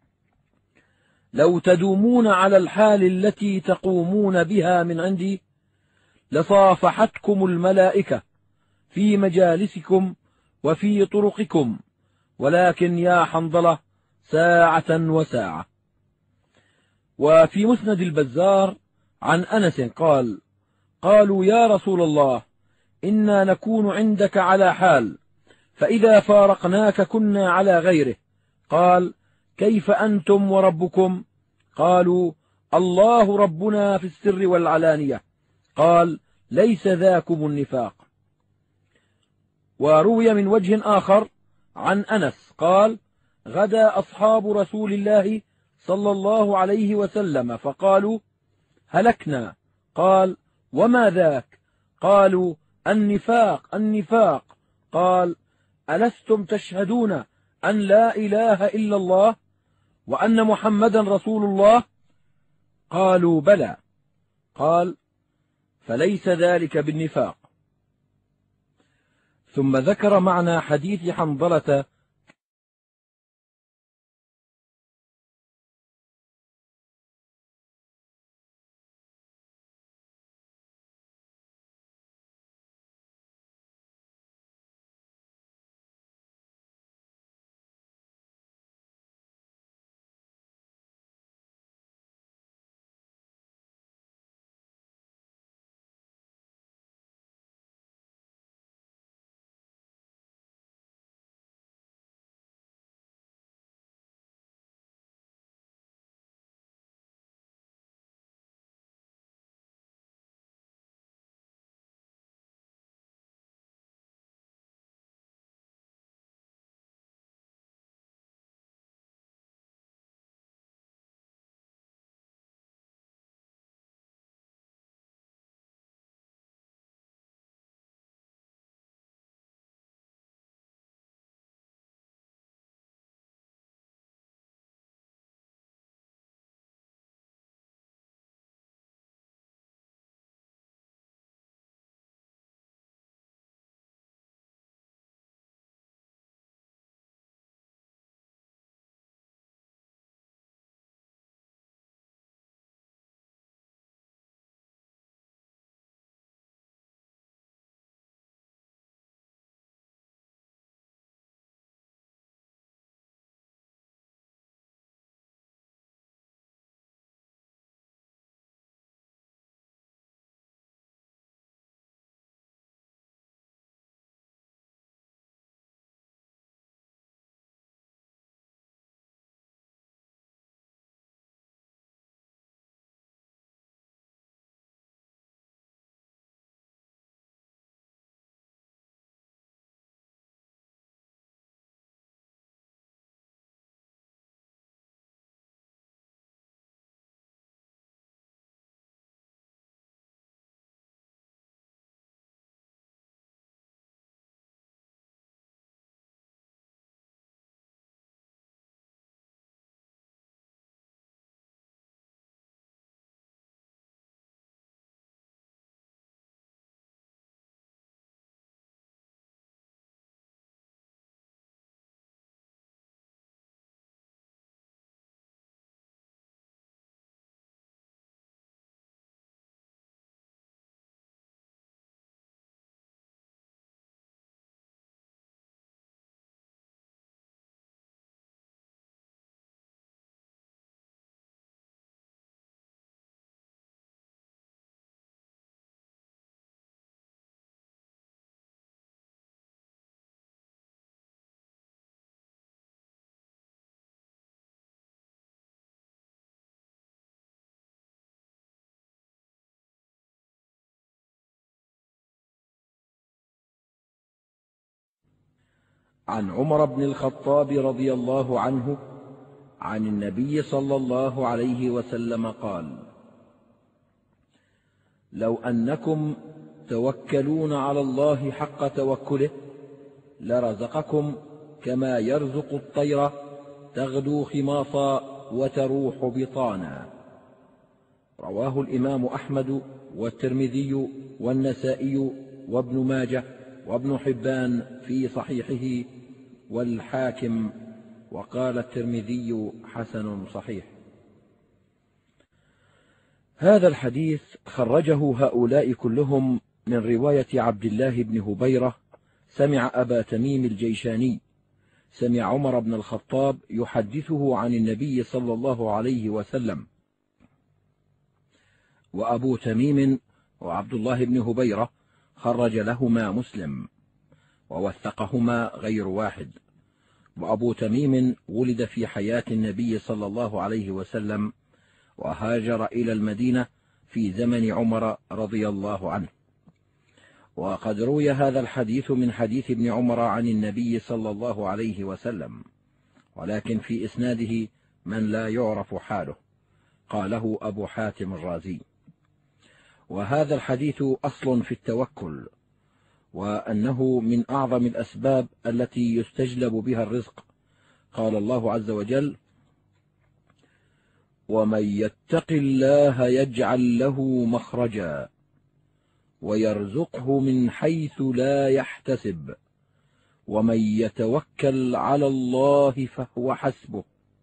لو تدومون على الحال التي تقومون بها من عندي لصافحتكم الملائكة في مجالسكم وفي طرقكم، ولكن يا حنظلة ساعة وساعة. وفي مسند البزار عن أنس قال: قالوا يا رسول الله إنا نكون عندك على حال، فإذا فارقناك كنا على غيره. قال: كيف أنتم وربكم؟ قالوا: الله ربنا في السر والعلانية. قال: ليس ذاكم النفاق. وروي من وجه آخر عن أنس قال: غدا أصحاب رسول الله صلى الله عليه وسلم فقالوا: هلكنا. قال: وما ذاك؟ قالوا: النفاق النفاق. قال: ألستم تشهدون أن لا إله إلا الله وأن محمدا رسول الله؟ قالوا: بلى. قال: فليس ذلك بالنفاق. ثم ذكر معنى حديث حنظلة عن عمر بن الخطاب رضي الله عنه عن النبي صلى الله عليه وسلم قال: لو أنكم توكلون على الله حق توكله لرزقكم كما يرزق الطير تغدو خماصا وتروح بطانا. رواه الإمام أحمد والترمذي والنسائي وابن ماجه وابن حبان في صحيحه والحاكم، وقال الترمذي حسن صحيح. هذا الحديث خرجه هؤلاء كلهم من رواية عبد الله بن هبيرة سمع أبا تميم الجيشاني سمع عمر بن الخطاب يحدثه عن النبي صلى الله عليه وسلم. وأبو تميم وعبد الله بن هبيرة خرج لهما مسلم، ووثقهما غير واحد. وأبو تميم ولد في حياة النبي صلى الله عليه وسلم، وهاجر إلى المدينة في زمن عمر رضي الله عنه. وقد روي هذا الحديث من حديث ابن عمر عن النبي صلى الله عليه وسلم، ولكن في إسناده من لا يعرف حاله، قاله أبو حاتم الرازي. وهذا الحديث أصل في التوكل، وأنه من أعظم الأسباب التي يستجلب بها الرزق. قال الله عز وجل: ومن يتق الله يجعل له مخرجا ويرزقه من حيث لا يحتسب ومن يتوكل على الله فهو حسبه.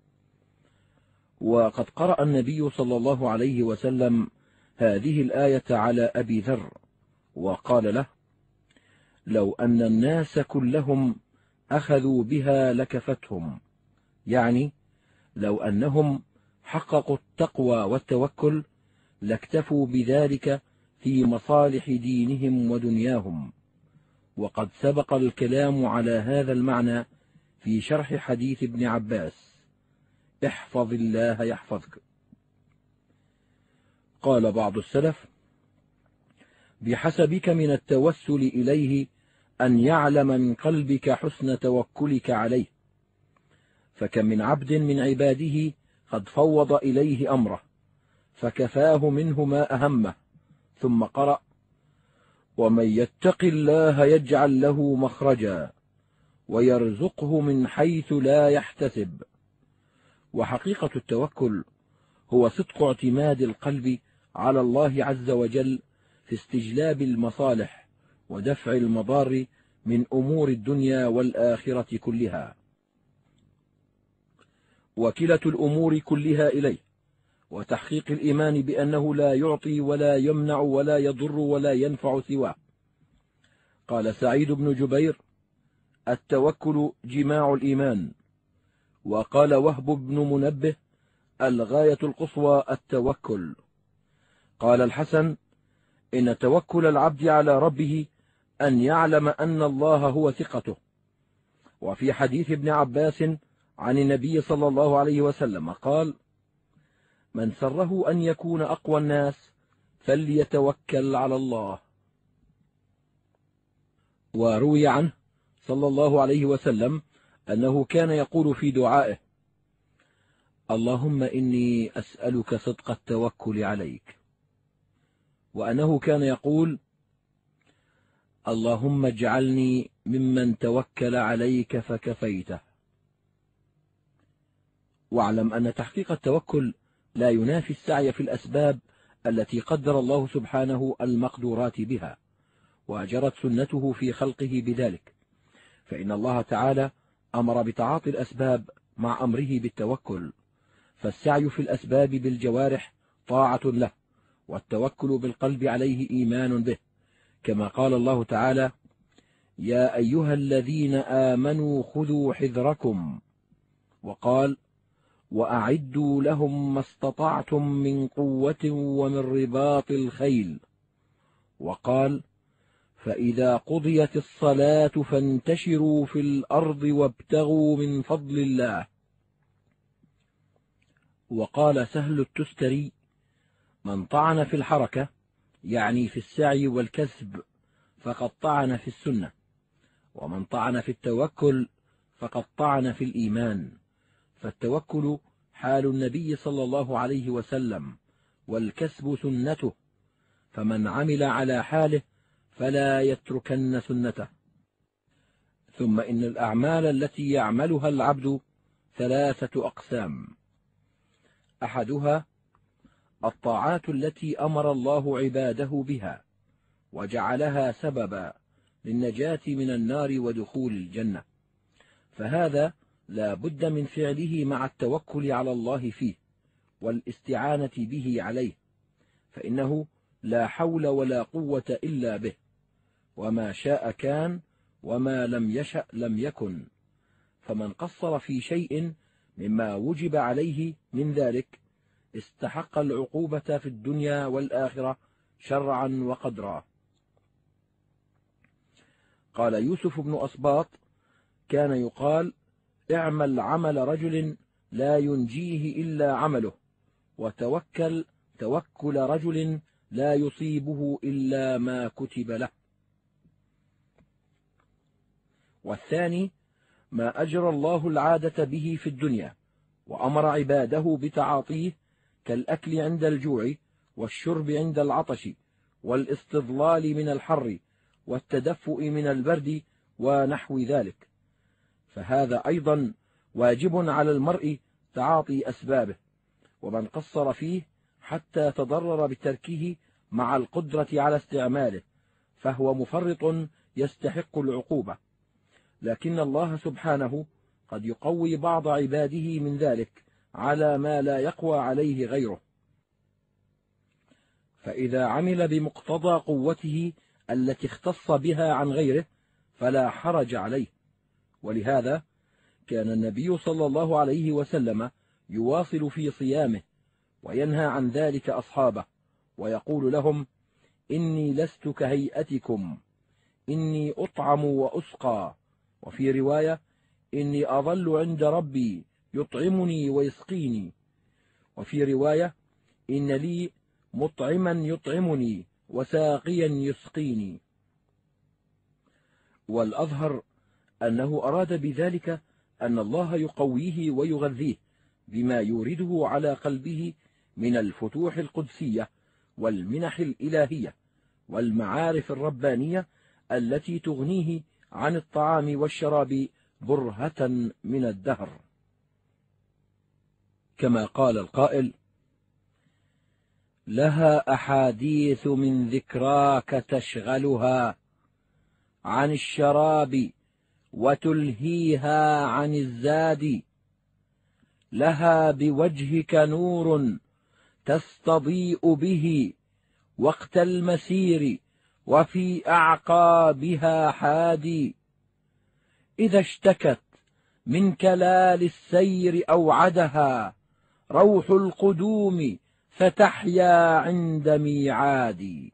وقد قرأ النبي صلى الله عليه وسلم هذه الآية على أبي ذر وقال له: لو أن الناس كلهم أخذوا بها لكفتهم، يعني لو أنهم حققوا التقوى والتوكل لاكتفوا بذلك في مصالح دينهم ودنياهم. وقد سبق الكلام على هذا المعنى في شرح حديث ابن عباس: احفظ الله يحفظك. قال بعض السلف: بحسبك من التوسل إليه أن يعلم من قلبك حسن توكلك عليه، فكم من عبد من عباده قد فوض إليه أمره فكفاه منه ما أهمه، ثم قرأ: ومن يتق الله يجعل له مخرجا ويرزقه من حيث لا يحتسب. وحقيقة التوكل هو صدق اعتماد القلب على الله عز وجل في استجلاب المصالح ودفع المضار من أمور الدنيا والآخرة كلها، وكلة الأمور كلها إليه، وتحقيق الإيمان بأنه لا يعطي ولا يمنع ولا يضر ولا ينفع سواه. قال سعيد بن جبير: التوكل جماع الإيمان. وقال وهب بن منبه: الغاية القصوى التوكل. قال الحسن: إن توكل العبد على ربه أن يعلم أن الله هو ثقته. وفي حديث ابن عباس عن النبي صلى الله عليه وسلم قال: من سره أن يكون أقوى الناس فليتوكل على الله. وروي عنه صلى الله عليه وسلم أنه كان يقول في دعائه: اللهم إني أسألك صدق التوكل عليك. وأنه كان يقول: اللهم اجعلني ممن توكل عليك فكفيته. واعلم أن تحقيق التوكل لا ينافي السعي في الأسباب التي قدر الله سبحانه المقدورات بها، وجرت سنته في خلقه بذلك، فإن الله تعالى أمر بتعاطي الأسباب مع أمره بالتوكل، فالسعي في الأسباب بالجوارح طاعة له، والتوكل بالقلب عليه إيمان به، كما قال الله تعالى: يا أيها الذين آمنوا خذوا حذركم. وقال: وأعدوا لهم ما استطعتم من قوة ومن رباط الخيل. وقال: فإذا قضيت الصلاة فانتشروا في الأرض وابتغوا من فضل الله. وقال سهل التستري: من طعن في الحركة، يعني في السعي والكسب، فقد طعن في السنة، ومن طعن في التوكل فقد طعن في الإيمان، فالتوكل حال النبي صلى الله عليه وسلم، والكسب سنته، فمن عمل على حاله فلا يتركن سنته. ثم إن الأعمال التي يعملها العبد ثلاثة أقسام: أحدها الطاعات التي أمر الله عباده بها وجعلها سببا للنجاة من النار ودخول الجنة، فهذا لا بد من فعله مع التوكل على الله فيه والاستعانة به عليه، فإنه لا حول ولا قوة إلا به، وما شاء كان وما لم يشأ لم يكن. فمن قصر في شيء مما وجب عليه من ذلك استحق العقوبة في الدنيا والآخرة شرعا وقدرا. قال يوسف بن أسباط: كان يقال: اعمل عمل رجل لا ينجيه إلا عمله، وتوكل توكل رجل لا يصيبه إلا ما كتب له. والثاني ما أجرى الله العادة به في الدنيا وأمر عباده بتعاطيه، كالأكل عند الجوع، والشرب عند العطش، والاستظلال من الحر، والتدفؤ من البرد، ونحو ذلك، فهذا أيضا واجب على المرء تعاطي أسبابه، ومن قصر فيه حتى تضرر بتركه مع القدرة على استعماله فهو مفرط يستحق العقوبة. لكن الله سبحانه قد يقوي بعض عباده من ذلك على ما لا يقوى عليه غيره، فإذا عمل بمقتضى قوته التي اختص بها عن غيره فلا حرج عليه. ولهذا كان النبي صلى الله عليه وسلم يواصل في صيامه وينهى عن ذلك أصحابه، ويقول لهم: إني لست كهيئتكم، إني أطعم وأسقى، وفي رواية: إني أظل عند ربي يطعمني ويسقيني، وفي رواية: إن لي مطعما يطعمني وساقيا يسقيني. والأظهر أنه أراد بذلك أن الله يقويه ويغذيه بما يورده على قلبه من الفتوح القدسية والمنح الإلهية والمعارف الربانية التي تغنيه عن الطعام والشراب برهة من الدهر، كما قال القائل: لها أحاديث من ذكراك تشغلها عن الشراب وتلهيها عن الزاد، لها بوجهك نور تستضيء به وقت المسير وفي أعقابها حادي، إذا اشتكت من كلال السير أوعدها روح القدوم فتحيا عند ميعاد.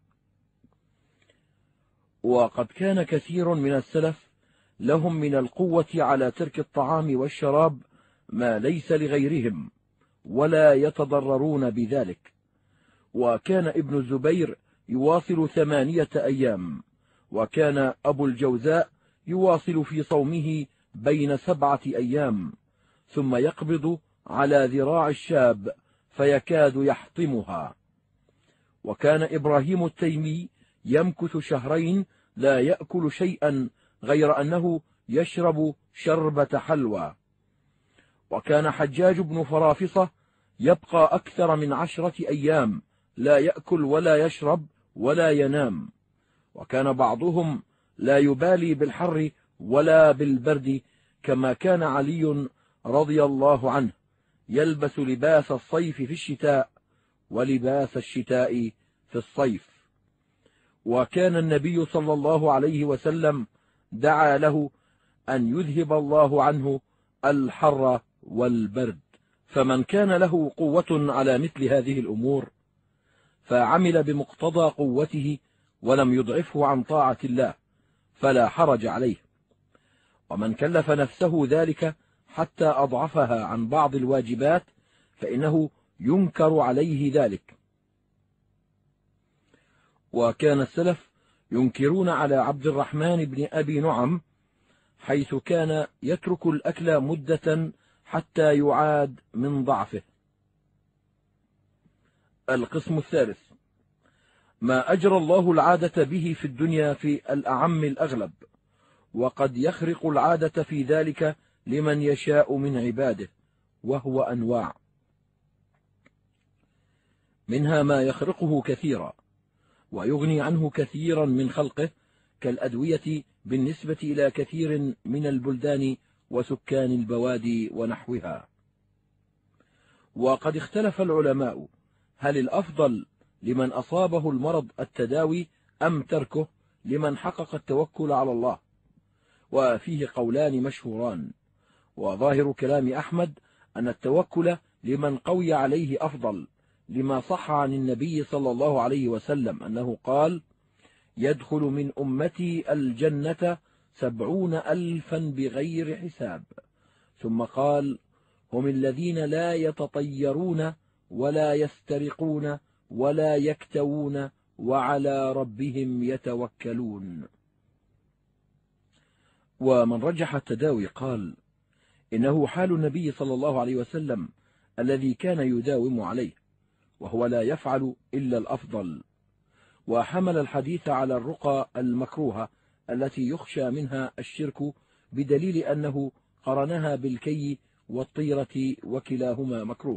وقد كان كثير من السلف لهم من القوة على ترك الطعام والشراب ما ليس لغيرهم ولا يتضررون بذلك، وكان ابن الزبير يواصل ثمانية أيام، وكان أبو الجوزاء يواصل في صومه بين سبعة أيام، ثم يقبض على ذراع الشاب فيكاد يحطمها. وكان إبراهيم التيمي يمكث شهرين لا يأكل شيئا غير أنه يشرب شربة حلوى. وكان حجاج بن فرافصة يبقى أكثر من عشرة أيام لا يأكل ولا يشرب ولا ينام. وكان بعضهم لا يبالي بالحر ولا بالبرد، كما كان علي رضي الله عنه يلبس لباس الصيف في الشتاء ولباس الشتاء في الصيف. وكان النبي صلى الله عليه وسلم دعا له أن يذهب الله عنه الحر والبرد. فمن كان له قوة على مثل هذه الأمور فعمل بمقتضى قوته ولم يضعفه عن طاعة الله فلا حرج عليه، ومن كلف نفسه ذلك حتى أضعفها عن بعض الواجبات فإنه ينكر عليه ذلك. وكان السلف ينكرون على عبد الرحمن بن أبي نعم حيث كان يترك الأكل مدة حتى يعاد من ضعفه. القسم الثالث: ما أجرى الله العادة به في الدنيا في الأعم الأغلب، وقد يخرق العادة في ذلك لمن يشاء من عباده، وهو أنواع، منها ما يخرقه كثيرا ويغني عنه كثيرا من خلقه، كالأدوية بالنسبة إلى كثير من البلدان وسكان البوادي ونحوها. وقد اختلف العلماء هل الأفضل لمن أصابه المرض التداوي أم تركه لمن حقق التوكل على الله، وفيه قولان مشهوران، وظاهر كلام أحمد أن التوكل لمن قوي عليه أفضل، لما صح عن النبي صلى الله عليه وسلم أنه قال: يدخل من أمتي الجنة سبعون ألفا بغير حساب. ثم قال: هم الذين لا يتطيرون ولا يسترقون ولا يكتوون وعلى ربهم يتوكلون. ومن رجح التداوي قال إنه حال النبي صلى الله عليه وسلم الذي كان يداوم عليه، وهو لا يفعل إلا الأفضل، وحمل الحديث على الرقى المكروهة التي يخشى منها الشرك، بدليل أنه قرنها بالكي والطيرة وكلاهما مكروه.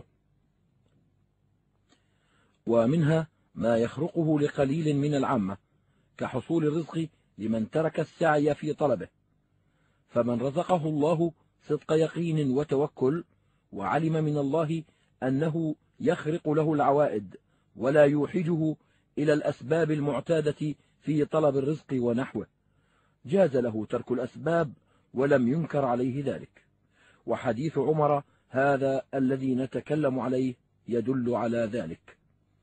ومنها ما يخرقه لقليل من العامة، كحصول الرزق لمن ترك السعي في طلبه، فمن رزقه الله صدق يقين وتوكل وعلم من الله أنه يخرق له العوائد ولا يوحجه إلى الأسباب المعتادة في طلب الرزق ونحوه، جاز له ترك الأسباب ولم ينكر عليه ذلك. وحديث عمر هذا الذي نتكلم عليه يدل على ذلك،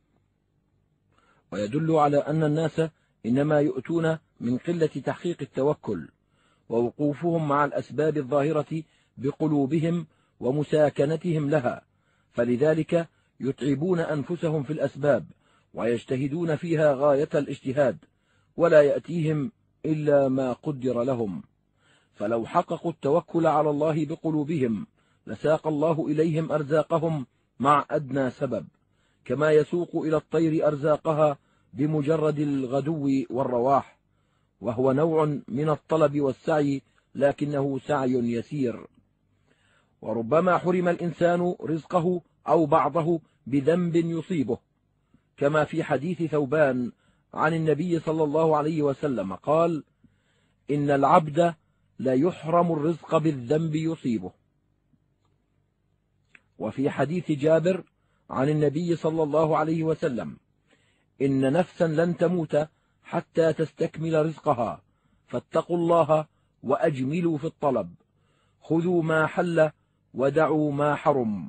ويدل على أن الناس إنما يؤتون من قلة تحقيق التوكل ووقوفهم مع الأسباب الظاهرة بقلوبهم ومساكنتهم لها، فلذلك يتعبون أنفسهم في الأسباب ويجتهدون فيها غاية الاجتهاد، ولا يأتيهم إلا ما قدر لهم. فلو حققوا التوكل على الله بقلوبهم لساق الله إليهم أرزاقهم مع أدنى سبب، كما يسوق إلى الطير أرزاقها بمجرد الغدو والرواح، وهو نوع من الطلب والسعي، لكنه سعي يسير. وربما حرم الإنسان رزقه أو بعضه بذنب يصيبه، كما في حديث ثوبان عن النبي صلى الله عليه وسلم قال: إن العبد لا يحرم الرزق بالذنب يصيبه. وفي حديث جابر عن النبي صلى الله عليه وسلم: إن نفسا لن تموت حتى تستكمل رزقها، فاتقوا الله وأجملوا في الطلب، خذوا ما حل ودعوا ما حرم.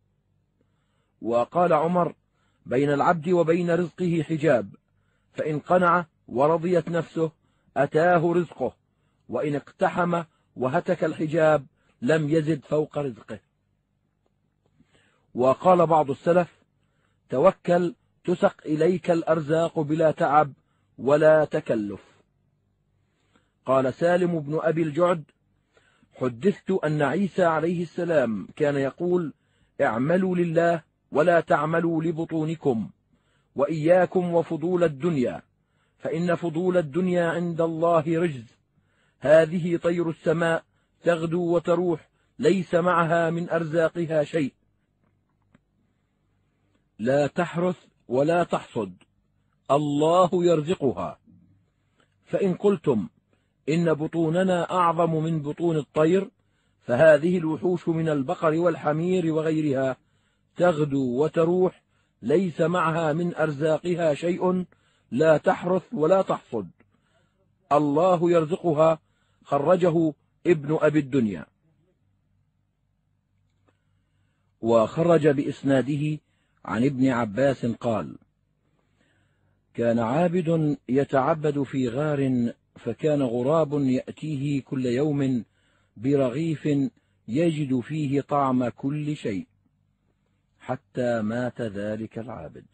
وقال عمر: بين العبد وبين رزقه حجاب، فإن قنع ورضيت نفسه أتاه رزقه، وإن اقتحم وهتك الحجاب لم يزد فوق رزقه. وقال بعض السلف: توكل تسق إليك الأرزاق بلا تعب ولا تكلف. قال سالم بن أبي الجعد: حدثت أن عيسى عليه السلام كان يقول: اعملوا لله ولا تعملوا لبطونكم، وإياكم وفضول الدنيا، فإن فضول الدنيا عند الله رجز، هذه طير السماء تغدو وتروح ليس معها من أرزاقها شيء، لا تحرث ولا تحصد، الله يرزقها. فإن قلتم إن بطوننا أعظم من بطون الطير، فهذه الوحوش من البقر والحمير وغيرها تغدو وتروح ليس معها من أرزاقها شيء، لا تحرث ولا تحصد، الله يرزقها. خرجه ابن أبي الدنيا. وخرج بإسناده عن ابن عباس قال: كان عابد يتعبد في غار، فكان غراب يأتيه كل يوم برغيف يجد فيه طعم كل شيء، حتى مات ذلك العابد.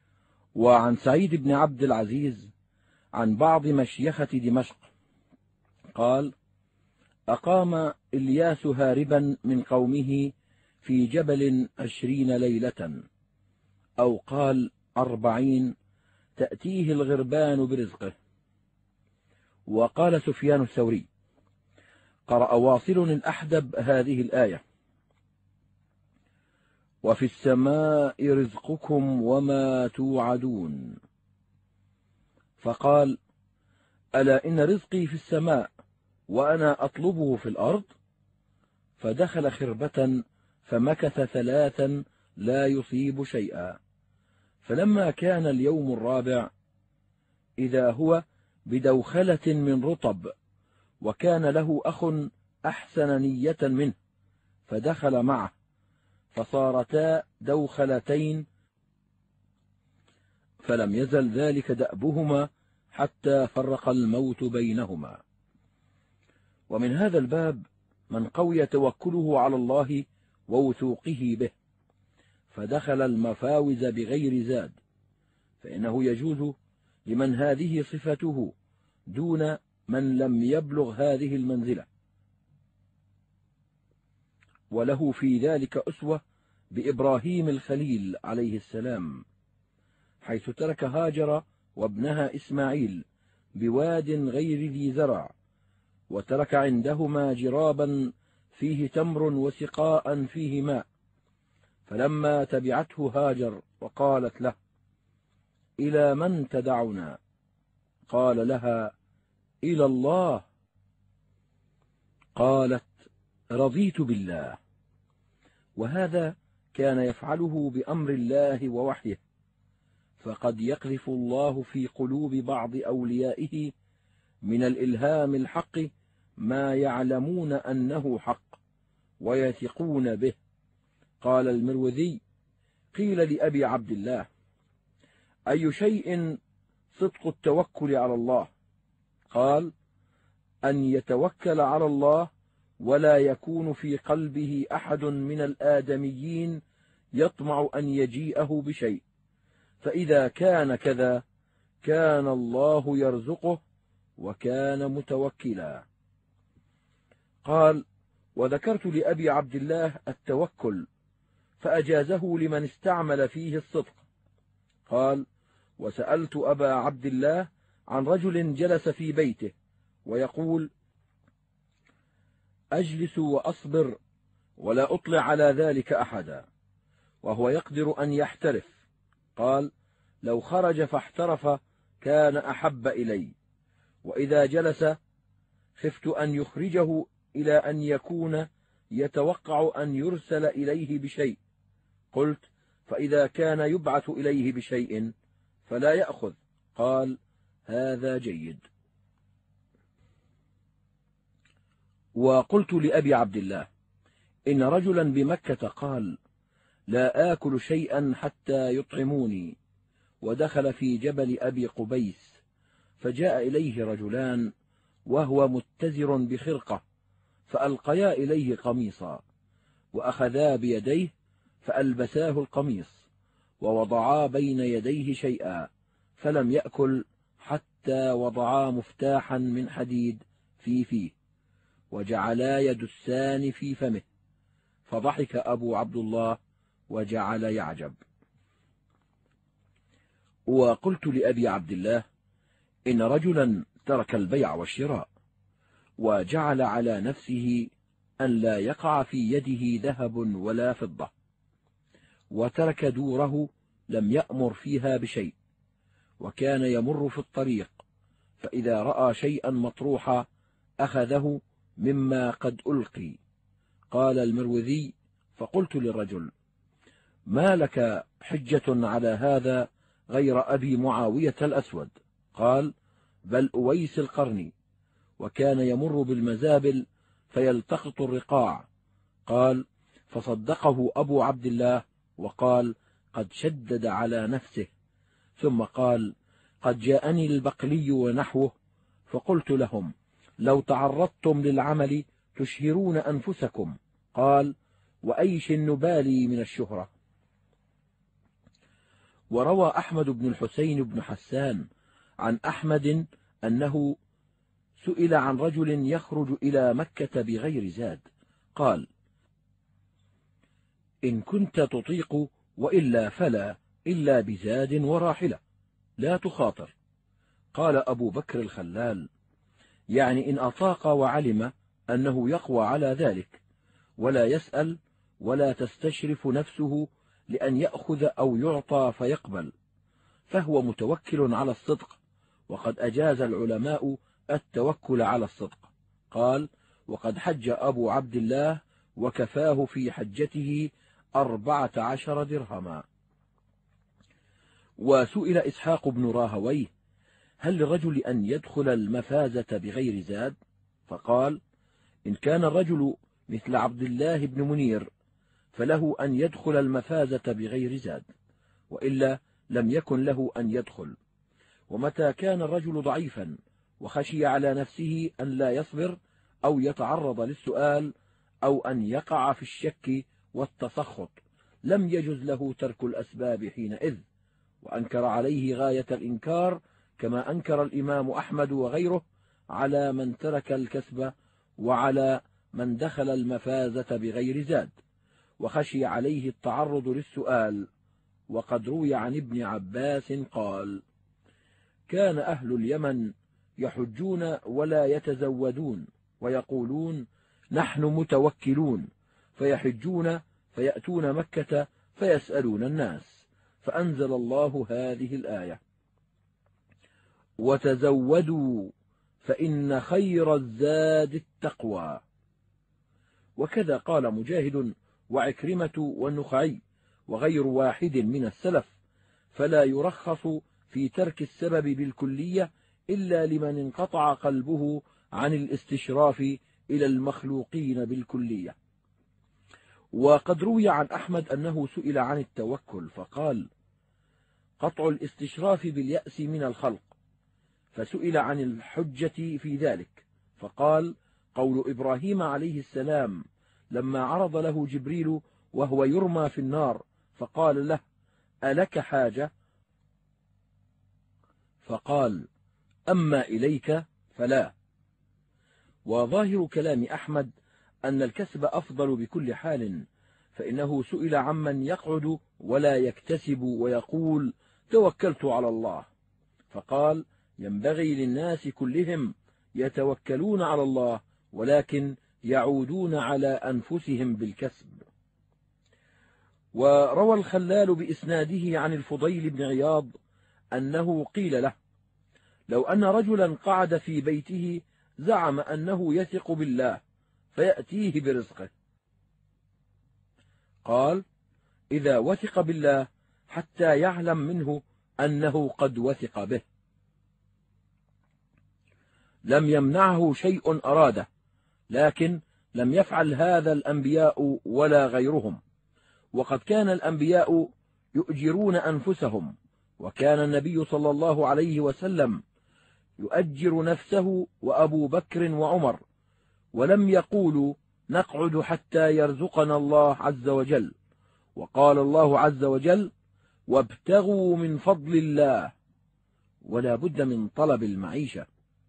وعن سعيد بن عبد العزيز عن بعض مشيخة دمشق قال: أقام إلياس هاربا من قومه في جبل عشرين ليلة، أو قال أربعين، تأتيه الغربان برزقه. وقال سفيان الثوري: قرأ واصل الأحدب هذه الآية: وفي السماء رزقكم وما توعدون، فقال: ألا إن رزقي في السماء وأنا أطلبه في الأرض. فدخل خربة فمكث ثلاثا لا يصيب شيئا، فلما كان اليوم الرابع إذا هو بدوخلة من رطب، وكان له أخ أحسن نية منه فدخل معه، فصارتا دوخلتين، فلم يزل ذلك دأبهما حتى فرق الموت بينهما. ومن هذا الباب من قوي توكله على الله ووثوقه به، فدخل المفاوز بغير زاد، فإنه يجوز لمن هذه صفته دون من لم يبلغ هذه المنزلة. وله في ذلك أسوة بإبراهيم الخليل عليه السلام، حيث ترك هاجر وابنها إسماعيل بواد غير ذي زرع، وترك عندهما جرابا فيه تمر وسقاء فيه ماء، فلما تبعته هاجر وقالت له: إلى من تدعنا؟ قال لها: إلى الله. قالت: رضيت بالله. وهذا كان يفعله بأمر الله ووحيه، فقد يقذف الله في قلوب بعض أوليائه من الإلهام الحق ما يعلمون أنه حق ويثقون به. قال المروذي: قيل لأبي عبد الله: أي شيء صدق التوكل على الله؟ قال: أن يتوكل على الله ولا يكون في قلبه أحد من الآدميين يطمع أن يجيئه بشيء، فإذا كان كذا كان الله يرزقه وكان متوكلا. قال: وذكرت لأبي عبد الله التوكل فأجازه لمن استعمل فيه الصدق. قال: وسألت أبا عبد الله عن رجل جلس في بيته ويقول: أجلس وأصبر ولا أطلع على ذلك أحدا، وهو يقدر أن يحترف. قال: لو خرج فاحترف كان أحب إلي، وإذا جلس خفت أن يخرجه إلى أن يكون يتوقع أن يرسل إليه بشيء. قلت: فإذا كان يبعث إليه بشيء فلا يأخذ. قال: هذا جيد. وقلت لأبي عبد الله: إن رجلا بمكة قال: لا آكل شيئا حتى يطعموني، ودخل في جبل أبي قبيس، فجاء إليه رجلان وهو متزر بخرقة، فألقيا إليه قميصا، وأخذا بيديه فألبساه القميص، ووضعا بين يديه شيئا، فلم يأكل حتى وضعا مفتاحا من حديد في فيه، وجعلا يدسان في فمه، فضحك أبو عبد الله وجعل يعجب. وقلت لأبي عبد الله: إن رجلا ترك البيع والشراء، وجعل على نفسه أن لا يقع في يده ذهب ولا فضة، وترك دوره لم يأمر فيها بشيء، وكان يمر في الطريق، فإذا رأى شيئا مطروحا أخذه مما قد ألقي. قال المروذي: فقلت للرجل: ما لك حجة على هذا غير أبي معاوية الأسود؟ قال: بل أويس القرني، وكان يمر بالمزابل فيلتقط الرقاع. قال: فصدقه أبو عبد الله وقال: قد شدد على نفسه. ثم قال: قد جاءني البقلي ونحوه، فقلت لهم: لو تعرضتم للعمل تشهرون أنفسكم. قال: وأيش نبالي من الشهرة. وروى أحمد بن الحسين بن حسان عن أحمد أنه سئل عن رجل يخرج إلى مكة بغير زاد، قال: إن كنت تطيق وإلا فلا، إلا بزاد وراحلة، لا تخاطر. قال أبو بكر الخلال: يعني إن أطاق وعلم أنه يقوى على ذلك، ولا يسأل ولا تستشرف نفسه لأن يأخذ أو يعطى فيقبل، فهو متوكل على الصدق، وقد أجاز العلماء التوكل على الصدق. قال: وقد حج أبو عبد الله وكفاه في حجته أربعة عشر درهما. وسئل إسحاق بن راهويه: هل للرجل أن يدخل المفازة بغير زاد؟ فقال: إن كان الرجل مثل عبد الله بن منير فله أن يدخل المفازة بغير زاد، وإلا لم يكن له أن يدخل. ومتى كان الرجل ضعيفا وخشي على نفسه أن لا يصبر أو يتعرض للسؤال أو أن يقع في الشك والتسخط، لم يجز له ترك الأسباب حينئذ، وأنكر عليه غاية الإنكار، كما أنكر الإمام أحمد وغيره على من ترك الكسب وعلى من دخل المفازة بغير زاد، وخشي عليه التعرض للسؤال. وقد روي عن ابن عباس قال: كان أهل اليمن يحجون ولا يتزودون، ويقولون: نحن متوكلون، فيحجون فيأتون مكة فيسألون الناس، فأنزل الله هذه الآية: وتزودوا فإن خير الزاد التقوى. وكذا قال مجاهد وعكرمة والنخعي وغير واحد من السلف، فلا يرخص في ترك السبب بالكلية إلا لمن انقطع قلبه عن الاستشراف إلى المخلوقين بالكلية. وقد روي عن أحمد أنه سئل عن التوكل فقال: قطع الاستشراف باليأس من الخلق. فسئل عن الحجة في ذلك فقال: قول إبراهيم عليه السلام لما عرض له جبريل وهو يرمى في النار فقال له: ألك حاجة؟ فقال: أما إليك فلا. وظاهر كلام أحمد أن الكسب أفضل بكل حال، فإنه سئل عمن يقعد ولا يكتسب ويقول: توكلت على الله، فقال: ينبغي للناس كلهم يتوكلون على الله، ولكن يعودون على أنفسهم بالكسب. وروى الخلال بإسناده عن الفضيل بن عياض أنه قيل له: لو أن رجلا قعد في بيته زعم أنه يثق بالله فيأتيه برزقه، قال: إذا وثق بالله حتى يعلم منه أنه قد وثق به لم يمنعه شيء أراده، لكن لم يفعل هذا الأنبياء ولا غيرهم. وقد كان الأنبياء يؤجرون أنفسهم، وكان النبي صلى الله عليه وسلم يؤجر نفسه وأبو بكر وعمر، ولم يقولوا نقعد حتى يرزقنا الله عز وجل. وقال الله عز وجل: وابتغوا من فضل الله، ولا بد من طلب المعيشة.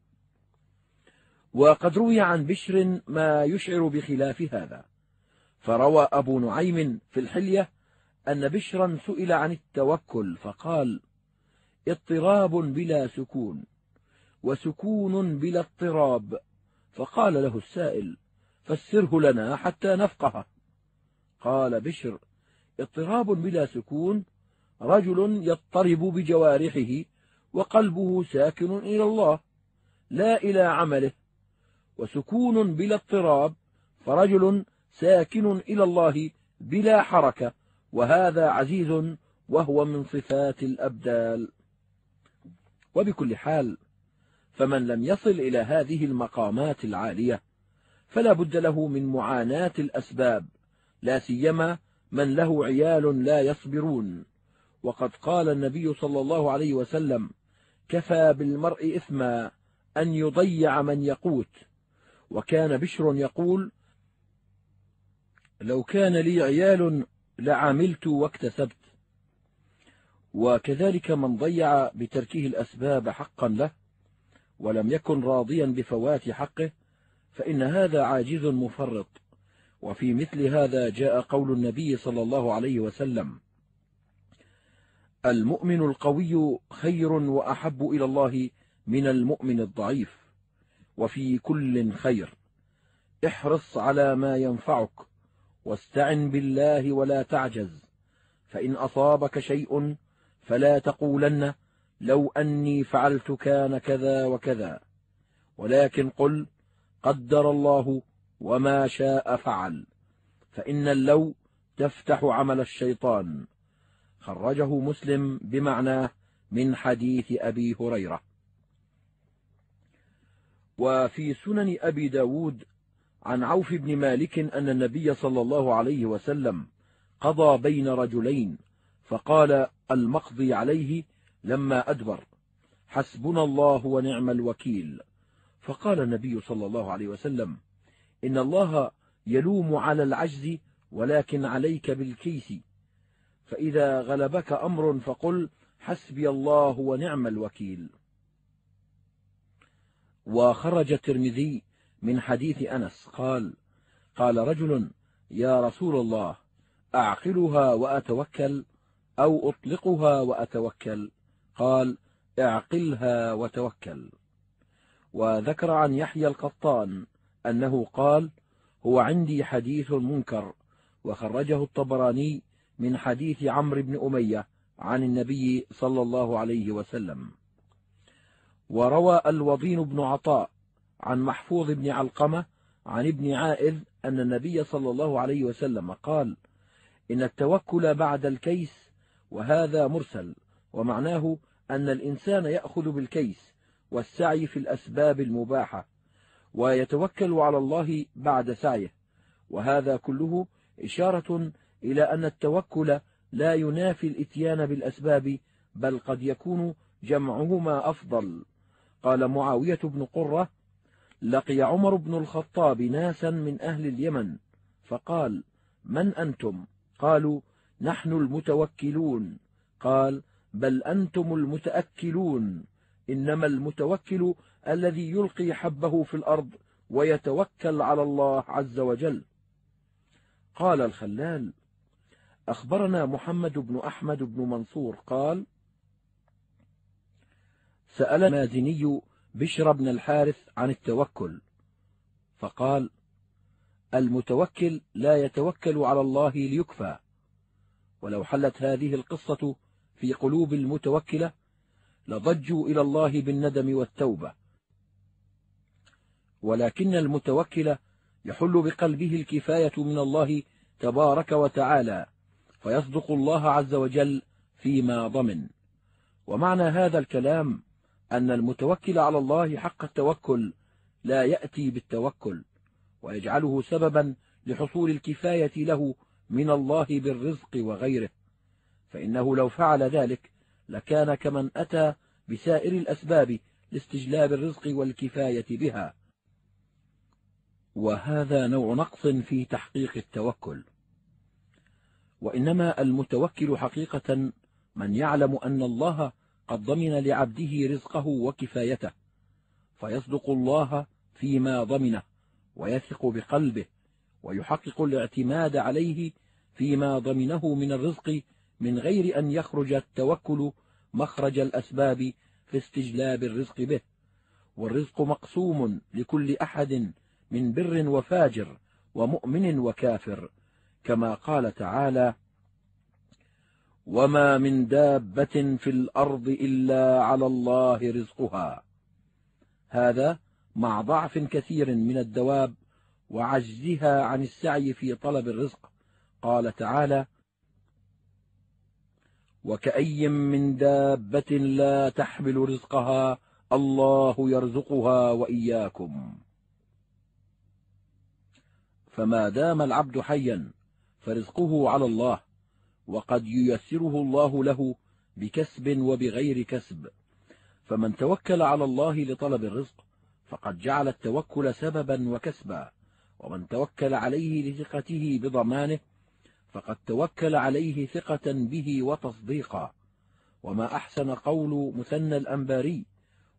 وقد روي عن بشر ما يشعر بخلاف هذا، فروى أبو نعيم في الحلية أن بشرا سئل عن التوكل فقال: اضطراب بلا سكون، وسكون بلا اضطراب. فقال له السائل: فسره لنا حتى نفقه. قال بشر: اضطراب بلا سكون رجل يضطرب بجوارحه وقلبه ساكن إلى الله لا إلى عمله، وسكون بلا اضطراب فرجل ساكن إلى الله بلا حركة، وهذا عزيز وهو من صفات الأبدال. وبكل حال، فمن لم يصل إلى هذه المقامات العالية فلا بد له من معاناة الأسباب، لا سيما من له عيال لا يصبرون. وقد قال النبي صلى الله عليه وسلم: كفى بالمرء إثما أن يضيع من يقوت. وكان بشر يقول: لو كان لي عيال لعملت واكتسبت. وكذلك من ضيع بتركه الأسباب حقا له ولم يكن راضيا بفوات حقه فإن هذا عاجز مفرط. وفي مثل هذا جاء قول النبي صلى الله عليه وسلم: المؤمن القوي خير وأحب إلى الله من المؤمن الضعيف، وفي كل خير، احرص على ما ينفعك واستعن بالله ولا تعجز، فإن أصابك شيء فلا تقولن لو أني فعلت كان كذا وكذا، ولكن قل قدر الله وما شاء فعل، فإن اللو تفتح عمل الشيطان. خرجه مسلم بمعناه من حديث أبي هريرة. وفي سنن أبي داود عن عوف بن مالك أن النبي صلى الله عليه وسلم قضى بين رجلين فقال المقضي عليه لما أدبر: حسبنا الله ونعم الوكيل. فقال النبي صلى الله عليه وسلم: إن الله يلوم على العجز ولكن عليك بالكيس، فإذا غلبك أمر فقل حسبي الله ونعم الوكيل. وخرج الترمذي من حديث أنس قال: قال رجل: يا رسول الله، أعقلها وأتوكل أو أطلقها وأتوكل؟ قال: اعقلها وتوكل. وذكر عن يحيى القطان أنه قال: هو عندي حديث منكر. وخرجه الطبراني من حديث عمرو بن أمية عن النبي صلى الله عليه وسلم. وروى الوضين بن عطاء عن محفوظ بن علقمة عن ابن عائذ أن النبي صلى الله عليه وسلم قال: إن التوكل بعد الكيس، وهذا مرسل، ومعناه أن الإنسان يأخذ بالكيس والسعي في الأسباب المباحة، ويتوكل على الله بعد سعيه، وهذا كله إشارة إلى أن التوكل لا ينافي الإتيان بالأسباب، بل قد يكون جمعهما أفضل. قال معاوية بن قرة: لقي عمر بن الخطاب ناسا من أهل اليمن فقال: من أنتم؟ قالوا: نحن المتوكلون. قال: بل أنتم المتأكلون، إنما المتوكل الذي يلقي حبه في الأرض ويتوكل على الله عز وجل. قال الخلال: أخبرنا محمد بن أحمد بن منصور قال: سأل المازني بشر بن الحارث عن التوكل فقال: المتوكل لا يتوكل على الله ليكفى. ولو حلت هذه القصة في قلوب المتوكلة لضجوا إلى الله بالندم والتوبة، ولكن المتوكل يحل بقلبه الكفاية من الله تبارك وتعالى، فيصدق الله عز وجل فيما ضمن. ومعنى هذا الكلام أن المتوكل على الله حق التوكل لا يأتي بالتوكل ويجعله سببا لحصول الكفاية له من الله بالرزق وغيره، فإنه لو فعل ذلك لكان كمن أتى بسائر الأسباب لاستجلاب الرزق والكفاية بها، وهذا نوع نقص في تحقيق التوكل. وإنما المتوكل حقيقة من يعلم أن الله قد ضمن لعبده رزقه وكفايته، فيصدق الله فيما ضمنه ويثق بقلبه، ويحقق الاعتماد عليه فيما ضمنه من الرزق، من غير أن يخرج التوكل مخرج الأسباب في استجلاب الرزق به. والرزق مقسوم لكل أحد من بر وفاجر ومؤمن وكافر، كما قال تعالى: وما من دابة في الأرض إلا على الله رزقها. هذا مع ضعف كثير من الدواب وعجزها عن السعي في طلب الرزق. قال تعالى: وكأي من دابة لا تحمل رزقها الله يرزقها وإياكم. فما دام العبد حيا فرزقه على الله، وقد ييسره الله له بكسب وبغير كسب. فمن توكل على الله لطلب الرزق فقد جعل التوكل سببا وكسبا، ومن توكل عليه لثقته بضمانه فقد توكل عليه ثقة به وتصديقا. وما أحسن قول مثنى الأنباري: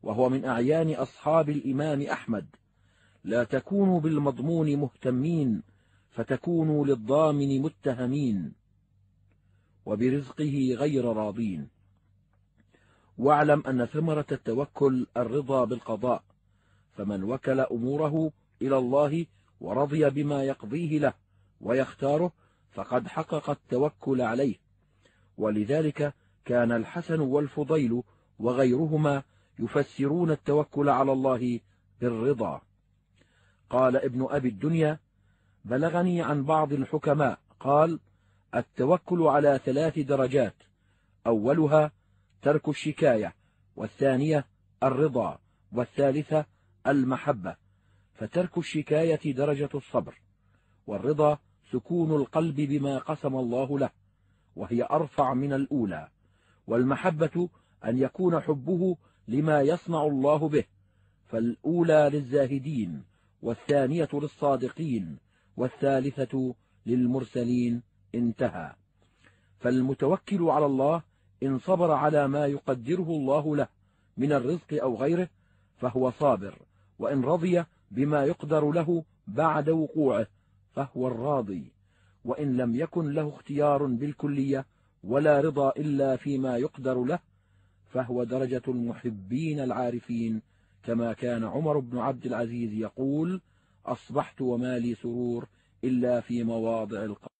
وهو من أعيان أصحاب الإمام أحمد: لا تكونوا بالمضمون مهتمين فتكونوا للضامن متهمين، وبرزقه غير راضين. واعلم أن ثمرة التوكل الرضا بالقضاء، فمن وكل أموره إلى الله ورضي بما يقضيه له ويختاره فقد حقق التوكل عليه. ولذلك كان الحسن والفضيل وغيرهما يفسرون التوكل على الله بالرضا. قال ابن أبي الدنيا: بلغني عن بعض الحكماء قال: التوكل على ثلاث درجات: أولها ترك الشكاية، والثانية الرضا، والثالثة المحبة. فترك الشكاية درجة الصبر، والرضا سكون القلب بما قسم الله له، وهي أرفع من الأولى، والمحبة أن يكون حبه لما يصنع الله به، فالأولى للزاهدين، والثانية للصادقين، والثالثة للمرسلين. انتهى. فالمتوكل على الله إن صبر على ما يقدره الله له من الرزق أو غيره فهو صابر، وإن رضي بما يقدر له بعد وقوعه فهو الراضي، وإن لم يكن له اختيار بالكلية ولا رضا إلا فيما يقدر له فهو درجة المحبين العارفين، كما كان عمر بن عبد العزيز يقول: أصبحت وما لي سرور إلا في مواضع القبر.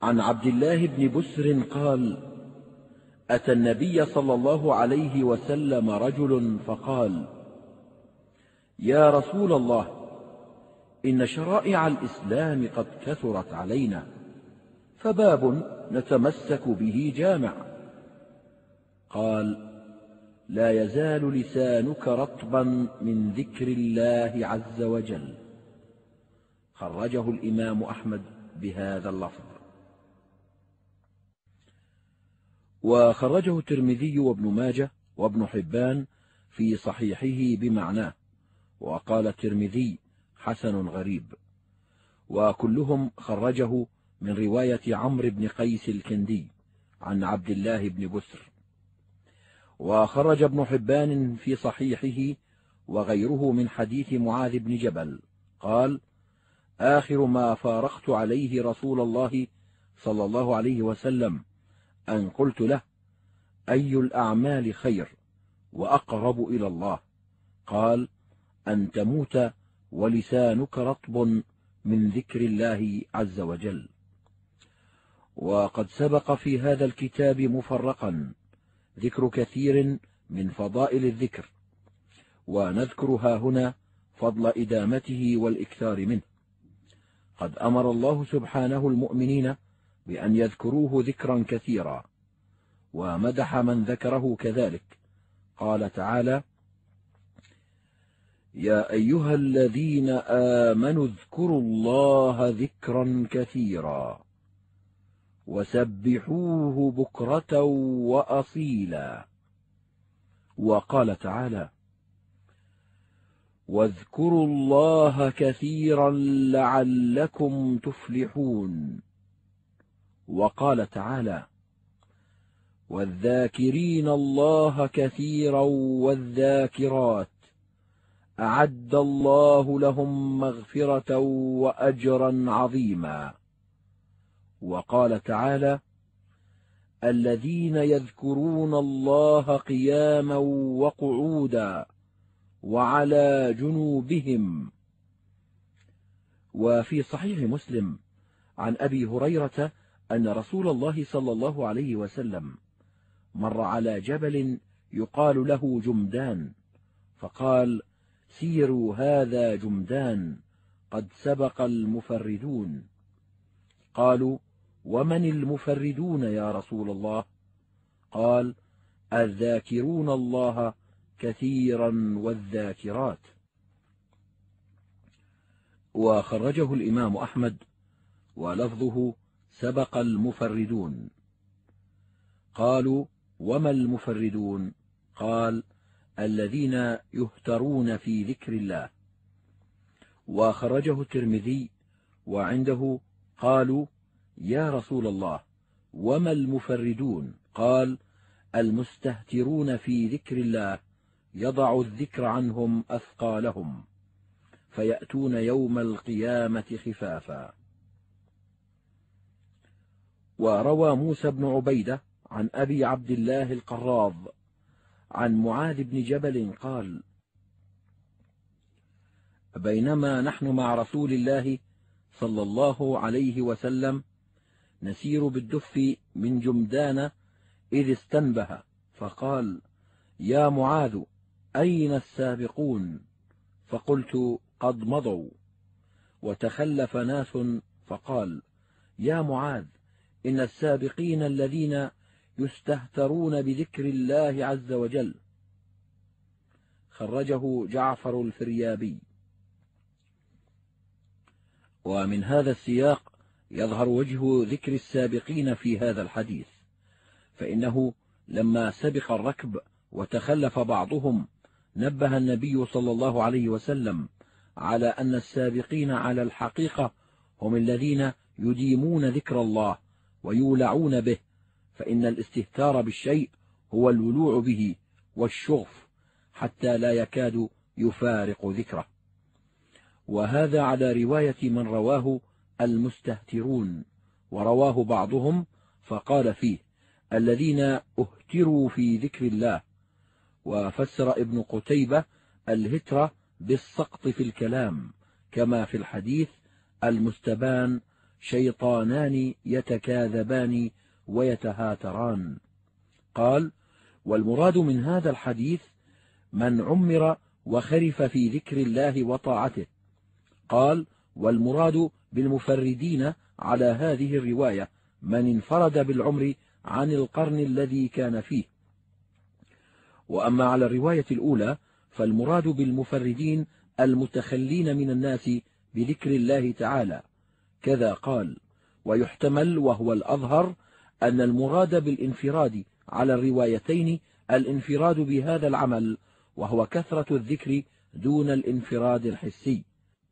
عن عبد الله بن بسر قال: أتى النبي صلى الله عليه وسلم رجل فقال: يا رسول الله، إن شرائع الإسلام قد كثرت علينا، فباب نتمسك به جامع. قال: لا يزال لسانك رطبا من ذكر الله عز وجل. خرجه الإمام أحمد بهذا اللفظ. وخرجه الترمذي وابن ماجه وابن حبان في صحيحه بمعناه، وقال الترمذي: حسن غريب. وكلهم خرجه من رواية عمرو بن قيس الكندي عن عبد الله بن بسر. وخرج ابن حبان في صحيحه وغيره من حديث معاذ بن جبل قال: آخر ما فارقت عليه رسول الله صلى الله عليه وسلم أن قلت له: أي الأعمال خير وأقرب إلى الله؟ قال: أن تموت ولسانك رطب من ذكر الله عز وجل. وقد سبق في هذا الكتاب مفرقا ذكر كثير من فضائل الذكر، ونذكرها هنا فضل إدامته والإكثار منه. قد أمر الله سبحانه المؤمنين بأن يذكروه ذكرا كثيرا، ومدح من ذكره كذلك. قال تعالى: يا أيها الذين آمنوا اذكروا الله ذكرا كثيرا وسبحوه بكرة وأصيلا. وقال تعالى: واذكروا الله كثيرا لعلكم تفلحون. وقال تعالى: والذاكرين الله كثيرا والذاكرات أعد الله لهم مغفرة وأجرا عظيما. وقال تعالى: الذين يذكرون الله قياما وقعودا وعلى جنوبهم. وفي صحيح مسلم عن أبي هريرة أن رسول الله صلى الله عليه وسلم مر على جبل يقال له جمدان، فقال: سيروا هذا جمدان، قد سبق المفردون. قالوا: ومن المفردون يا رسول الله؟ قال: الذاكرون الله كثيرا والذاكرات. وخرجه الإمام أحمد ولفظه: سبق المفردون. قالوا: وما المفردون؟ قال: الذين يهترون في ذكر الله. وخرجه الترمذي وعنده قالوا: يا رسول الله، وما المفردون؟ قال: المستهترون في ذكر الله يضع الذكر عنهم أثقالهم فيأتون يوم القيامة خفافا. وروى موسى بن عبيدة عن أبي عبد الله القراض عن معاذ بن جبل قال: بينما نحن مع رسول الله صلى الله عليه وسلم نسير بالدف من جمدان إذ استنبه، فقال: يا معاذ، أين السابقون؟ فقلت: قد مضوا. وتخلف ناس، فقال: يا معاذ، إن السابقين الذين يستهترون بذكر الله عز وجل. خرجه جعفر الفريابي. ومن هذا السياق يظهر وجه ذكر السابقين في هذا الحديث، فإنه لما سبق الركب وتخلف بعضهم نبه النبي صلى الله عليه وسلم على أن السابقين على الحقيقة هم الذين يديمون ذكر الله ويولعون به، فإن الاستهتار بالشيء هو الولوع به والشغف حتى لا يكاد يفارق ذكره. وهذا على رواية من رواه المستهترون، ورواه بعضهم فقال فيه: الذين اهتروا في ذكر الله. وفسر ابن قتيبة الهتر بالسقط في الكلام، كما في الحديث: المستبان شيطانان يتكاذبان ويتهاتران. قال: والمراد من هذا الحديث من عمر وخرف في ذكر الله وطاعته. قال: والمراد بالمفردين على هذه الرواية من انفرد بالعمر عن القرن الذي كان فيه. وأما على الرواية الأولى فالمراد بالمفردين المتخلين من الناس بذكر الله تعالى. كذا قال: ويحتمل وهو الأظهر أن المراد بالانفراد على الروايتين الانفراد بهذا العمل، وهو كثرة الذكر دون الانفراد الحسي،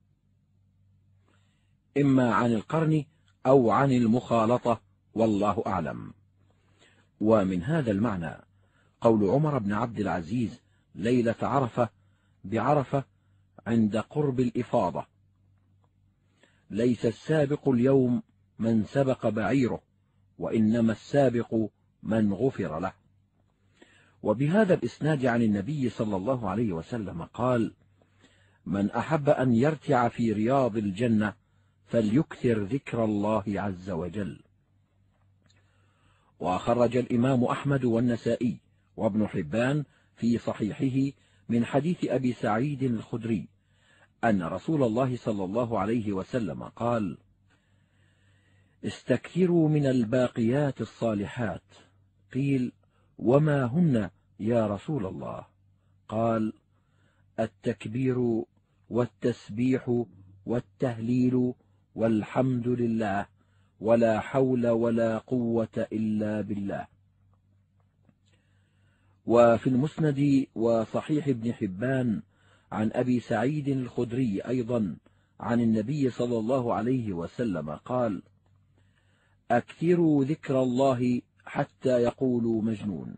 إما عن القرن أو عن المخالطة، والله أعلم. ومن هذا المعنى قول عمر بن عبد العزيز ليلة عرفة بعرفة عند قرب الإفاضة: ليس السابق اليوم من سبق بعيره، وإنما السابق من غفر له. وبهذا الإسناد عن النبي صلى الله عليه وسلم قال: من أحب أن يرتع في رياض الجنة فليكثر ذكر الله عز وجل. وخرج الإمام أحمد والنسائي وابن حبان في صحيحه من حديث أبي سعيد الخدري أن رسول الله صلى الله عليه وسلم قال: استكثروا من الباقيات الصالحات. قيل: وما هن يا رسول الله؟ قال: التكبير والتسبيح والتهليل والحمد لله ولا حول ولا قوة إلا بالله. وفي المسند وصحيح ابن حبان عن أبي سعيد الخدري أيضا عن النبي صلى الله عليه وسلم قال: أكثروا ذكر الله حتى يقولوا مجنون.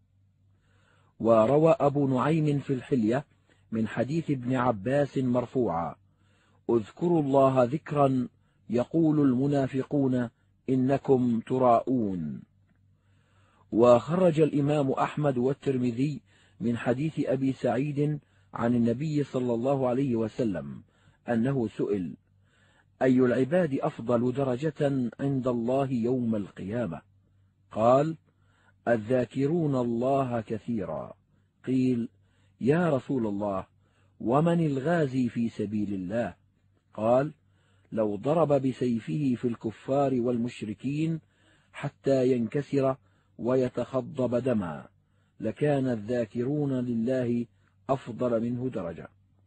وروى أبو نعيم في الحلية من حديث ابن عباس مرفوعا: اذكروا الله ذكرا يقول المنافقون إنكم تراءون. وخرج الإمام أحمد والترمذي من حديث أبي سعيد عن النبي صلى الله عليه وسلم أنه سئل: أي العباد أفضل درجة عند الله يوم القيامة؟ قال: الذاكرون الله كثيرا. قيل: يا رسول الله، ومن الغازي في سبيل الله؟ قال: لو ضرب بسيفه في الكفار والمشركين حتى ينكسر ويتخضب دما لكان الذاكرون لله أفضل منه درجة.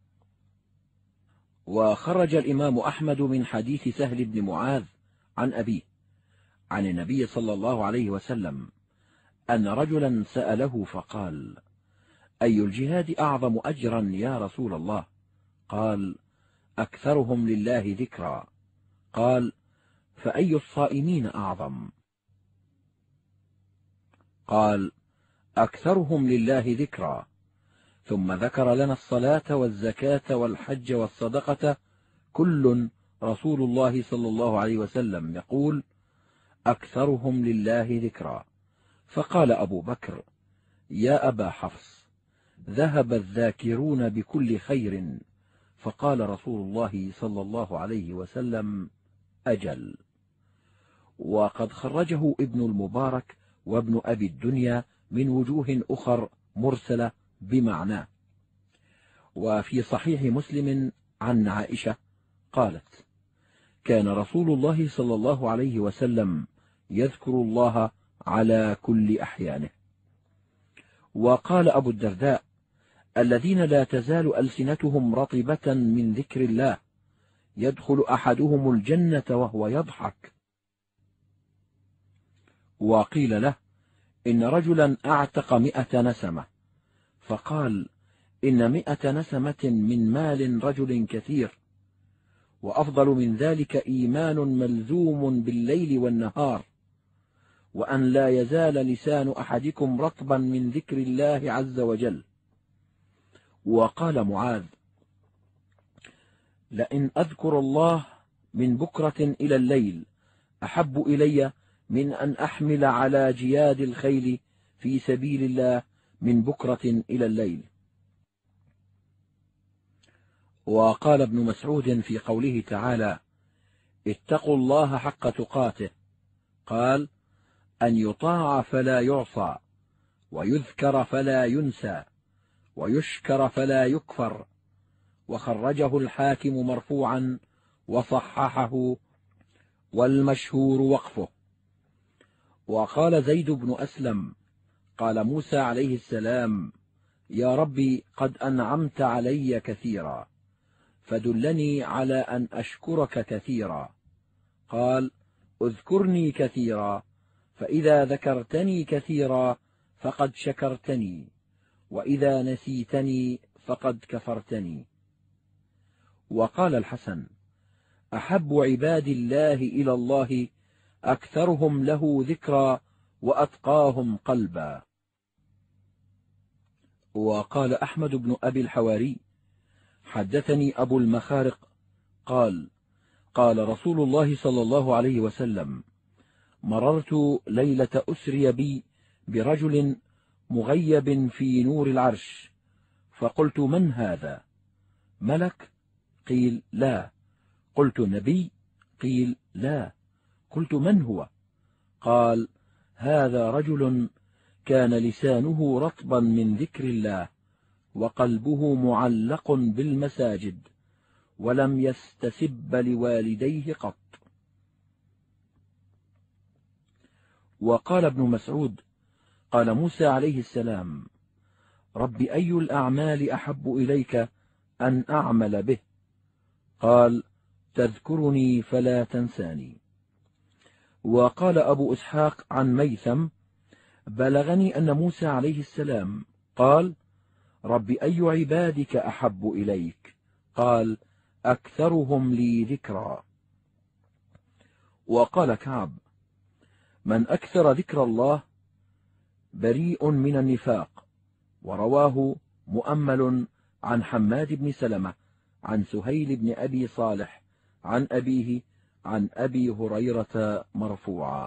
وخرج الإمام أحمد من حديث سهل بن معاذ عن أبيه عن النبي صلى الله عليه وسلم أن رجلا سأله فقال: أي الجهاد أعظم أجرا يا رسول الله؟ قال: أكثرهم لله ذكرا. قال: فأي الصائمين أعظم؟ قال: أكثرهم لله ذكرا. ثم ذكر لنا الصلاة والزكاة والحج والصدقة، كل رسول الله صلى الله عليه وسلم يقول: أكثرهم لله ذكرا. فقال أبو بكر: يا أبا حفص، ذهب الذاكرون بكل خير. فقال رسول الله صلى الله عليه وسلم: أجل. وقد خرجه ابن المبارك وابن أبي الدنيا من وجوه أخر مرسلة بمعناه. وفي صحيح مسلم عن عائشة قالت: كان رسول الله صلى الله عليه وسلم يذكر الله على كل أحيانه. وقال أبو الدرداء: الذين لا تزال ألسنتهم رطبة من ذكر الله يدخل أحدهم الجنة وهو يضحك. وقيل له: إن رجلا أعتق مئة نسمة، فقال: إن مئة نسمة من مال رجل كثير، وأفضل من ذلك إيمان ملزوم بالليل والنهار، وأن لا يزال لسان أحدكم رطبا من ذكر الله عز وجل. وقال معاذ: لئن أذكر الله من بكرة إلى الليل أحب إلي من أن أحمل على جياد الخيل في سبيل الله من بكرة إلى الليل. وقال ابن مسعود في قوله تعالى: اتقوا الله حق تقاته. قال: أن يطاع فلا يعصى، ويذكر فلا ينسى، ويشكر فلا يكفر. وخرجه الحاكم مرفوعا وصححه، والمشهور وقفه. وقال زيد بن أسلم: قال موسى عليه السلام: يا ربي قد أنعمت علي كثيرا، فدلني على أن أشكرك كثيرا. قال: اذكرني كثيرا، فإذا ذكرتني كثيرا فقد شكرتني، وإذا نسيتني فقد كفرتني. وقال الحسن: أحب عباد الله إلى الله أكثرهم له ذكرا وأتقاهم قلبا. وقال أحمد بن أبي الحواري: حدثني أبو المخارق قال: قال رسول الله صلى الله عليه وسلم: مررت ليلة أسري بي برجل مغيب في نور العرش، فقلت: من هذا؟ ملك؟ قيل: لا. قلت: نبي؟ قيل: لا. قلت: من هو؟ قال: هذا رجل كان لسانه رطبا من ذكر الله، وقلبه معلق بالمساجد، ولم يستسب لوالديه قط. وقال ابن مسعود: قال موسى عليه السلام: رب أي الأعمال أحب إليك أن أعمل به؟ قال: تذكرني فلا تنساني. وقال أبو إسحاق عن ميثم: بلغني أن موسى عليه السلام قال: رب أي عبادك أحب إليك؟ قال: أكثرهم لي ذكرا. وقال كعب: من أكثر ذكر الله بريء من النفاق. ورواه مؤمل عن حماد بن سلمة عن سهيل بن أبي صالح عن أبيه عن أبي هريرة مرفوعا.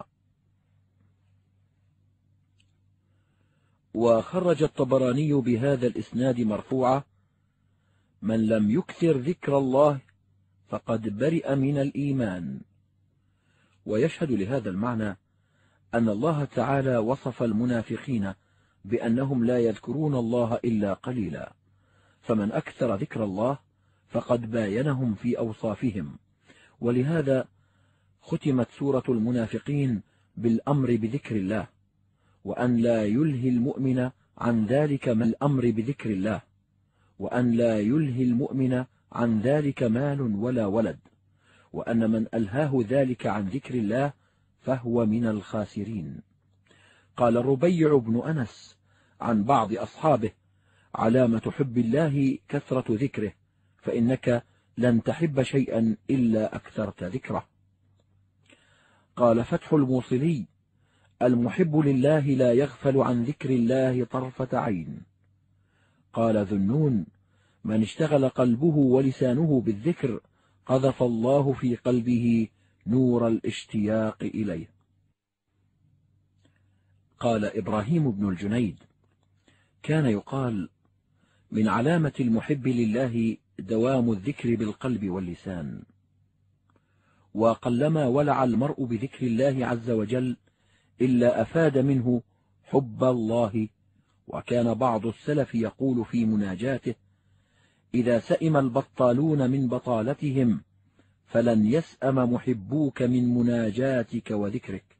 وخرج الطبراني بهذا الإسناد مرفوعا: من لم يكثر ذكر الله فقد برئ من الإيمان. ويشهد لهذا المعنى أن الله تعالى وصف المنافقين بأنهم لا يذكرون الله إلا قليلا، فمن أكثر ذكر الله فقد باينهم في أوصافهم. ولهذا ختمت سورة المنافقين بالأمر بذكر الله، وأن لا يلهي المؤمن عن ذلك من الأمر بذكر الله، وأن لا يلهي المؤمن عن ذلك مال ولا ولد، وأن من ألهاه ذلك عن ذكر الله فهو من الخاسرين. قال الربيع بن أنس عن بعض أصحابه: علامة حب الله كثرة ذكره، فإنك لن تحب شيئا إلا أكثرت ذكره. قال فتح الموصلي: المحب لله لا يغفل عن ذكر الله طرفة عين. قال ذنون: من اشتغل قلبه ولسانه بالذكر قذف الله في قلبه نور الاشتياق إليه. قال إبراهيم بن الجنيد: كان يقال: من علامة المحب لله دوام الذكر بالقلب واللسان. وقلما ولع المرء بذكر الله عز وجل إلا أفاد منه حب الله. وكان بعض السلف يقول في مناجاته: إذا سئم البطالون من بطالتهم فلن يسأم محبوك من مناجاتك وذكرك.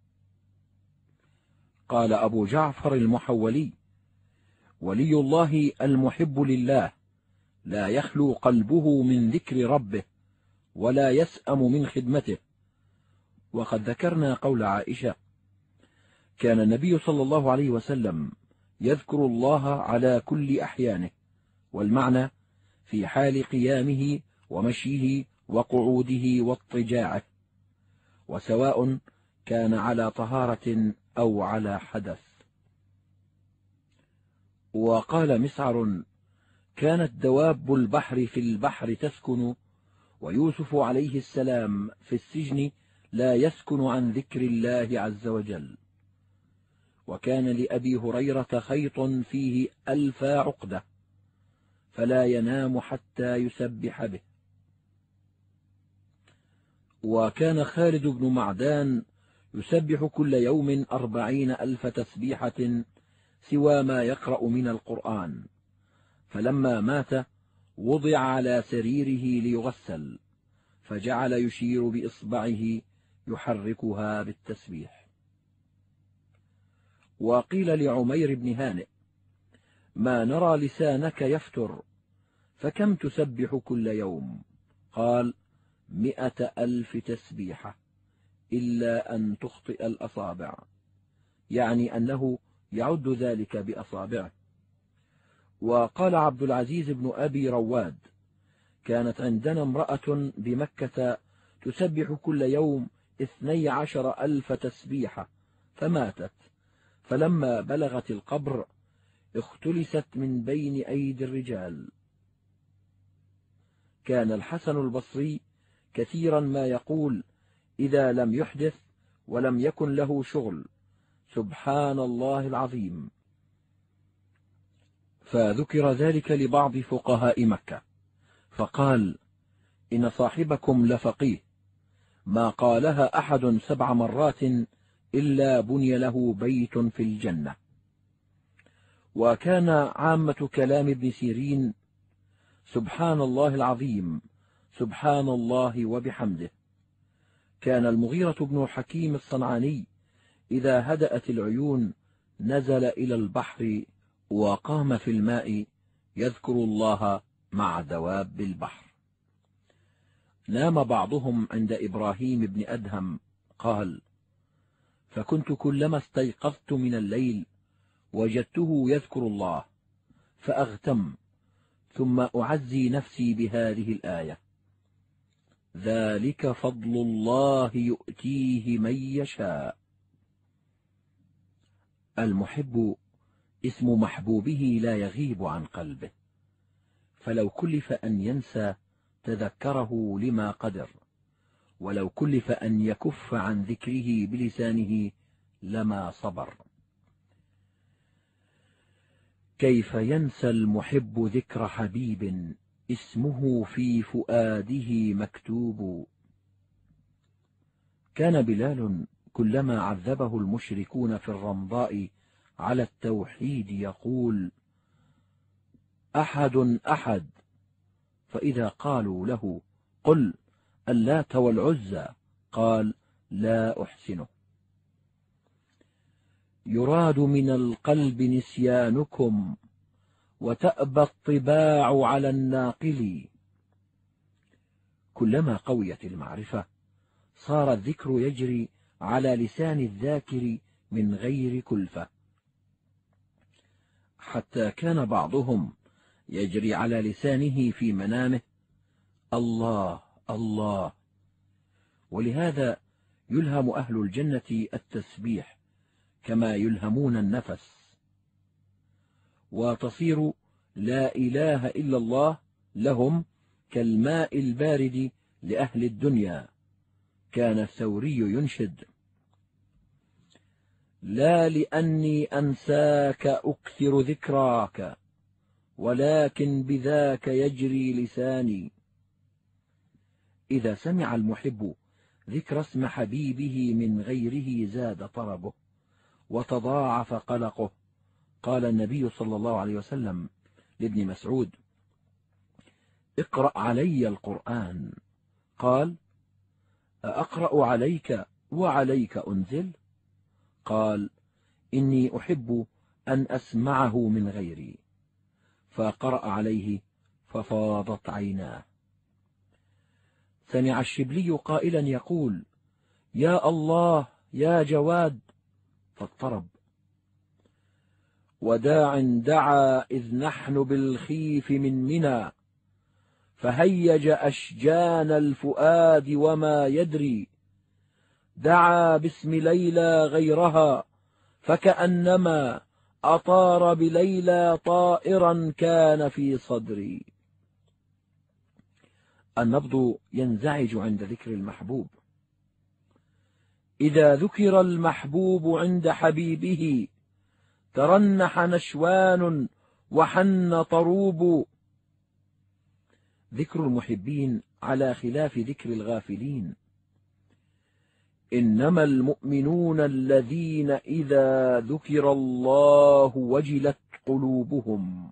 قال أبو جعفر المحولي: ولي الله المحب لله لا يخلو قلبه من ذكر ربه ولا يسأم من خدمته. وقد ذكرنا قول عائشة: كان النبي صلى الله عليه وسلم يذكر الله على كل أحيانه، والمعنى في حال قيامه ومشيه وقعوده واضطجاعه، وسواء كان على طهارة أو على حدث. وقال مسعر: كانت دواب البحر في البحر تسكن، ويوسف عليه السلام في السجن لا يسكن عن ذكر الله عز وجل. وكان لأبي هريرة خيط فيه ألف عقدة فلا ينام حتى يسبح به. وكان خالد بن معدان يسبح كل يوم أربعين ألف تسبيحة سوى ما يقرأ من القرآن، فلما مات وضع على سريره ليغسل، فجعل يشير بإصبعه يحركها بالتسبيح. وقيل لعمير بن هانئ: ما نرى لسانك يفتر، فكم تسبح كل يوم؟ قال: مئة ألف تسبيحة إلا أن تخطئ الأصابع، يعني أنه يعد ذلك بأصابعه. وقال عبد العزيز بن أبي رواد: كانت عندنا امرأة بمكة تسبح كل يوم اثني عشر ألف تسبيحة فماتت، فلما بلغت القبر اختلست من بين أيدي الرجال. كان الحسن البصري كثيرا ما يقول إذا لم يحدث ولم يكن له شغل: سبحان الله العظيم. فذكر ذلك لبعض فقهاء مكة، فقال: إن صاحبكم لفقيه، ما قالها أحد سبع مرات إلا بني له بيت في الجنة. وكان عامة كلام ابن سيرين: سبحان الله العظيم، سبحان الله وبحمده. كان المغيرة بن حكيم الصنعاني إذا هدأت العيون نزل إلى البحر وقام في الماء يذكر الله مع دواب البحر. نام بعضهم عند إبراهيم بن أدهم قال: فكنت كلما استيقظت من الليل وجدته يذكر الله فأغتم، ثم أعزي نفسي بهذه الآية: ذلك فضل الله يؤتيه من يشاء. المحب اسم محبوبه لا يغيب عن قلبه، فلو كلف أن ينسى تذكره لما قدر، ولو كلف أن يكف عن ذكره بلسانه لما صبر. كيف ينسى المحب ذكر حبيب اسمه في فؤاده مكتوب. كان بلال كلما عذبه المشركون في الرمضاء على التوحيد يقول: أحد أحد، فإذا قالوا له: قل اللات والعزى، قال: لا أحسنه. يراد من القلب نسيانكم وتأبى الطباع على الناقل. كلما قويت المعرفة صار الذكر يجري على لسان الذاكر من غير كلفة، حتى كان بعضهم يجري على لسانه في منامه: الله الله. ولهذا يلهم أهل الجنة التسبيح كما يلهمون النفس، وتصير لا إله إلا الله لهم كالماء البارد لأهل الدنيا. كان الثوري ينشد: لا لأني أنساك أكثر ذكراك، ولكن بذاك يجري لساني. إذا سمع المحب ذكر اسم حبيبه من غيره زاد طربه وتضاعف قلقه. قال النبي صلى الله عليه وسلم لابن مسعود: اقرأ علي القرآن. قال: أقرأ عليك وعليك أنزل؟ قال: إني أحب أن أسمعه من غيري. فقرأ عليه ففاضت عيناه. سمع الشبلي قائلا يقول: يا الله يا جواد، فاضطرب. وداع دعا إذ نحن بالخيف من منى، فهيج أشجان الفؤاد وما يدري. دعا باسم ليلى غيرها، فكأنما أطار بليلى طائرا كان في صدري. النبض ينزعج عند ذكر المحبوب. إذا ذكر المحبوب عند حبيبه ترنح نشوان وحن طروب. ذكر المحبين على خلاف ذكر الغافلين، إنما المؤمنون الذين إذا ذكر الله وجلت قلوبهم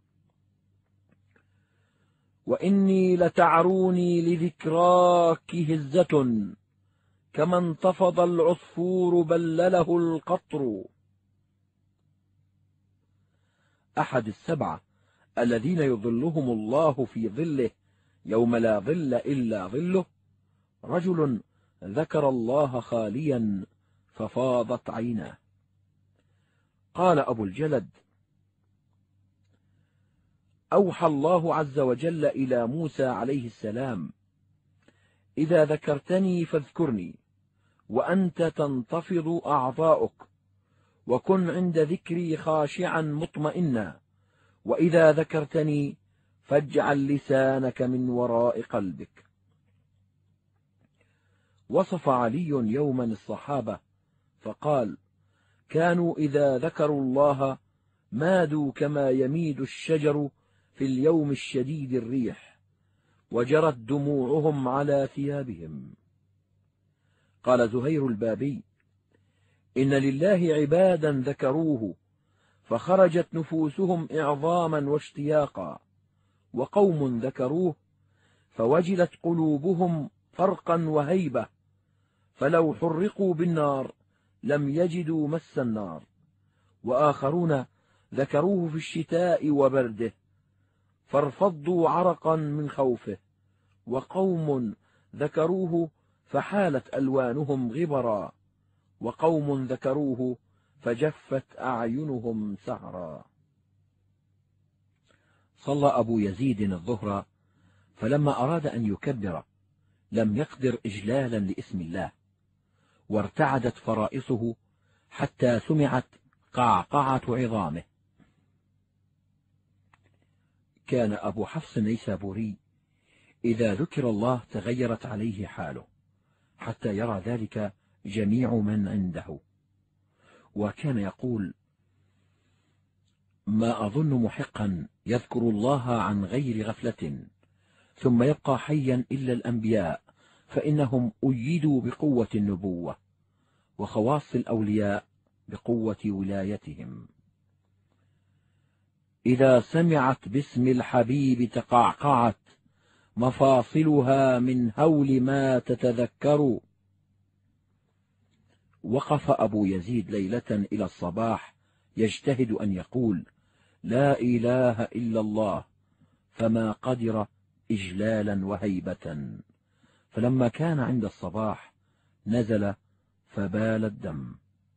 وإني لتعروني لذكراك هزة كما انتفض العصفور بلله القطر. أحد السبعة الذين يظلهم الله في ظله يوم لا ظل إلا ظله رجل ذكر الله خاليا ففاضت عيناه. قال أبو الجلد: أوحى الله عز وجل إلى موسى عليه السلام: إذا ذكرتني فاذكرني وأنت تنتفض أعضاؤك، وكن عند ذكري خاشعا مطمئنا، وإذا ذكرتني فاجعل لسانك من وراء قلبك. وصف علي يوما الصحابة فقال: كانوا إذا ذكروا الله مادوا كما يميد الشجر في اليوم الشديد الريح، وجرت دموعهم على ثيابهم. قال زهير البابي: إن لله عبادا ذكروه فخرجت نفوسهم إعظاما واشتياقا، وقوم ذكروه فوجلت قلوبهم فرقا وهيبة، فلو حرقوا بالنار لم يجدوا مس النار. وآخرون ذكروه في الشتاء وبرده فارفضوا عرقا من خوفه، وقوم ذكروه فحالت ألوانهم غبرا، وقوم ذكروه فجفت أعينهم سعرا. صلى أبو يزيد الظهر، فلما أراد أن يكبر لم يقدر إجلالا لاسم الله، وارتعدت فرائصه حتى سمعت قعقعة عظامه. كان أبو حفص النيسابوري إذا ذكر الله تغيرت عليه حاله حتى يرى ذلك جميع من عنده، وكان يقول: ما أظن محقا يذكر الله عن غير غفلة ثم يبقى حيا إلا الأنبياء، فإنهم أيدوا بقوة النبوة، وخواص الأولياء بقوة ولايتهم. إذا سمعت باسم الحبيب تقعقعت مفاصلها من هول ما تتذكر. وقف أبو يزيد ليلة إلى الصباح يجتهد أن يقول: لا إله إلا الله، فما قدر إجلالا وهيبة، فلما كان عند الصباح نزل فبال الدم.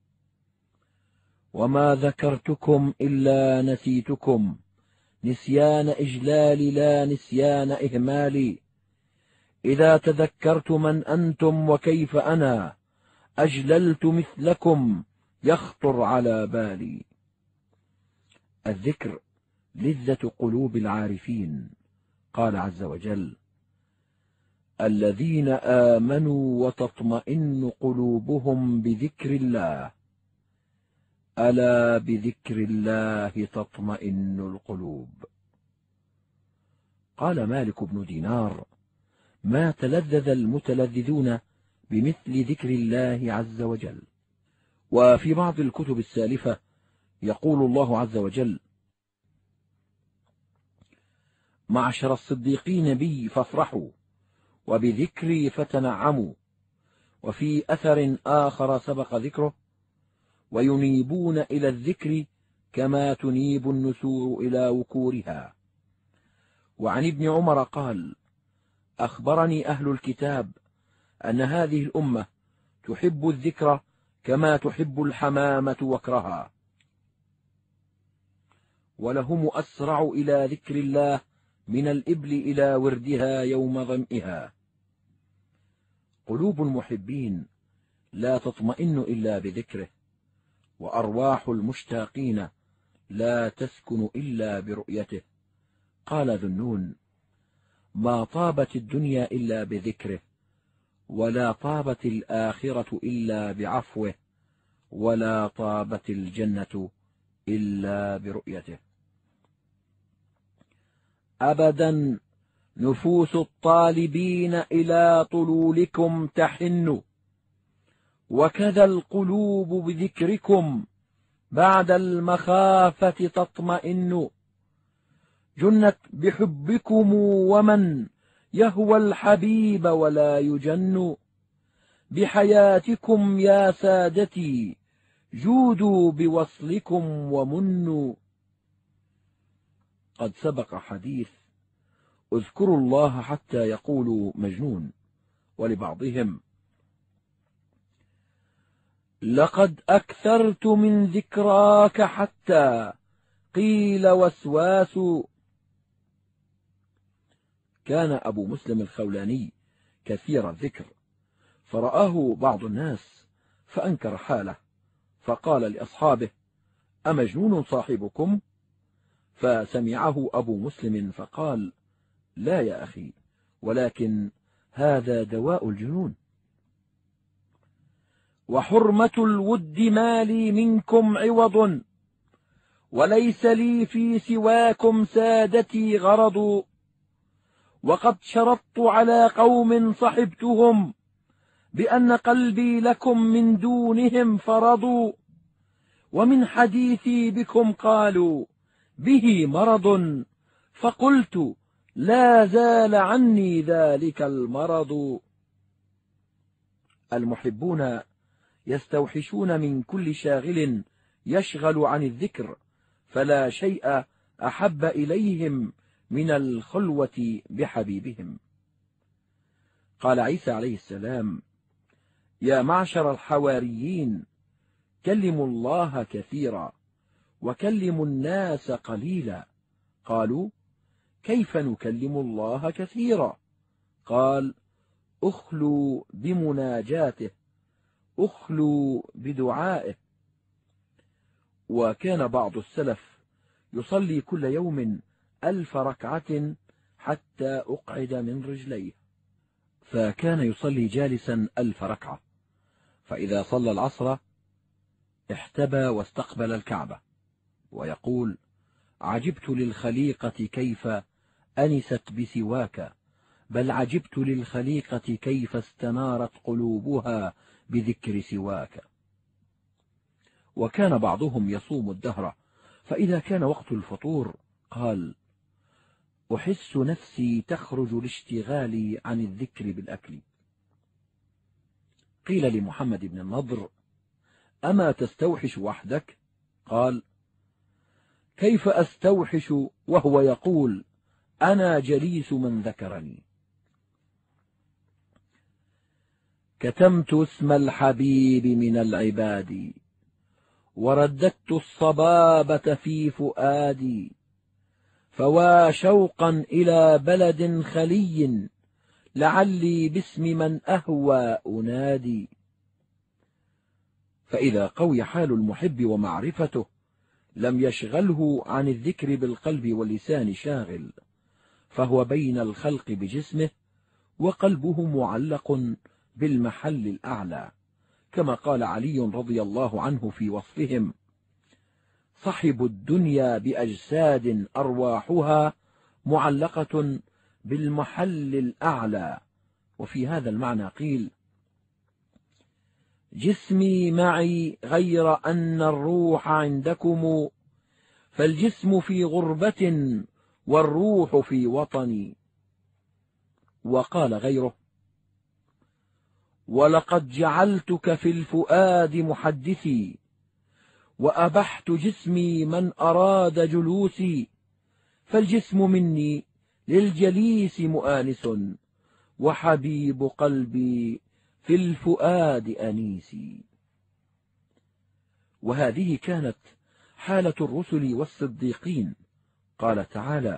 وما ذكرتكم إلا نسيتكم، نسيان إجلال لا نسيان إهمال. إذا تذكرت من أنتم وكيف أنا أجللت مثلكم يخطر على بالي. الذكر لذة قلوب العارفين. قال عز وجل: الذين آمنوا وتطمئن قلوبهم بذكر الله، ألا بذكر الله تطمئن القلوب. قال مالك بن دينار: ما تلذذ المتلذذون بمثل ذكر الله عز وجل. وفي بعض الكتب السالفة يقول الله عز وجل: معشر الصديقين بي فافرحوا، وبذكري فتنعموا. وفي أثر آخر سبق ذكره: وينيبون إلى الذكر كما تنيب النسور إلى وكورها. وعن ابن عمر قال: أخبرني أهل الكتاب أن هذه الأمة تحب الذكر كما تحب الحمامة وكرها، ولهم أسرع إلى ذكر الله من الإبل إلى وردها يوم ظمئها. قلوب المحبين لا تطمئن إلا بذكره، وأرواح المشتاقين لا تسكن إلا برؤيته. قال ذو النون: ما طابت الدنيا إلا بذكره، ولا طابت الآخرة إلا بعفوه، ولا طابت الجنة إلا برؤيته. أبدا نفوس الطالبين إلى طلولكم تحن، وكذا القلوب بذكركم بعد المخافة تطمئن، جنت بحبكم ومن يهوى الحبيب ولا يجن، بحياتكم يا سادتي جودوا بوصلكم ومنوا. قد سبق حديث اذكروا الله حتى يقولوا مجنون، ولبعضهم لقد أكثرت من ذكراك حتى قيل وسواس. كان أبو مسلم الخولاني كثير الذكر، فرآه بعض الناس فأنكر حاله، فقال لأصحابه أمجنون صاحبكم؟ فسمعه أبو مسلم فقال لا يا أخي، ولكن هذا دواء الجنون. وحرمة الود ما لي منكم عوض، وليس لي في سواكم سادتي غرض، وقد شرطت على قوم صحبتهم بأن قلبي لكم من دونهم فرضوا، ومن حديثي بكم قالوا به مرض، فقلت لا زال عني ذلك المرض. المحبون يستوحشون من كل شاغل يشغل عن الذكر، فلا شيء أحب إليهم من الخلوة بحبيبهم. قال عيسى عليه السلام يا معشر الحواريين كلموا الله كثيرا وكلموا الناس قليلا. قالوا كيف نكلم الله كثيرا؟ قال أخلوا بمناجاته، أخلوا بدعائه. وكان بعض السلف يصلي كل يوم ألف ركعة حتى أقعد من رجليه، فكان يصلي جالسا ألف ركعة، فإذا صلى العصر احتبى واستقبل الكعبة ويقول عجبت للخليقة كيف أنست بسواك، بل عجبت للخليقة كيف استنارت قلوبها بذكر سواك. وكان بعضهم يصوم الدهر، فإذا كان وقت الفطور قال أحس نفسي تخرج لاشتغالي عن الذكر بالأكل. قيل لمحمد بن النضر أما تستوحش وحدك؟ قال كيف أستوحش وهو يقول أنا جليس من ذكرني. كتمت اسم الحبيب من العباد، ورددت الصبابة في فؤادي، فوا شوقا إلى بلد خلي، لعلي باسم من أهوى أنادي. فإذا قوي حال المحب ومعرفته لم يشغله عن الذكر بالقلب واللسان شاغل، فهو بين الخلق بجسمه وقلبه معلق بالمحل الأعلى، كما قال علي رضي الله عنه في وصفهم صحبوا الدنيا بأجساد أرواحها معلقة بالمحل الأعلى. وفي هذا المعنى قيل جسمي معي غير أن الروح عندكم، فالجسم في غربة والروح في وطني. وقال غيره ولقد جعلتك في الفؤاد محدثي، وأبحت جسمي من أراد جلوسي، فالجسم مني للجليس مؤانس، وحبيب قلبي في الفؤاد أنيسي. وهذه كانت حالة الرسل والصديقين. قال تعالى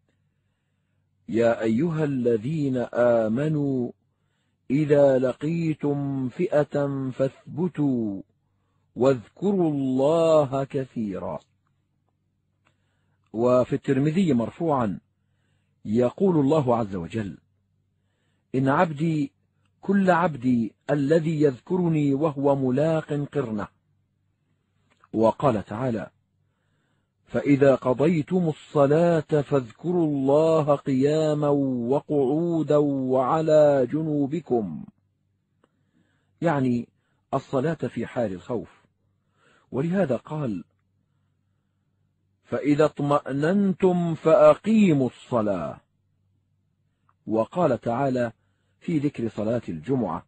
يا أيها الذين آمنوا إذا لقيتم فئة فاثبتوا واذكروا الله كثيرا. وفي الترمذي مرفوعا يقول الله عز وجل إن عبدي كل عبدي الذي يذكرني وهو ملاق قرنه. وقال تعالى فإذا قضيتم الصلاة فاذكروا الله قياما وقعودا وعلى جنوبكم، يعني الصلاة في حال الخوف، ولهذا قال: فإذا اطمأننتم فأقيموا الصلاة. وقال تعالى في ذكر صلاة الجمعة: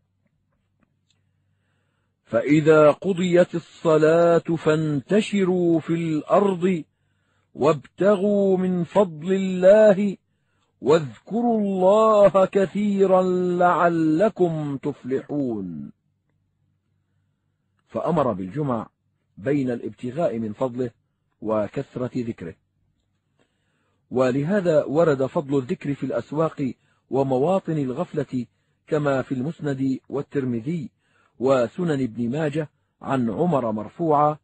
فإذا قضيت الصلاة فانتشروا في الأرض وابتغوا من فضل الله واذكروا الله كثيرا لعلكم تفلحون. فأمر بالجمع بين الابتغاء من فضله وكثرة ذكره، ولهذا ورد فضل الذكر في الأسواق ومواطن الغفلة كما في المسند والترمذي وسنن ابن ماجه عن عمر مرفوعا: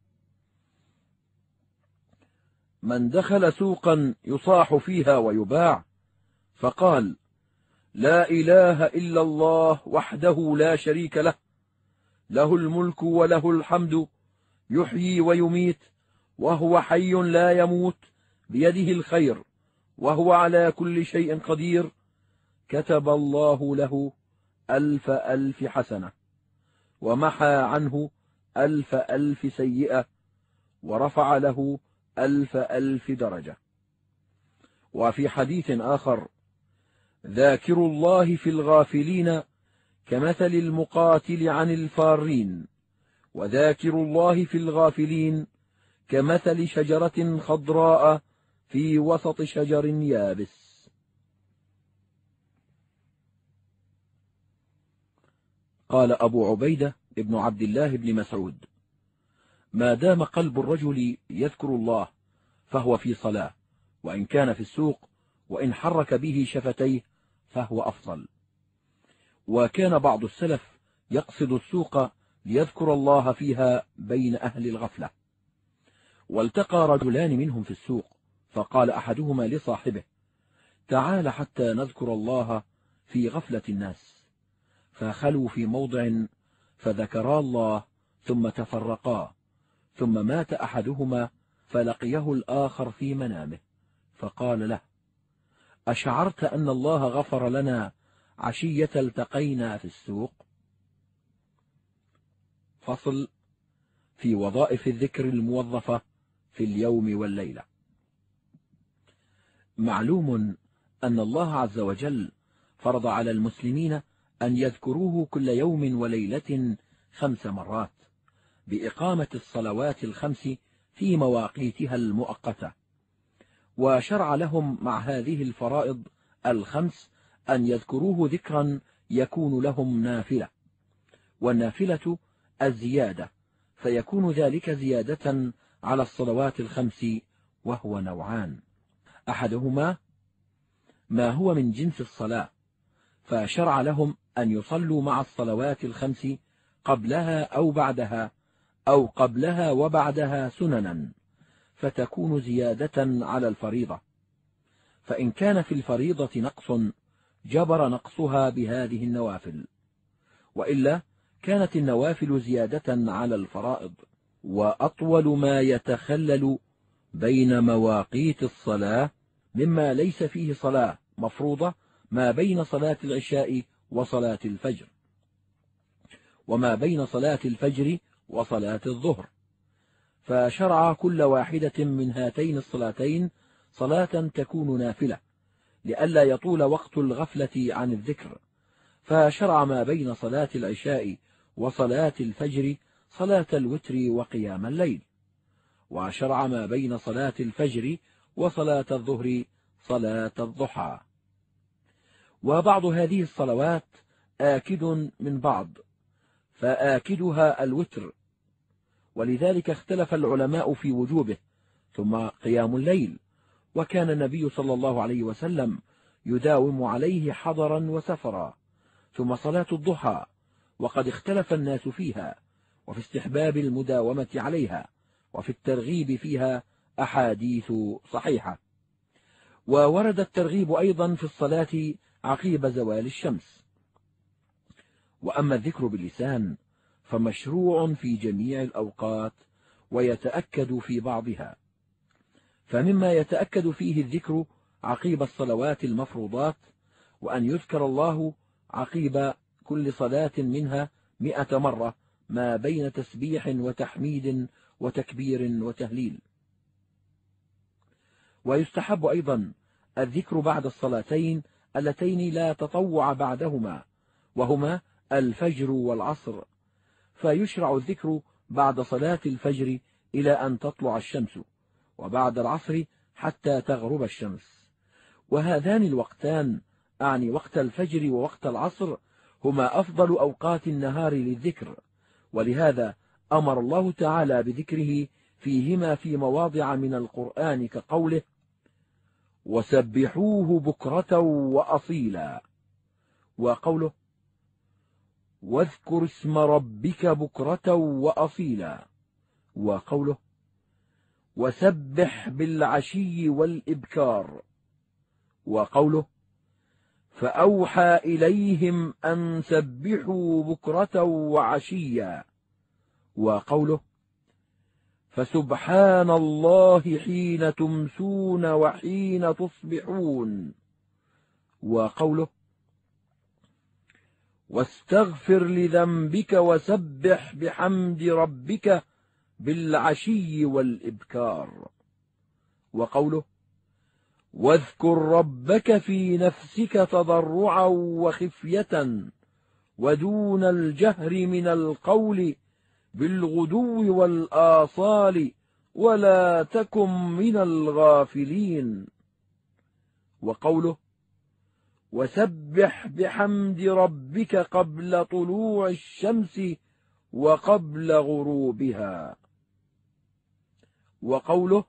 من دخل سوقا يصاح فيها ويباع فقال: لا إله إلا الله وحده لا شريك له، له الملك وله الحمد، يحيي ويميت وهو حي لا يموت، بيده الخير وهو على كل شيء قدير، كتب الله له ألف ألف حسنة ومحى عنه ألف ألف سيئة ورفع له ألف ألف درجة. وفي حديث آخر: ذاكر الله في الغافلين كمثل المقاتل عن الفارين، وذاكر الله في الغافلين كمثل شجرة خضراء في وسط شجر يابس. قال أبو عبيدة ابن عبد الله بن مسعود: ما دام قلب الرجل يذكر الله فهو في صلاة، وإن كان في السوق، وإن حرك به شفتيه فهو أفضل. وكان بعض السلف يقصد السوق ليذكر الله فيها بين أهل الغفلة. والتقى رجلان منهم في السوق، فقال أحدهما لصاحبه: تعال حتى نذكر الله في غفلة الناس. فخلوا في موضع فذكرا الله ثم تفرقا، ثم مات أحدهما فلقيه الآخر في منامه فقال له: أشعرت أن الله غفر لنا عشية التقينا في السوق؟ فصل في وظائف الذكر الموظفة في اليوم والليلة. معلوم أن الله عز وجل فرض على المسلمين أن يذكروه كل يوم وليلة خمس مرات بإقامة الصلوات الخمس في مواقيتها المؤقتة، وشرع لهم مع هذه الفرائض الخمس أن يذكروه ذكرا يكون لهم نافلة، والنافلة الزيادة، فيكون ذلك زيادة على الصلوات الخمس، وهو نوعان: أحدهما ما هو من جنس الصلاة، فشرع لهم أن يصلوا مع الصلوات الخمس قبلها أو بعدها، أو قبلها وبعدها سننا، فتكون زيادة على الفريضة. فإن كان في الفريضة نقص جبر نقصها بهذه النوافل، وإلا كانت النوافل زيادة على الفرائض. وأطول ما يتخلل بين مواقيت الصلاة مما ليس فيه صلاة مفروضة ما بين صلاة العشاء وصلاة الفجر، وما بين صلاة الفجر وصلاة الظهر، فشرع كل واحدة من هاتين الصلاتين صلاة تكون نافلة لئلا يطول وقت الغفلة عن الذكر، فشرع ما بين صلاة العشاء وصلاة الفجر صلاة الوتر وقيام الليل، وشرع ما بين صلاة الفجر وصلاة الظهر صلاة الضحى. وبعض هذه الصلوات آكد من بعض، فآكدها الوتر، ولذلك اختلف العلماء في وجوبه. ثم قيام الليل، وكان النبي صلى الله عليه وسلم يداوم عليه حضرا وسفرا. ثم صلاة الضحى، وقد اختلف الناس فيها، وفي استحباب المداومة عليها، وفي الترغيب فيها أحاديث صحيحة. وورد الترغيب أيضا في الصلاة عقيب زوال الشمس. وأما الذكر باللسان فمشروع في جميع الأوقات ويتأكد في بعضها، فمما يتأكد فيه الذكر عقيب الصلوات المفروضات، وأن يذكر الله عقيب كل صلاة منها مئة مرة ما بين تسبيح وتحميد وتكبير وتهليل. ويستحب أيضا الذكر بعد الصلاتين اللتين لا تطوع بعدهما، وهما الفجر والعصر، فيشرع الذكر بعد صلاة الفجر إلى أن تطلع الشمس، وبعد العصر حتى تغرب الشمس. وهذان الوقتان، أعني وقت الفجر ووقت العصر، هما أفضل أوقات النهار للذكر، ولهذا أمر الله تعالى بذكره فيهما في مواضع من القرآن كقوله: وسبحوه بكرة وأصيلا، وقوله: واذكر اسم ربك بكرة وأصيلا، وقوله: وسبح بالعشي والإبكار، وقوله: فأوحى إليهم أن سبحوا بكرة وعشيا، وقوله: فسبحان الله حين تمسون وحين تصبحون، وقوله: واستغفر لذنبك وسبح بحمد ربك بالعشي والإبكار، وقوله: واذكر ربك في نفسك تضرعا وخفية ودون الجهر من القول بالغدو والآصال ولا تكن من الغافلين، وقوله: وسبح بحمد ربك قبل طلوع الشمس وقبل غروبها، وقوله: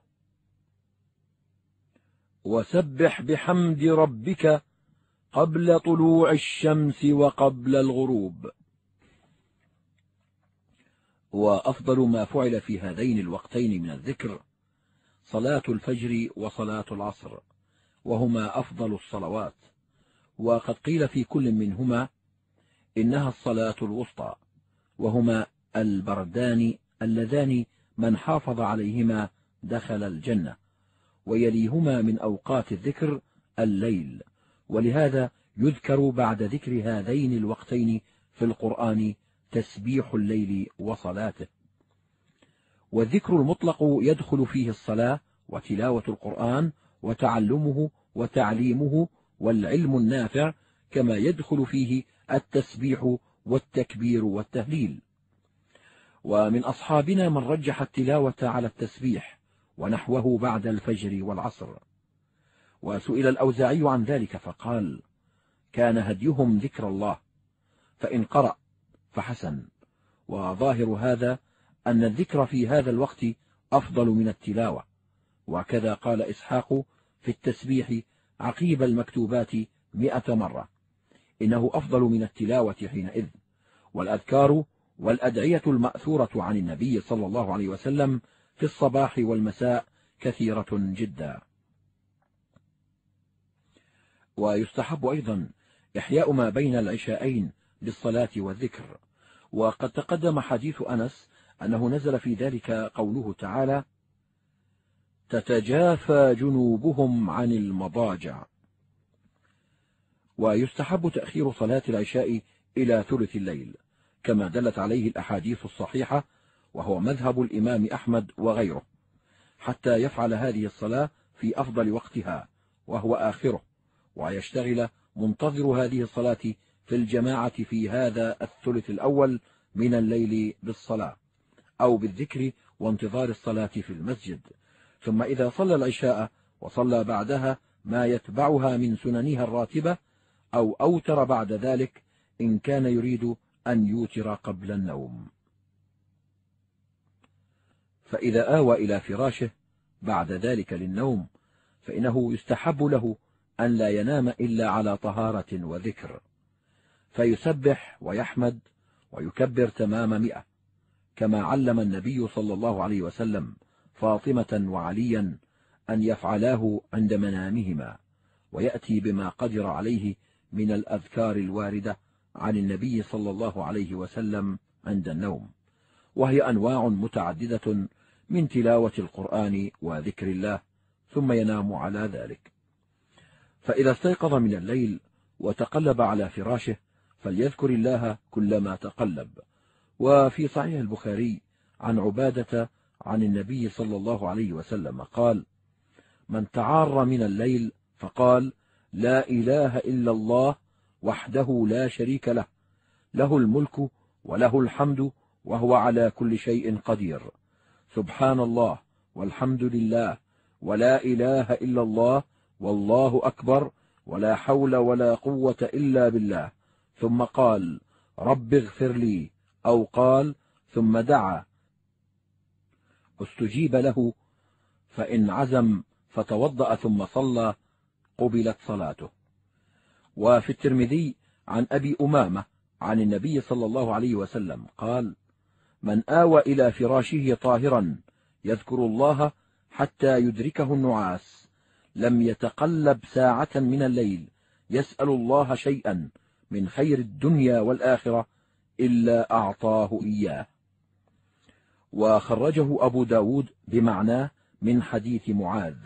وسبح بحمد ربك قبل طلوع الشمس وقبل الغروب. وأفضل ما فعل في هذين الوقتين من الذكر صلاة الفجر وصلاة العصر، وهما أفضل الصلوات، وقد قيل في كل منهما إنها الصلاة الوسطى، وهما البردان اللذان من حافظ عليهما دخل الجنة. ويليهما من أوقات الذكر الليل، ولهذا يذكر بعد ذكر هذين الوقتين في القرآن تسبيح الليل وصلاته. والذكر المطلق يدخل فيه الصلاة وتلاوة القرآن وتعلمه وتعليمه والعلم النافع، كما يدخل فيه التسبيح والتكبير والتهليل. ومن أصحابنا من رجح التلاوة على التسبيح ونحوه بعد الفجر والعصر. وسئل الأوزاعي عن ذلك فقال: كان هديهم ذكر الله، فإن قرأ فحسن. وظاهر هذا أن الذكر في هذا الوقت أفضل من التلاوة. وكذا قال إسحاق في التسبيح عقيب المكتوبات مئة مرة: إنه أفضل من التلاوة حينئذ. والأذكار والأدعية المأثورة عن النبي صلى الله عليه وسلم في الصباح والمساء كثيرة جدا. ويستحب أيضا إحياء ما بين العشاءين بالصلاة والذكر. وقد تقدم حديث أنس أنه نزل في ذلك قوله تعالى: تتجافى جنوبهم عن المضاجع. ويستحب تأخير صلاة العشاء إلى ثلث الليل كما دلت عليه الأحاديث الصحيحة، وهو مذهب الإمام أحمد وغيره، حتى يفعل هذه الصلاة في أفضل وقتها وهو آخره، ويشتغل منتظر هذه الصلاة في الجماعة في هذا الثلث الأول من الليل بالصلاة أو بالذكر وانتظار الصلاة في المسجد. ثم إذا صلى العشاء وصلى بعدها ما يتبعها من سننها الراتبة، أو أوتر بعد ذلك إن كان يريد أن يوتر قبل النوم. فإذا آوى إلى فراشه بعد ذلك للنوم فإنه يستحب له أن لا ينام إلا على طهارة وذكر، فيسبح ويحمد ويكبر تمام مئة، كما علم النبي صلى الله عليه وسلم فاطمة وعليا أن يفعلاه عند منامهما، ويأتي بما قدر عليه من الأذكار الواردة عن النبي صلى الله عليه وسلم عند النوم، وهي أنواع متعددة من تلاوة القرآن وذكر الله، ثم ينام على ذلك. فإذا استيقظ من الليل وتقلب على فراشه فليذكر الله كلما تقلب، وفي صحيح البخاري عن عبادة عن النبي صلى الله عليه وسلم قال: من تعار من الليل فقال: لا إله إلا الله وحده لا شريك له، له الملك وله الحمد وهو على كل شيء قدير، سبحان الله والحمد لله ولا إله إلا الله والله أكبر ولا حول ولا قوة إلا بالله، ثم قال: رب اغفر لي، أو قال ثم دعا استجيب له، فإن عزم فتوضأ ثم صلى قبلت صلاته. وفي الترمذي عن أبي أمامة عن النبي صلى الله عليه وسلم قال: من آوى إلى فراشه طاهرا يذكر الله حتى يدركه النعاس لم يتقلب ساعة من الليل يسأل الله شيئا من خير الدنيا والآخرة إلا أعطاه إياه. وخرجه أبو داود بمعناه من حديث معاذ.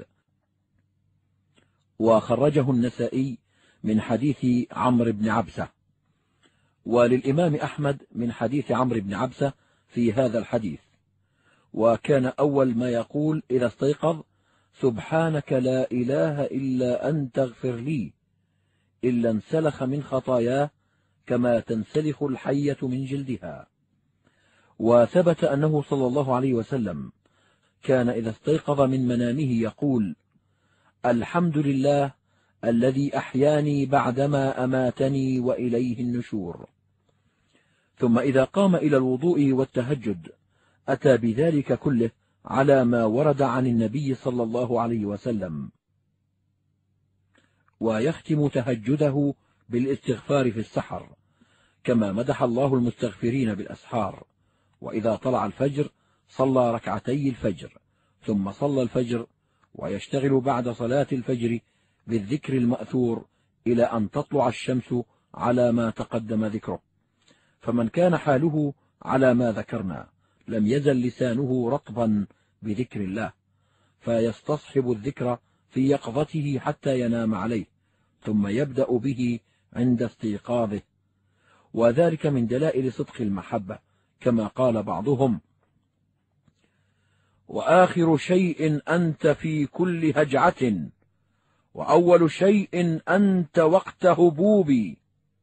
وخرجه النسائي من حديث عمرو بن عبسة. وللإمام أحمد من حديث عمرو بن عبسة في هذا الحديث: وكان أول ما يقول إذا استيقظ: سبحانك لا إله إلا أنت اغفر لي، إلا انسلخ من خطاياه كما تنسلخ الحية من جلدها. وثبت أنه صلى الله عليه وسلم كان إذا استيقظ من منامه يقول: الحمد لله الذي أحياني بعدما أماتني وإليه النشور. ثم إذا قام إلى الوضوء والتهجد أتى بذلك كله على ما ورد عن النبي صلى الله عليه وسلم. ويختم تهجده بالاستغفار في السحر، كما مدح الله المستغفرين بالأسحار. وإذا طلع الفجر صلى ركعتي الفجر ثم صلى الفجر، ويشتغل بعد صلاة الفجر بالذكر المأثور إلى أن تطلع الشمس على ما تقدم ذكره. فمن كان حاله على ما ذكرنا لم يزل لسانه رطبا بذكر الله، فيستصحب الذكر في يقظته حتى ينام عليه، ثم يبدأ به عند استيقاظه. وذلك من دلائل صدق المحبة، كما قال بعضهم: وآخر شيء أنت في كل هجعة، وأول شيء أنت وقت هبوبي.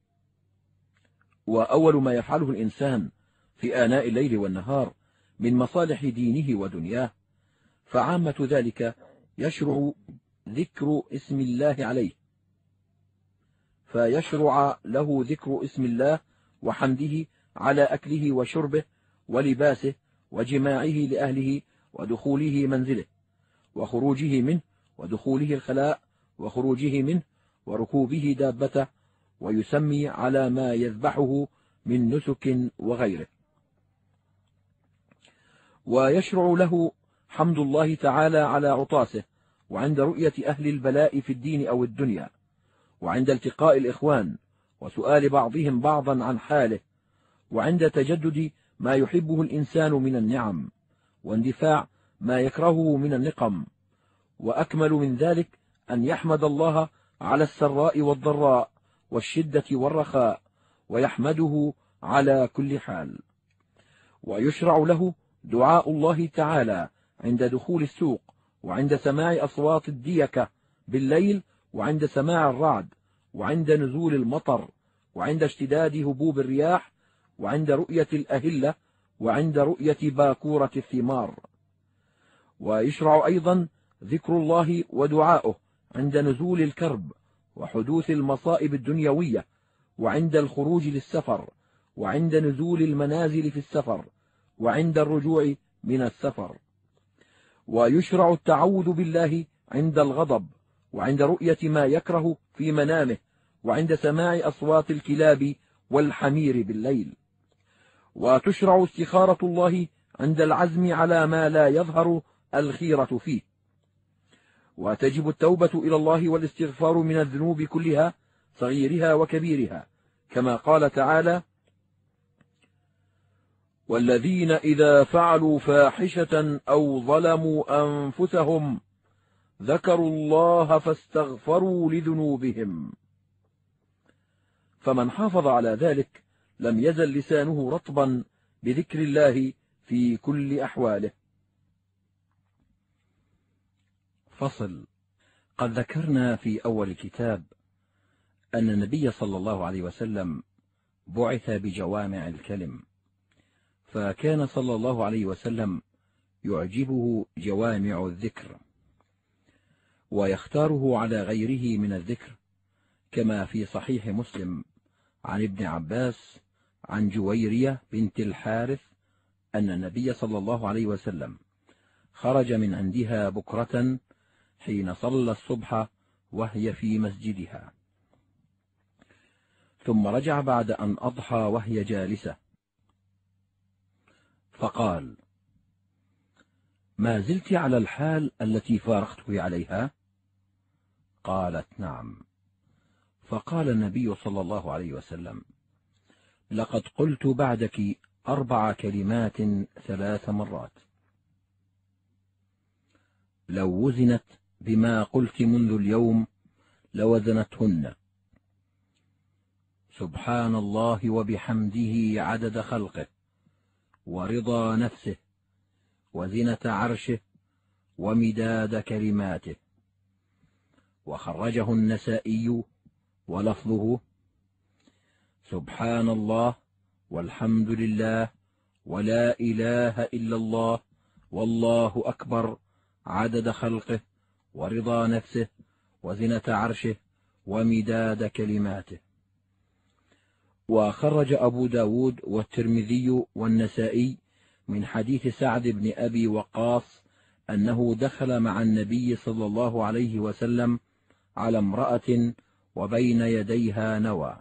وأول ما يفعله الإنسان في آناء الليل والنهار من مصالح دينه ودنياه، فعامة ذلك يشرع ذكر اسم الله عليه، فيشرع له ذكر اسم الله وحمده على أكله وشربه ولباسه وجماعه لأهله ودخوله منزله وخروجه منه ودخوله الخلاء وخروجه منه وركوبه دابته، ويسمي على ما يذبحه من نسك وغيره. ويشرع له حمد الله تعالى على عطاسه، وعند رؤية أهل البلاء في الدين أو الدنيا، وعند التقاء الإخوان وسؤال بعضهم بعضا عن حاله، وعند تجدد ما يحبه الإنسان من النعم، واندفاع ما يكرهه من النقم. وأكمل من ذلك أن يحمد الله على السراء والضراء والشدة والرخاء، ويحمده على كل حال. ويشرع له دعاء الله تعالى عند دخول السوق، وعند سماع أصوات الديكة بالليل، وعند سماع الرعد، وعند نزول المطر، وعند اشتداد هبوب الرياح، وعند رؤية الأهلة، وعند رؤية باكورة الثمار. ويشرع أيضا ذكر الله ودعاؤه عند نزول الكرب وحدوث المصائب الدنيوية، وعند الخروج للسفر، وعند نزول المنازل في السفر، وعند الرجوع من السفر. ويشرع التعوذ بالله عند الغضب، وعند رؤية ما يكره في منامه، وعند سماع أصوات الكلاب والحمير بالليل. وتشرع استخارة الله عند العزم على ما لا يظهر الخيرة فيه. وتجب التوبة إلى الله والاستغفار من الذنوب كلها صغيرها وكبيرها، كما قال تعالى: والذين إذا فعلوا فاحشة أو ظلموا أنفسهم ذكروا الله فاستغفروا لذنوبهم. فمن حافظ على ذلك لم يزل لسانه رطبا بذكر الله في كل أحواله. فصل. قد ذكرنا في أول الكتاب أن النبي صلى الله عليه وسلم بعث بجوامع الكلم، فكان صلى الله عليه وسلم يعجبه جوامع الذكر ويختاره على غيره من الذكر، كما في صحيح مسلم عن ابن عباس عن جويرية بنت الحارث أن النبي صلى الله عليه وسلم خرج من عندها بكرة حين صلى الصبح وهي في مسجدها، ثم رجع بعد أن أضحى وهي جالسة، فقال: ما زلت على الحال التي فارقته عليها؟ قالت: نعم. فقال النبي صلى الله عليه وسلم: لقد قلت بعدك أربع كلمات ثلاث مرات، لو وزنت بما قلت منذ اليوم لوزنتهن: سبحان الله وبحمده عدد خلقه، ورضا نفسه، وزنة عرشه، ومداد كلماته. وخرجه النسائي ولفظه: سبحان الله والحمد لله ولا إله إلا الله والله أكبر عدد خلقه، ورضا نفسه، وزنة عرشه، ومداد كلماته. وخرج أبو داود والترمذي والنسائي من حديث سعد بن أبي وقاص أنه دخل مع النبي صلى الله عليه وسلم على امرأة وبين يديها نوى،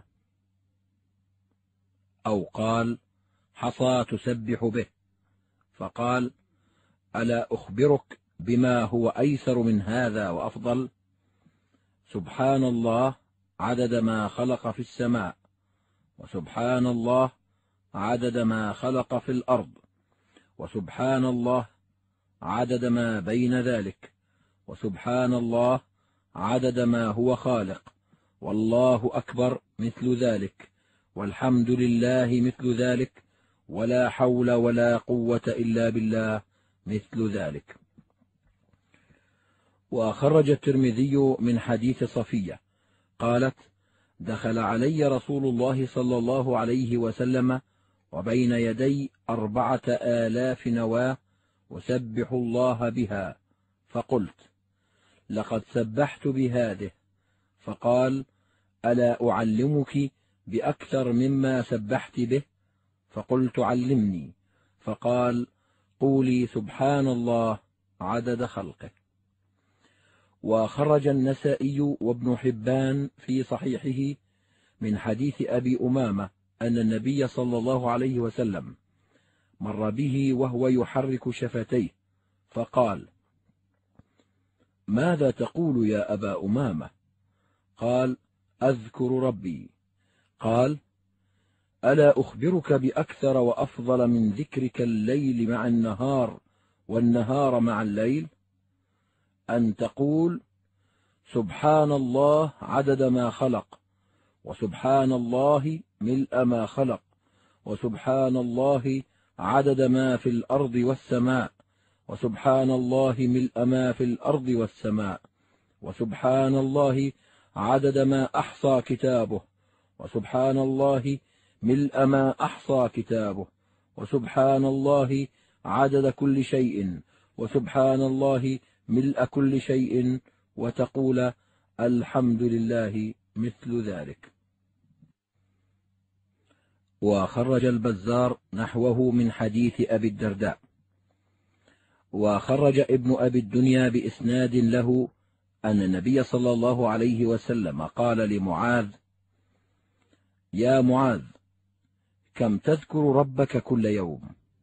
أو قال حصى تسبح به، فقال: ألا أخبرك بما هو أيسر من هذا وأفضل؟ سبحان الله عدد ما خلق في السماء، وسبحان الله عدد ما خلق في الأرض، وسبحان الله عدد ما بين ذلك، وسبحان الله عدد ما هو خالق، والله أكبر مثل ذلك، والحمد لله مثل ذلك، ولا حول ولا قوة إلا بالله مثل ذلك. وخرج الترمذي من حديث صفية قالت: دخل علي رسول الله صلى الله عليه وسلم وبين يدي أربعة آلاف نواة أسبح الله بها، فقلت: لقد سبحت بهذه. فقال: ألا أعلمك بأكثر مما سبحت به؟ فقلت: علمني. فقال: قولي سبحان الله عدد خلقه. وخرج النسائي وابن حبان في صحيحه من حديث أبي أمامة أن النبي صلى الله عليه وسلم مر به وهو يحرك شفتيه، فقال: ماذا تقول يا أبا أمامة؟ قال: أذكر ربي. قال: ألا أخبرك بأكثر وأفضل من ذكرك الليل مع النهار والنهار مع الليل؟ أن تقول: سبحان الله عدد ما خلق، وسبحان الله ملء ما خلق، وسبحان الله عدد ما في الأرض والسماء، وسبحان الله ملء ما في الأرض والسماء، وسبحان الله عدد ما أحصى كتابه، وسبحان الله ملء ما أحصى كتابه، وسبحان الله عدد كل شيء، وسبحان الله ملء كل شيء، وتقول: الحمد لله مثل ذلك. وخرج البزار نحوه من حديث أبي الدرداء. وخرج ابن أبي الدنيا بإسناد له أن النبي صلى الله عليه وسلم قال لمعاذ: يا معاذ، كم تذكر ربك كل يوم؟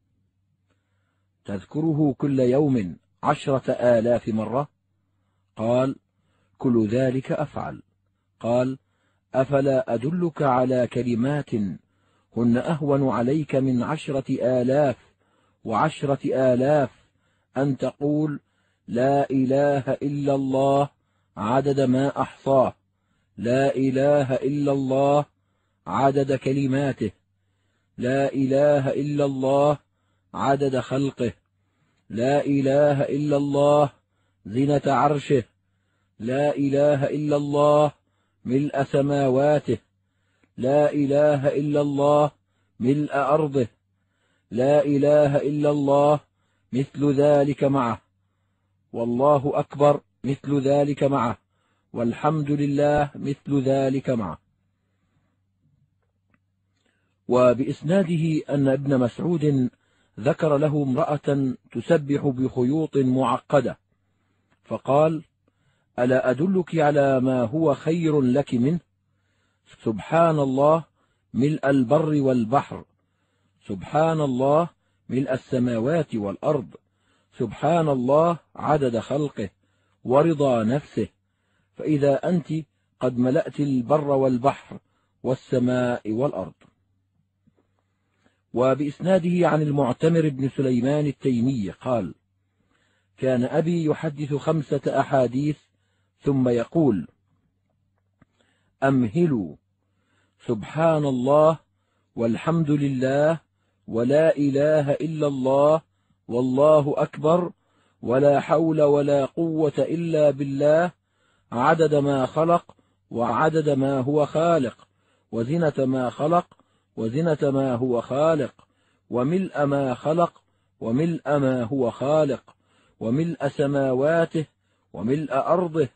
تذكره كل يوم عشرة آلاف مرة؟ قال: كل ذلك أفعل. قال: أفلا أدلك على كلمات هن أهون عليك من عشرة آلاف وعشرة آلاف، أن تقول: لا إله إلا الله عدد ما أحصاه، لا إله إلا الله عدد كلماته، لا إله إلا الله عدد خلقه، لا إله إلا الله زنة عرشه، لا إله إلا الله ملء سماواته، لا إله إلا الله ملء أرضه، لا إله إلا الله مثل ذلك معه، والله أكبر مثل ذلك معه، والحمد لله مثل ذلك معه. وبإسناده أن ابن مسعود ذكر له امرأة تسبح بخيوط معقدة، فقال: ألا أدلك على ما هو خير لك منه؟ سبحان الله ملء البر والبحر، سبحان الله ملء السماوات والأرض، سبحان الله عدد خلقه ورضا نفسه، فإذا أنت قد ملأت البر والبحر والسماء والأرض. وبإسناده عن المعتمر بن سليمان التيمي قال: كان أبي يحدث خمسة أحاديث ثم يقول: أمهلوا، سبحان الله والحمد لله ولا إله إلا الله والله أكبر ولا حول ولا قوة إلا بالله، عدد ما خلق وعدد ما هو خالق، وزنة ما خلق وزنة ما هو خالق، وملء ما خلق وملء ما هو خالق، وملء سماواته وملء أرضه،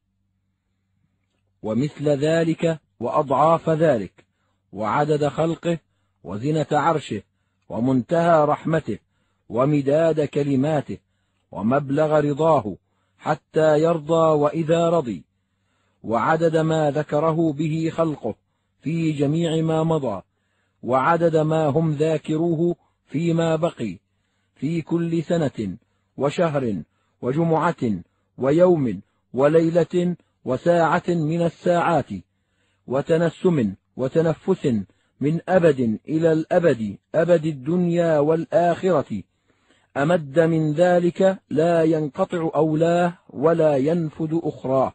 ومثل ذلك وأضعاف ذلك، وعدد خلقه وزنة عرشه ومنتهى رحمته ومداد كلماته ومبلغ رضاه حتى يرضى وإذا رضي، وعدد ما ذكره به خلقه في جميع ما مضى، وعدد ما هم ذاكروه فيما بقي، في كل سنة وشهر وجمعة ويوم وليلة وساعة من الساعات، وتنسم وتنفس من أبد إلى الأبد، أبد الدنيا والآخرة، أمد من ذلك لا ينقطع أولاه ولا ينفد أخراه.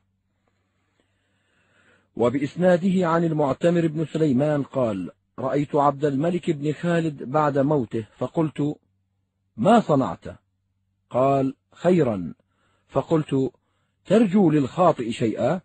وبإسناده عن المعتمر بن سليمان قال: رأيت عبد الملك بن خالد بعد موته فقلت: ما صنعت؟ قال: خيرا. فقلت: ترجو للخاطئ شيئا؟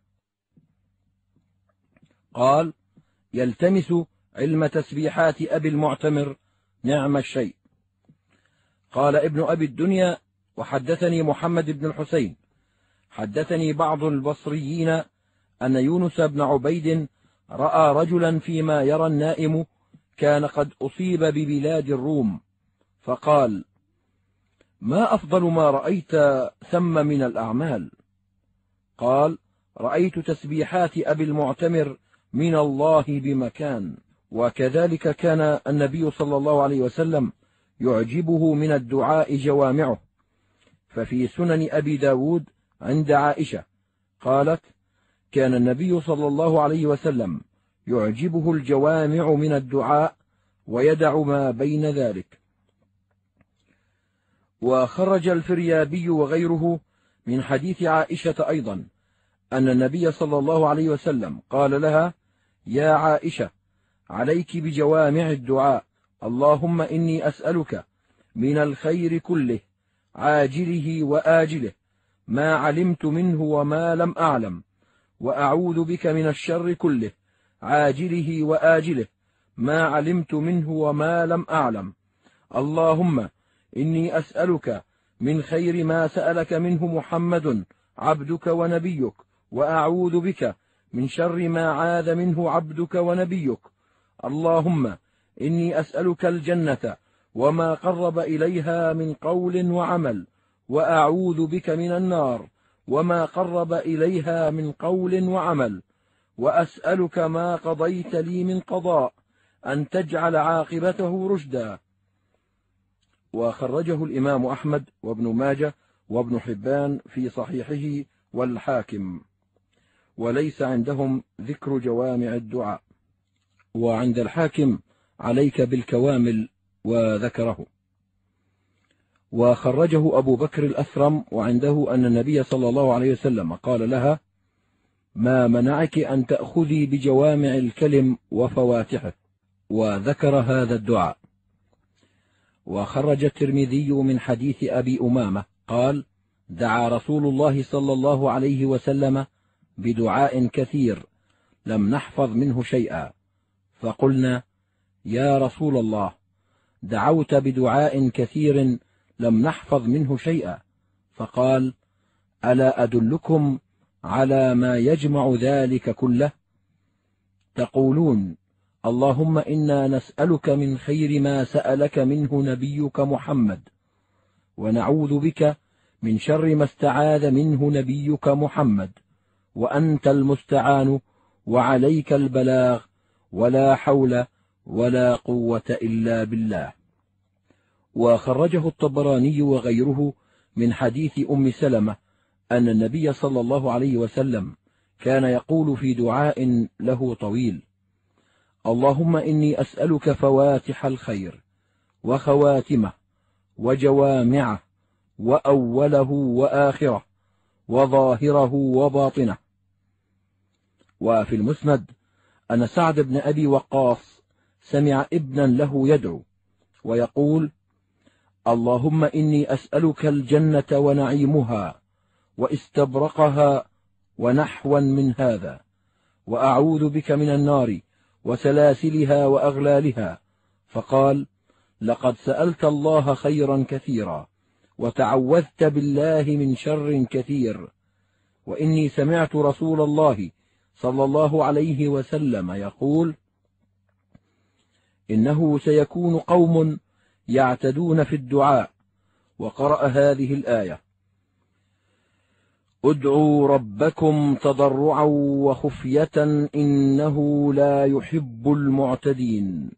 قال: يلتمس علم تسبيحات أبي المعتمر، نعم الشيء. قال ابن أبي الدنيا: وحدثني محمد بن الحسين حدثني بعض البصريين أن يونس بن عبيد رأى رجلا فيما يرى النائم كان قد أصيب ببلاد الروم، فقال: ما أفضل ما رأيت ثم من الأعمال؟ قال: رأيت تسبيحات أبي المعتمر من الله بمكان. وكذلك كان النبي صلى الله عليه وسلم يعجبه من الدعاء جوامعه، ففي سنن أبي داود عند عائشة قالت: كان النبي صلى الله عليه وسلم يعجبه الجوامع من الدعاء ويدع ما بين ذلك. وخرج الفريابي وغيره من حديث عائشة أيضا أن النبي صلى الله عليه وسلم قال لها: يا عائشة، عليك بجوامع الدعاء، اللهم إني أسألك من الخير كله عاجله وآجله ما علمت منه وما لم أعلم، وأعوذ بك من الشر كله عاجله وآجله ما علمت منه وما لم أعلم، اللهم إني أسألك من خير ما سألك منه محمد عبدك ونبيك، وأعوذ بك من شر ما عاذ منه عبدك ونبيك، اللهم إني أسألك الجنة وما قرب إليها من قول وعمل، وأعوذ بك من النار وما قرب إليها من قول وعمل، وأسألك ما قضيت لي من قضاء أن تجعل عاقبته رشدا. وخرجه الإمام أحمد وابن ماجه وابن حبان في صحيحه والحاكم، وليس عندهم ذكر جوامع الدعاء، وعند الحاكم عليك بالكوامل وذكره. وخرجه أبو بكر الأثرم وعنده أن النبي صلى الله عليه وسلم قال لها: ما منعك أن تأخذي بجوامع الكلم وفواتحه؟ وذكر هذا الدعاء. وخرج الترمذي من حديث أبي أمامة قال: دعا رسول الله صلى الله عليه وسلم بدعاء كثير لم نحفظ منه شيئا، فقلنا: يا رسول الله، دعوت بدعاء كثير لم نحفظ منه شيئا، فقال: ألا أدلكم على ما يجمع ذلك كله؟ تقولون: اللهم إنا نسألك من خير ما سألك منه نبيك محمد، ونعوذ بك من شر ما استعاذ منه نبيك محمد، وأنت المستعان وعليك البلاغ، ولا حول ولا قوة إلا بالله. وخرجه الطبراني وغيره من حديث أم سلمة أن النبي صلى الله عليه وسلم كان يقول في دعاء له طويل: اللهم إني أسألك فواتح الخير وخواتمه وجوامعه وأوله وآخره وظاهره وباطنه. وفي المسند أن سعد بن أبي وقاص سمع ابنا له يدعو ويقول: اللهم إني أسألك الجنة ونعيمها واستبرقها ونحوا من هذا، وأعوذ بك من النار وسلاسلها وأغلالها. فقال: لقد سألت الله خيرا كثيرا وتعوذت بالله من شر كثير، وإني سمعت رسول الله صلى الله عليه وسلم يقول: إنه سيكون قوم يعتدون في الدعاء، وقرأ هذه الآية: ادعوا ربكم تضرعا وخفية إنه لا يحب المعتدين.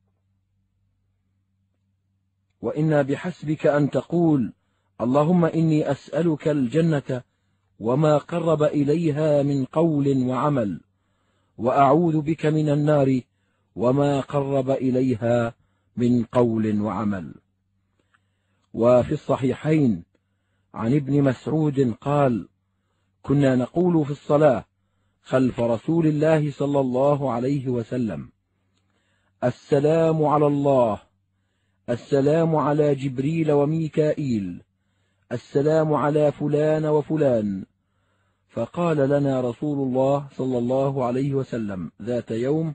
وإن بحسبك أن تقول: اللهم إني أسألك الجنة وما قرب إليها من قول وعمل، وأعوذ بك من النار وما قرب إليها من قول وعمل. وفي الصحيحين عن ابن مسعود قال: كنا نقول في الصلاة خلف رسول الله صلى الله عليه وسلم: السلام على الله، السلام على جبريل وميكائيل، السلام على فلان وفلان. فقال لنا رسول الله صلى الله عليه وسلم ذات يوم: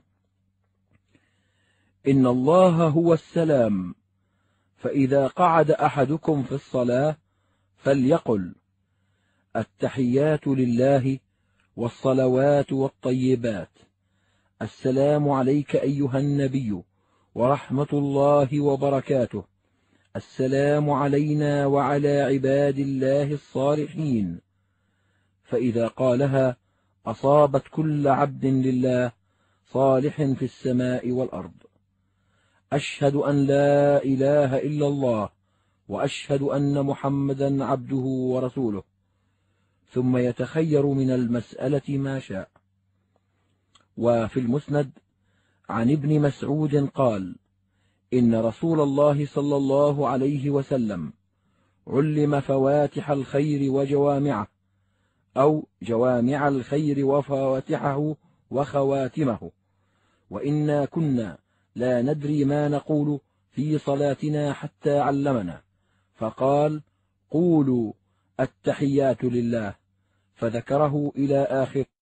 إن الله هو السلام، فإذا قعد أحدكم في الصلاة فليقل: التحيات لله والصلوات والطيبات، السلام عليك أيها النبي ورحمة الله وبركاته، السلام علينا وعلى عباد الله الصالحين. فإذا قالها أصابت كل عبد لله صالح في السماء والأرض. أشهد أن لا إله إلا الله وأشهد أن محمدا عبده ورسوله، ثم يتخير من المسألة ما شاء. وفي المسند عن ابن مسعود قال: إن رسول الله صلى الله عليه وسلم علم فواتح الخير وجوامعه، أو جوامع الخير وفواتحه وخواتمه، وإنا كنا لا ندري ما نقول في صلاتنا حتى علمنا، فقال: قولوا التحيات لله، فذكره إلى آخر